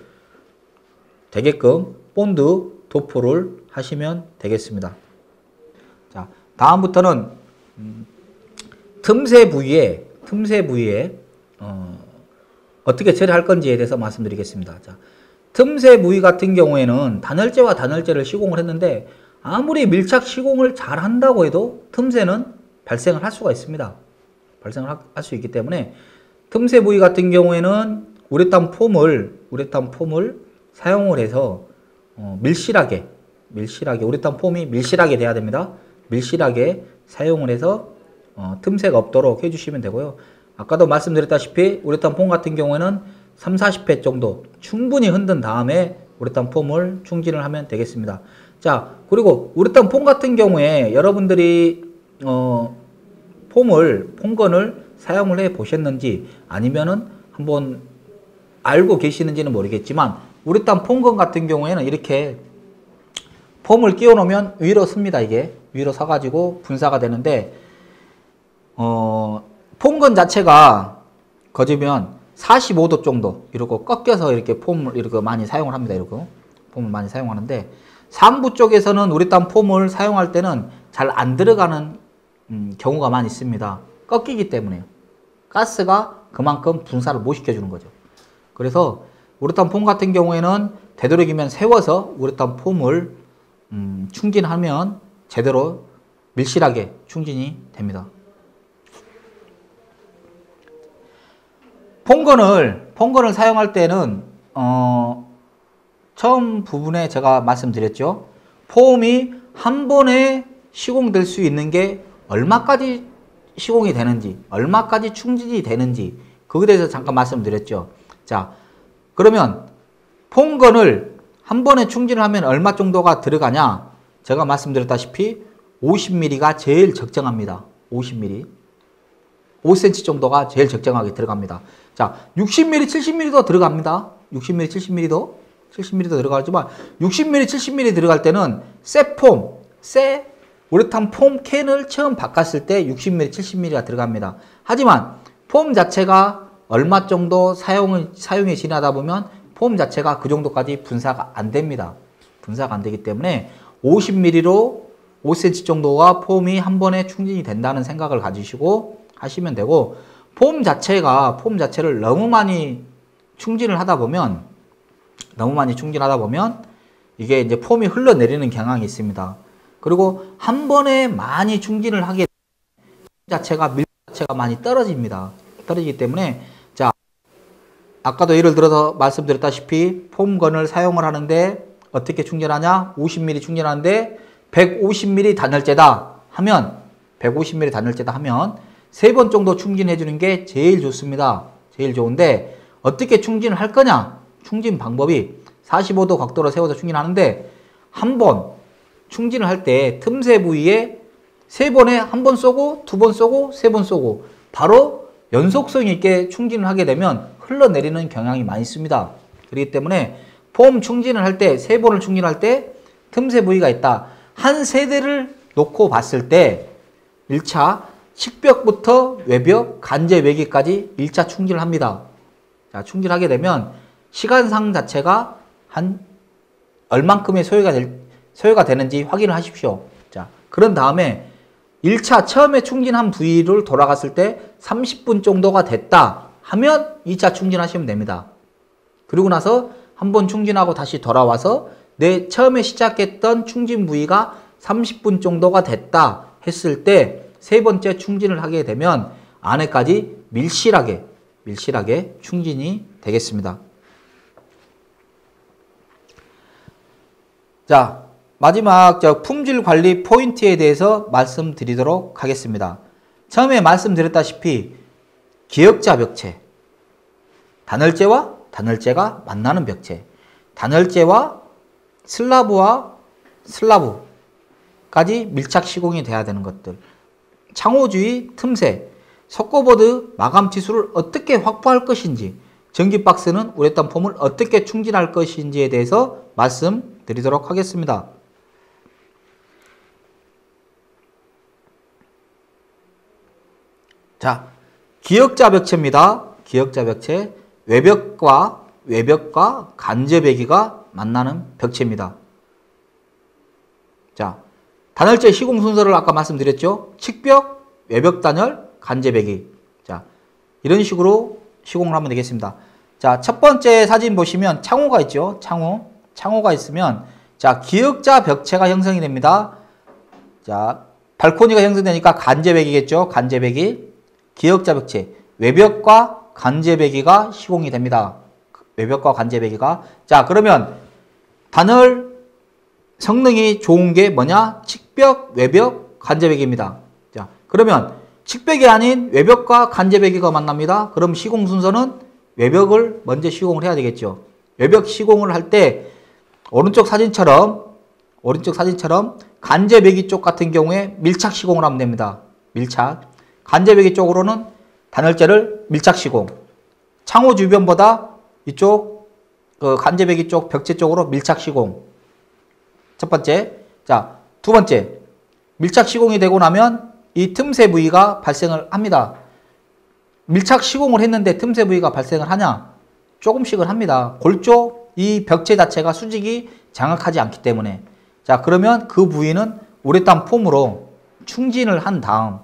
본드 도포를 하시면 되겠습니다. 자, 다음부터는 틈새 부위에 어떻게 처리할 건지에 대해서 말씀드리겠습니다. 자, 틈새 부위 같은 경우에는 단열재와 단열재를 시공을 했는데 아무리 밀착 시공을 잘 한다고 해도 틈새는 발생을 할 수가 있습니다. 발생을 할 수 있기 때문에 틈새 부위 같은 경우에는 우레탄 폼을 사용을 해서 밀실하게 우레탄 폼이 밀실하게 돼야 됩니다. 밀실하게 사용을 해서 틈새가 없도록 해주시면 되고요. 아까도 말씀드렸다시피 우레탄 폼 같은 경우에는 30-40회 정도 충분히 흔든 다음에 우레탄 폼을 충진을 하면 되겠습니다. 자, 그리고 우레탄 폼 같은 경우에 여러분들이 폼건을 사용을 해 보셨는지 아니면은 한번 알고 계시는지는 모르겠지만 우레탄 폼건 같은 경우에는 이렇게 폼을 끼워 놓으면 위로 씁니다. 이게 위로 서가지고 분사가 되는데 폼건 자체가 거지면 45도 정도 이렇게 꺾여서 이렇게 폼을 이렇게 많이 사용을 합니다. 이렇게 폼을 많이 사용하는데 상부 쪽에서는 우레탄 폼을 사용할 때는 잘 안 들어가는 경우가 많이 있습니다. 꺾이기 때문에요. 가스가 그만큼 분사를 못 시켜주는 거죠. 그래서 우레탄 폼 같은 경우에는 되도록이면 세워서 우레탄 폼을 충진하면 제대로 밀실하게 충진이 됩니다. 폼건을 사용할 때는 처음 부분에 제가 말씀드렸죠. 폼이 한 번에 시공될 수 있는 게 얼마까지 시공이 되는지, 얼마까지 충진이 되는지 그거에 대해서 잠깐 말씀드렸죠. 자, 그러면 폼건을 한 번에 충진을 하면 얼마 정도가 들어가냐? 제가 말씀드렸다시피 50mm가 제일 적정합니다. 50mm. 5cm 정도가 제일 적정하게 들어갑니다. 자, 60mm, 70mm도 들어갑니다. 60mm, 70mm도 들어가지만 60mm, 70mm 들어갈 때는 새 우레탄 폼 캔을 처음 바꿨을 때 60mm, 70mm가 들어갑니다. 하지만 폼 자체가 얼마 정도 사용이 지나다 보면 폼 자체가 그 정도까지 분사가 안 됩니다. 분사가 안 되기 때문에 50mm로 5cm 정도가 폼이 한 번에 충진이 된다는 생각을 가지시고 하시면 되고, 폼 자체를 너무 많이 충진을 하다 보면 이게 이제 폼이 흘러내리는 경향이 있습니다. 그리고 한 번에 많이 충진을 하게 되면 밀 자체가 많이 떨어집니다. 떨어지기 때문에, 자, 아까도 예를 들어서 말씀드렸다시피 폼건을 사용을 하는데 어떻게 충전하냐? 50mm 충전하는데 150mm 단열재다 하면 3번 정도 충진해 주는 게 제일 좋습니다. 제일 좋은데 어떻게 충진을 할 거냐? 충진 방법이 45도 각도로 세워서 충진하는데 한 번 충진을 할 때 틈새 부위에 3번에 한 번 쏘고 2번 쏘고 3번 쏘고 바로 연속성 있게 충진을 하게 되면 흘러내리는 경향이 많이 있습니다. 그렇기 때문에 폼 충진을 할 때 3번을 충진할 때 틈새 부위가 있다. 한 세대를 놓고 봤을 때 1차 식벽부터 외벽, 간제 외기까지 1차 충진을 합니다. 자, 충진하게 되면 시간상 자체가 한 얼만큼의 소요가 되는지 확인을 하십시오. 자, 그런 다음에 1차 처음에 충진한 부위를 돌아갔을 때 30분 정도가 됐다 하면 2차 충진하시면 됩니다. 그리고 나서 한번 충진하고 다시 돌아와서 처음에 시작했던 충진 부위가 30분 정도가 됐다 했을 때 세 번째 충진을 하게 되면 안에까지 밀실하게 충진이 되겠습니다. 자, 마지막 품질 관리 포인트에 대해서 말씀드리도록 하겠습니다. 처음에 말씀드렸다시피 기역자 벽체, 단열재와 단열재가 만나는 벽체, 단열재와 슬라브까지 밀착 시공이 돼야 되는 것들, 창호주의 틈새, 석고보드 마감 치수를 어떻게 확보할 것인지, 전기박스는 우레탄 폼을 어떻게 충진할 것인지에 대해서 말씀드리도록 하겠습니다. 자, 기역자 벽체입니다. 기역자 벽체, 외벽과 간접배기가 만나는 벽체입니다. 자, 단열재 시공 순서를 아까 말씀드렸죠. 측벽, 외벽 단열, 간접배기. 자, 이런 식으로 시공을 하면 되겠습니다. 자, 첫 번째 사진 보시면 창호가 있죠. 창호가 있으면, 자, 기역자 벽체가 형성이 됩니다. 자, 발코니가 형성되니까 간접배기겠죠. 간접배기. 기역자 벽체, 외벽과 간접배기가 시공이 됩니다. 외벽과 간접배기가. 자, 그러면 단열 성능이 좋은 게 뭐냐? 측벽, 외벽, 간접배기입니다. 자, 그러면 측벽이 아닌 외벽과 간접배기가 만납니다. 그럼 시공 순서는 외벽을 먼저 시공을 해야 되겠죠. 외벽 시공을 할 때 오른쪽 사진처럼 간접배기 쪽 같은 경우에 밀착 시공을 하면 됩니다. 밀착. 간접배기 쪽으로는 단열재를 밀착 시공. 창호 주변보다 이쪽 간접배기 쪽 벽체 쪽으로 밀착 시공. 첫 번째. 자, 두 번째. 밀착 시공이 되고 나면 이 틈새 부위가 발생을 합니다. 밀착 시공을 했는데 틈새 부위가 발생을 하냐? 조금씩은 합니다. 골조 이 벽체 자체가 수직이 장악하지 않기 때문에. 자, 그러면 그 부위는 우레탄 폼으로 충진을 한 다음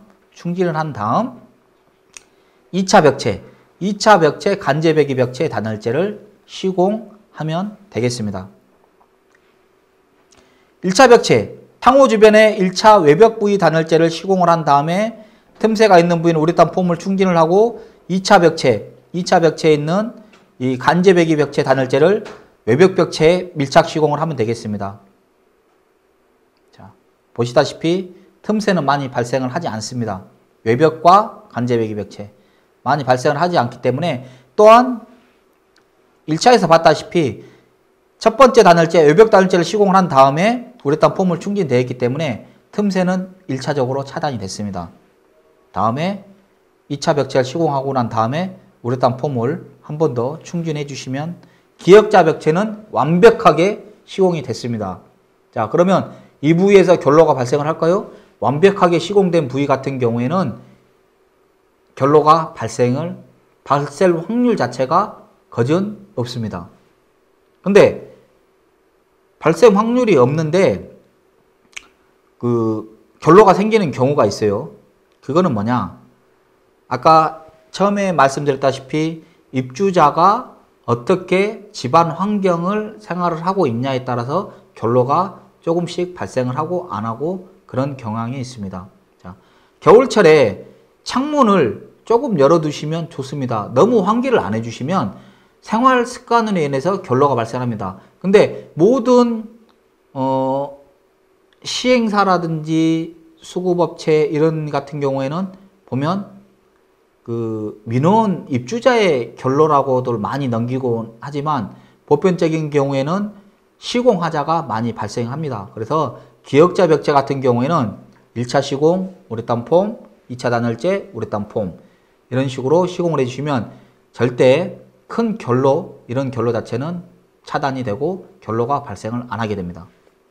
2차 벽체 간접배기 벽체 단열재를 시공하면 되겠습니다. 1차 벽체 창호 주변에 1차 외벽 부위 단열재를 시공을 한 다음에 틈새가 있는 부위는 우레탄 폼을 충진을 하고 2차 벽체에 있는 이 간접배기 벽체 단열재를 외벽 벽체에 밀착 시공을 하면 되겠습니다. 자, 보시다시피 틈새는 많이 발생을 하지 않습니다. 외벽과 간접배기 벽체 많이 발생을 하지 않기 때문에, 또한 1차에서 봤다시피 첫 번째 단열재, 외벽 단열재를 시공을 한 다음에 우레탄 폼을 충진되어 있기 때문에 틈새는 1차적으로 차단이 됐습니다. 다음에 2차 벽체를 시공하고 난 다음에 우레탄 폼을 한 번 더 충진해 주시면 기역자 벽체는 완벽하게 시공이 됐습니다. 자, 그러면 이 부위에서 결로가 발생을 할까요? 완벽하게 시공된 부위 같은 경우에는 결로가 발생 확률 자체가 거진 없습니다. 근데 발생 확률이 없는데 결로가 생기는 경우가 있어요. 그거는 뭐냐? 아까 처음에 말씀드렸다시피 입주자가 어떻게 집안 환경을 생활을 하고 있냐에 따라서 결로가 조금씩 발생을 하고 안 하고 그런 경향이 있습니다. 자, 겨울철에 창문을 조금 열어두시면 좋습니다. 너무 환기를 안 해주시면 생활 습관으로 인해서 결로가 발생합니다. 근데 모든 시행사라든지 수급업체 이런 같은 경우에는 보면 민원 입주자의 결로라고들 많이 넘기곤 하지만 보편적인 경우에는 시공하자가 많이 발생합니다. 그래서 기역자 벽체 같은 경우에는 1차 시공 우레탄 폼, 2차 단열재 우레탄 폼 이런 식으로 시공을 해주시면 절대 큰 결로, 이런 결로 자체는 차단이 되고 결로가 발생을 안 하게 됩니다.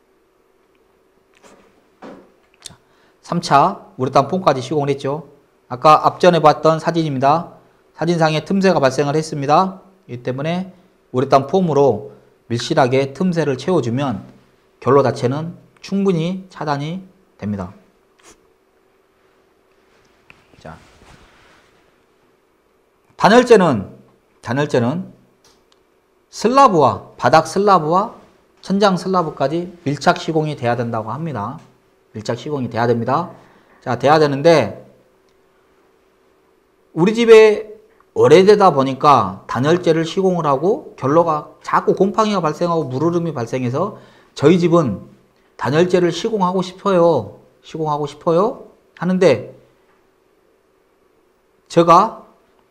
자, 3차 우레탄 폼까지 시공을 했죠. 아까 앞전에 봤던 사진입니다. 사진상에 틈새가 발생을 했습니다. 이 때문에 우레탄 폼으로 밀실하게 틈새를 채워주면 결로 자체는 충분히 차단이 됩니다. 자, 단열재는 슬라브와 바닥 슬라브와 천장 슬라브까지 밀착 시공이 돼야 된다고 합니다. 밀착 시공이 돼야 됩니다. 자, 돼야 되는데 우리 집에 오래되다 보니까 단열재를 시공을 하고 결로가 자꾸 곰팡이가 발생하고 물흐름이 발생해서 저희 집은 단열재를 시공하고 싶어요. 시공하고 싶어요. 하는데 제가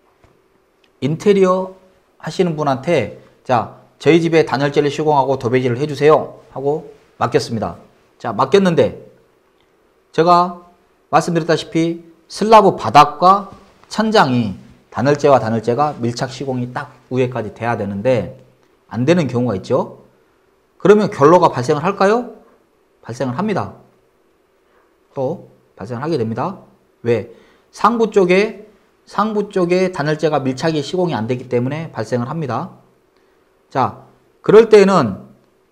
인테리어 하시는 분한테 자, 저희 집에 단열재를 시공하고 도배지를 해주세요 하고 맡겼습니다. 자, 맡겼는데 제가 말씀드렸다시피 슬라브 바닥과 천장이 단열재와 단열재가 밀착 시공이 딱 위에까지 돼야 되는데 안 되는 경우가 있죠. 그러면 결로가 발생을 할까요? 발생을 합니다. 또 발생을 하게 됩니다. 왜? 상부 쪽에 단열재가 밀착이 시공이 안 되기 때문에 발생을 합니다. 자, 그럴 때는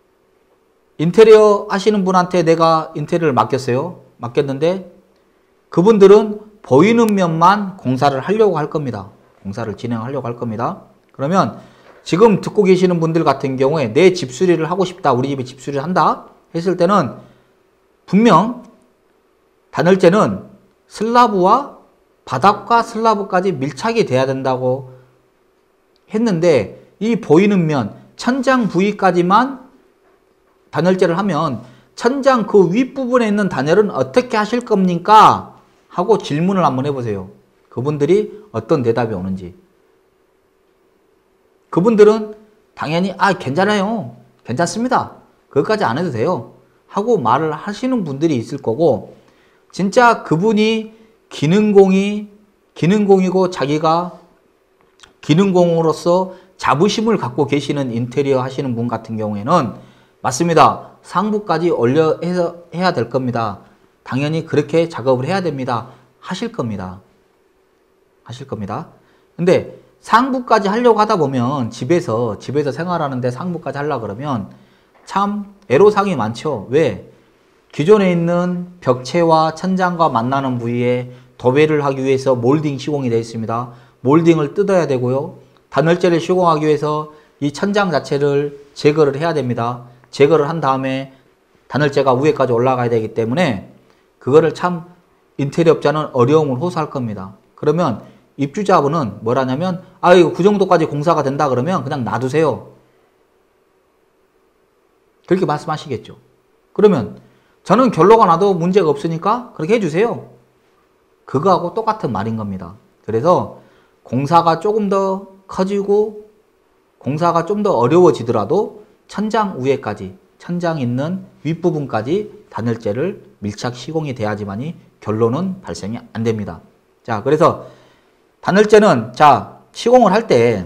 인테리어 하시는 분한테 내가 인테리어를 맡겼어요. 맡겼는데 그분들은 보이는 면만 공사를 하려고 할 겁니다. 공사를 진행하려고 할 겁니다. 그러면 지금 듣고 계시는 분들 같은 경우에 내 집수리를 하고 싶다. 우리 집에 집수리를 한다. 했을 때는 분명 단열재는 슬라브와 바닥과 슬라브까지 밀착이 돼야 된다고 했는데 이 보이는 면, 천장 부위까지만 단열재를 하면 천장 그 윗부분에 있는 단열은 어떻게 하실 겁니까? 하고 질문을 한번 해보세요. 그분들이 어떤 대답이 오는지. 그분들은 당연히 괜찮아요. 괜찮습니다. 그것까지 안 해도 돼요. 하고 말을 하시는 분들이 있을 거고 진짜 그분이 기능공이고 자기가 기능공으로서 자부심을 갖고 계시는 인테리어 하시는 분 같은 경우에는 맞습니다. 상부까지 해야 될 겁니다. 당연히 그렇게 작업을 해야 됩니다. 하실 겁니다. 하실 겁니다. 근데 상부까지 하려고 하다 보면 집에서 생활하는데 상부까지 하려고 그러면 참 애로사항이 많죠. 왜? 기존에 있는 벽체와 천장과 만나는 부위에 도배를 하기 위해서 몰딩 시공이 되어 있습니다. 몰딩을 뜯어야 되고요. 단열재를 시공하기 위해서 이 천장 자체를 제거를 해야 됩니다. 제거를 한 다음에 단열재가 위에까지 올라가야 되기 때문에 그거를 참 인테리어 업자는 어려움을 호소할 겁니다. 그러면 입주자분은 뭐라냐면 이거 그 정도까지 공사가 된다 그러면 그냥 놔두세요. 그렇게 말씀하시겠죠. 그러면 저는 결로가 나도 문제가 없으니까 그렇게 해주세요. 그거하고 똑같은 말인 겁니다. 그래서 공사가 조금 더 커지고 공사가 좀 더 어려워지더라도 천장 위에까지, 천장 있는 윗부분까지 단열재를 밀착 시공이 돼야지만이 결로는 발생이 안 됩니다. 자, 그래서 단열재는 시공을 할 때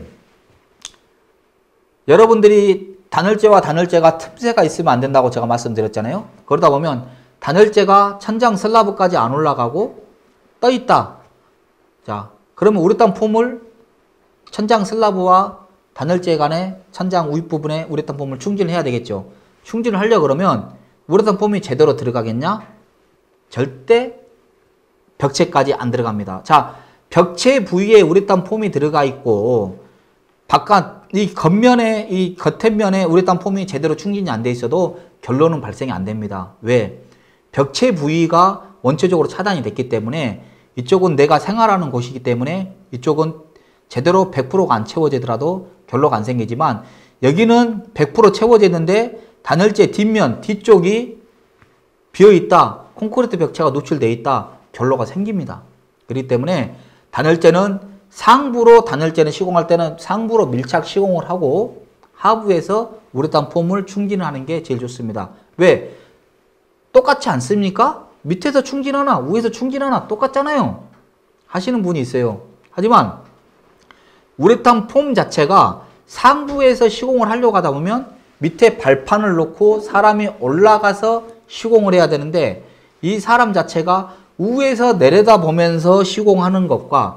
여러분들이 단열재와 단열재가 틈새가 있으면 안 된다고 제가 말씀드렸잖아요. 그러다 보면 단열재가 천장 슬라브까지 안 올라가고 떠 있다. 자, 그러면 우레탄 폼을 천장 슬라브와 단열재 간의 천장 윗부분에 우레탄 폼을 충진을 해야 되겠죠. 충진을 하려고 그러면 우레탄 폼이 제대로 들어가겠냐? 절대 벽체까지 안 들어갑니다. 자, 벽체 부위에 우레탄 폼이 들어가 있고 바깥 이 겉면에 이 겉면에 우레탄 폼이 제대로 충진이 안 돼 있어도 결로는 발생이 안 됩니다. 왜? 벽체 부위가 원초적으로 차단이 됐기 때문에 이쪽은 내가 생활하는 곳이기 때문에 이쪽은 제대로 100%가 안 채워지더라도 결로가 안 생기지만 여기는 100% 채워지는데 단열재 뒷면, 뒤쪽이 비어있다. 콘크리트 벽체가 노출되어 있다. 결로가 생깁니다. 그렇기 때문에 단열재는 상부로 단열재는 시공할 때는 상부로 밀착 시공을 하고 하부에서 우레탄 폼을 충진하는 게 제일 좋습니다. 왜? 똑같지 않습니까? 밑에서 충진하나 위에서 충진하나 똑같잖아요. 하시는 분이 있어요. 하지만 우레탄 폼 자체가 상부에서 시공을 하려고 하다 보면 밑에 발판을 놓고 사람이 올라가서 시공을 해야 되는데 이 사람 자체가 위에서 내려다보면서 시공하는 것과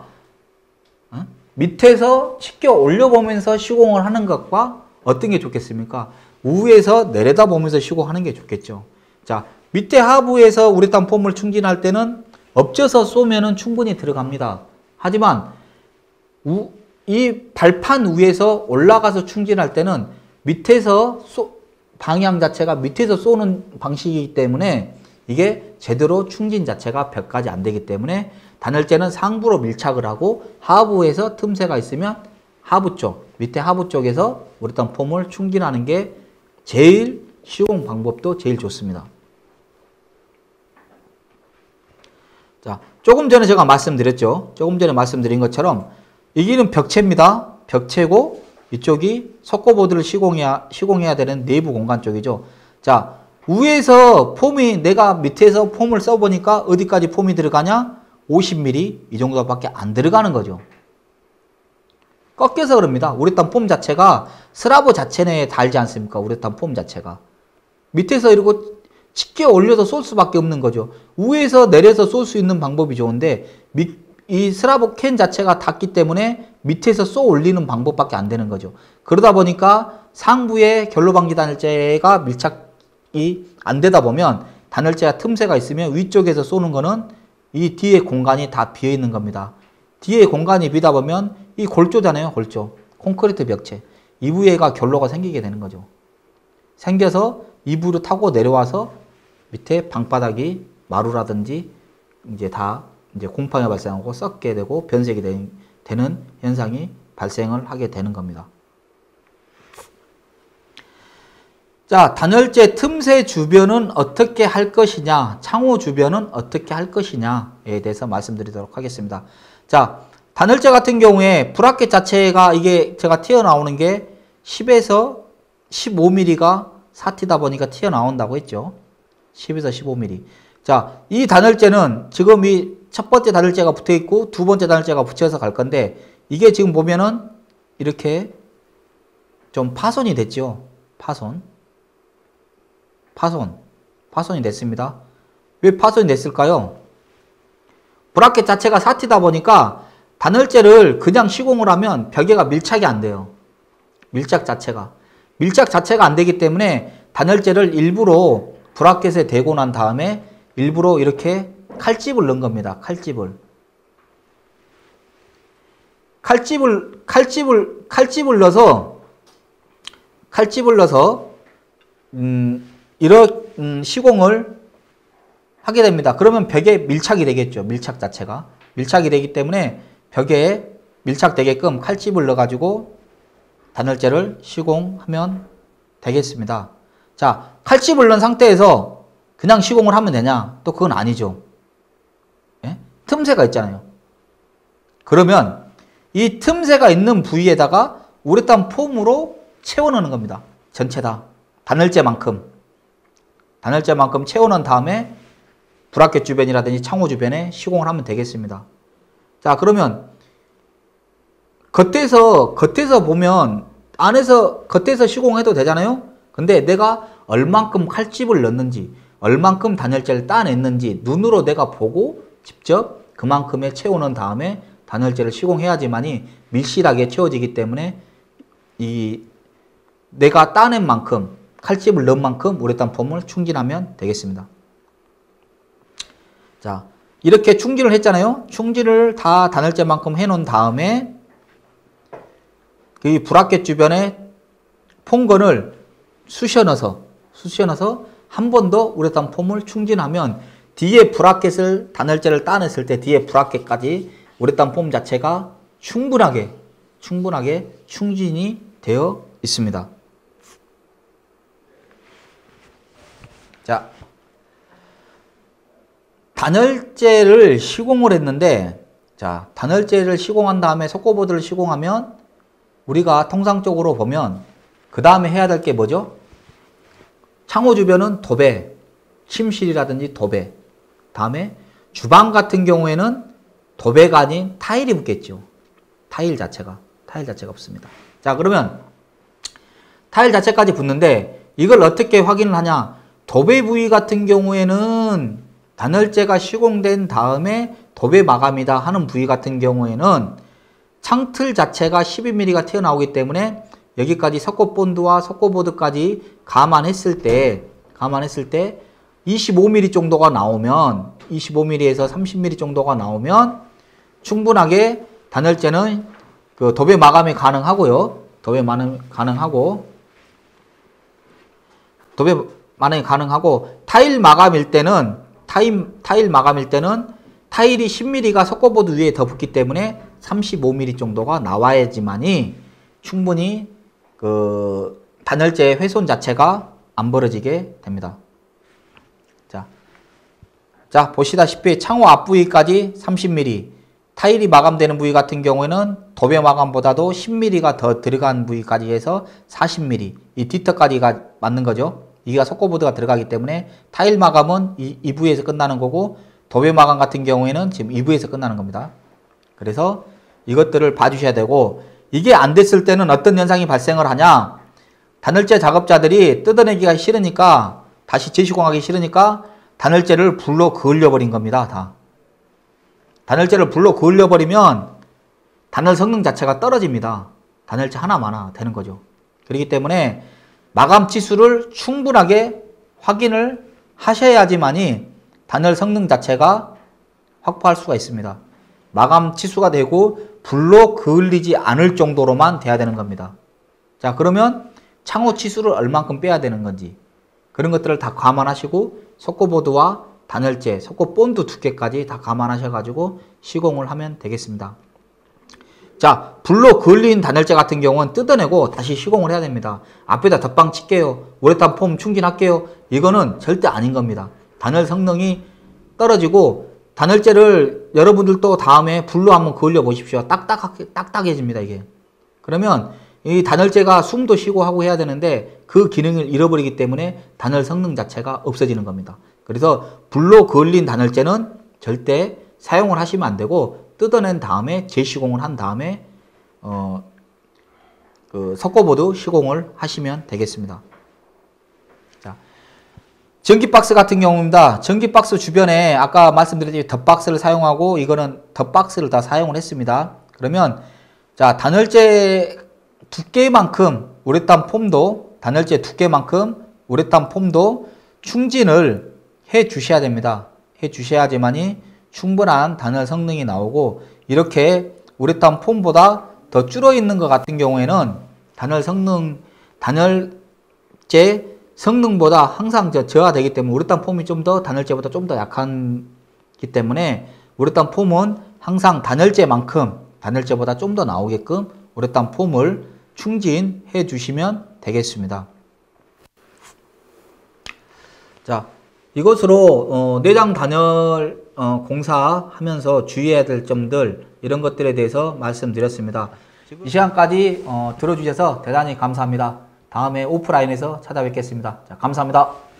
밑에서 치켜 올려보면서 시공을 하는 것과 어떤 게 좋겠습니까? 위에서 내려다보면서 시공하는 게 좋겠죠. 자, 밑에 하부에서 우레탄 폼을 충진할 때는 엎져서 쏘면은 충분히 들어갑니다. 하지만 이 발판 위에서 올라가서 충진할 때는 밑에서 방향 자체가 밑에서 쏘는 방식이기 때문에 이게 제대로 충진 자체가 벽까지 안 되기 때문에 단열재는 상부로 밀착을 하고 하부에서 틈새가 있으면 하부 쪽, 밑에 하부 쪽에서 우레탄 폼을 충진하는 게 제일 시공 방법도 제일 좋습니다. 자, 조금 전에 제가 말씀드렸죠. 조금 전에 말씀드린 것처럼 여기는 벽체입니다. 벽체고 이쪽이 석고보드를 시공해야 되는 내부 공간 쪽이죠. 자, 위에서 폼이 내가 밑에서 폼을 써보니까 어디까지 폼이 들어가냐? 50mm 이 정도밖에 안 들어가는 거죠. 꺾여서 그럽니다. 우레탄 폼 자체가 스라브 자체 내에 달지 않습니까? 우레탄 폼 자체가. 밑에서 이러고 쉽게 올려서 쏠 수밖에 없는 거죠. 위에서 내려서 쏠 수 있는 방법이 좋은데 이 스라브 캔 자체가 닿기 때문에 밑에서 쏘 올리는 방법밖에 안 되는 거죠. 그러다 보니까 상부에 결로방지 단열재가 밀착이 안 되다 보면 단열재가 틈새가 있으면 위쪽에서 쏘는 거는 이 뒤에 공간이 다 비어 있는 겁니다. 뒤에 공간이 비다 보면 이 골조잖아요. 골조. 콘크리트 벽체. 이 부위가 결로가 생기게 되는 거죠. 생겨서 이 부위로 타고 내려와서 밑에 방바닥이 마루라든지 이제 다 이제 곰팡이가 발생하고 썩게 되고 변색이 되는 현상이 발생을 하게 되는 겁니다. 자, 단열재 틈새 주변은 어떻게 할 것이냐, 창호 주변은 어떻게 할 것이냐에 대해서 말씀드리도록 하겠습니다. 자, 단열재 같은 경우에 브라켓 자체가 이게 제가 튀어나오는 게 10에서 15mm가 사티다 보니까 튀어나온다고 했죠. 10에서 15mm. 자, 이 단열재는 지금 이 첫 번째 단열재가 붙어 있고 두 번째 단열재가 붙여서 갈 건데 이게 지금 보면은 이렇게 좀 파손이 됐죠. 파손이 됐습니다. 왜 파손이 됐을까요? 브라켓 자체가 사티다 보니까 단열재를 그냥 시공을 하면 벽에가 밀착이 안 돼요. 밀착 자체가 안 되기 때문에 단열재를 일부러 브라켓에 대고 난 다음에 일부러 이렇게 칼집을 넣은 겁니다. 칼집을 넣어서 이런 시공을 하게 됩니다. 그러면 벽에 밀착이 되겠죠. 밀착 자체가 밀착이 되기 때문에 벽에 밀착되게끔 칼집을 넣어가지고 단열재를 시공하면 되겠습니다. 자, 칼집을 넣은 상태에서 그냥 시공을 하면 되냐? 또 그건 아니죠. 예? 틈새가 있잖아요. 그러면 이 틈새가 있는 부위에다가 우레탄 폼으로 채워넣는 겁니다. 전체 다. 단열재만큼 채워넣은 다음에 브라켓 주변이라든지 창호 주변에 시공을 하면 되겠습니다. 자, 그러면 겉에서 보면 겉에서 시공해도 되잖아요. 근데 내가 얼만큼 칼집을 넣는지, 얼만큼 단열재를 따냈는지 눈으로 내가 보고 직접 그만큼의 채워넣은 다음에 단열재를 시공해야지만이 밀실하게 채워지기 때문에 이 내가 따낸 만큼 칼집을 넣은 만큼 우레탄 폼을 충진하면 되겠습니다. 자, 이렇게 충진을 했잖아요. 충진을 다 단열재만큼 해놓은 다음에 이 브라켓 주변에 폼건을 쑤셔 넣어서 한 번 더 우레탄 폼을 충진하면 뒤에 브라켓을 단열재를 따냈을 때 뒤에 브라켓까지 우레탄 폼 자체가 충분하게 충진이 되어 있습니다. 자, 단열재를 시공을 했는데, 자, 단열재를 시공한 다음에 석고보드를 시공하면 우리가 통상적으로 보면 그 다음에 해야 될 게 뭐죠? 창호 주변은 도배, 침실이라든지 도배. 다음에 주방 같은 경우에는 도배가 아닌 타일이 붙겠죠. 타일 자체가 붙습니다. 자, 그러면 타일 자체까지 붙는데 이걸 어떻게 확인을 하냐? 도배 부위 같은 경우에는 단열재가 시공된 다음에 도배 마감이다 하는 부위 같은 경우에는 창틀 자체가 12mm가 튀어나오기 때문에 여기까지 석고본드와 석고보드까지 감안했을 때 25mm 정도가 나오면 25mm에서 30mm 정도가 나오면 충분하게 단열재는 그 도배 마감이 가능하고요. 도배 마감 가능하고 만약에 가능하고 타일 마감일 때는 타일 마감일 때는 타일이 10mm가 석고보드 위에 더 붙기 때문에 35mm 정도가 나와야지만이 충분히 그 단열재 훼손 자체가 안 벌어지게 됩니다. 자, 보시다시피 창호 앞부위까지 30mm, 타일이 마감되는 부위 같은 경우에는 도배 마감보다도 10mm가 더 들어간 부위까지 해서 40mm, 이 뒤터까지가 맞는 거죠. 이가 석고보드가 들어가기 때문에 타일 마감은 이 부위에서 끝나는 거고 도배 마감 같은 경우에는 지금 이 부위에서 끝나는 겁니다. 그래서 이것들을 봐주셔야 되고, 이게 안 됐을 때는 어떤 현상이 발생을 하냐, 단열재 작업자들이 뜯어내기가 싫으니까, 다시 재시공하기 싫으니까 단열재를 불로 그을려 버린 겁니다. 다. 단열재를 불로 그을려 버리면 단열 성능 자체가 떨어집니다. 단열재 하나만 되는 거죠. 그렇기 때문에 마감 치수를 충분하게 확인을 하셔야지만이 단열 성능 자체가 확보할 수가 있습니다. 마감 치수가 되고 불로 그을리지 않을 정도로만 돼야 되는 겁니다. 자, 그러면 창호 치수를 얼만큼 빼야 되는 건지 그런 것들을 다 감안하시고 석고보드와 단열재, 석고 본드 두께까지 다 감안하셔가지고 시공을 하면 되겠습니다. 자, 불로 그을린 단열재 같은 경우는 뜯어내고 다시 시공을 해야 됩니다. 앞에다 덧방 칠게요, 우레탄 폼 충진할게요, 이거는 절대 아닌 겁니다. 단열 성능이 떨어지고, 단열재를 여러분들도 다음에 불로 한번 그을려 보십시오. 딱딱해집니다, 이게. 그러면 이 단열재가 숨도 쉬고 하고 해야 되는데 그 기능을 잃어버리기 때문에 단열 성능 자체가 없어지는 겁니다. 그래서 불로 그을린 단열재는 절대 사용을 하시면 안 되고, 뜯어낸 다음에 재시공을 한 다음에 그 석고보드 시공을 하시면 되겠습니다. 자, 전기박스 같은 경우입니다. 전기박스 주변에 아까 말씀드렸듯이 덧박스를 사용하고, 이거는 덧박스를 다 사용을 했습니다. 그러면 자, 단열재 두께만큼 우레탄 폼도, 단열재 두께만큼 우레탄 폼도 충진을 해 주셔야 됩니다. 해 주셔야지만이 충분한 단열 성능이 나오고, 이렇게 우레탄 폼보다 더 줄어 있는 것 같은 경우에는 단열재 성능보다 항상 저하되기 때문에 우레탄 폼이 좀 더 단열재보다 좀 더 약하기 때문에 우레탄 폼은 항상 단열재만큼 단열재보다 좀 더 나오게끔 우레탄 폼을 충진해 주시면 되겠습니다. 자, 이것으로 내장 단열 공사하면서 주의해야 될 점들, 이런 것들에 대해서 말씀드렸습니다. 이 시간까지 들어주셔서 대단히 감사합니다. 다음에 오프라인에서 찾아뵙겠습니다. 자, 감사합니다.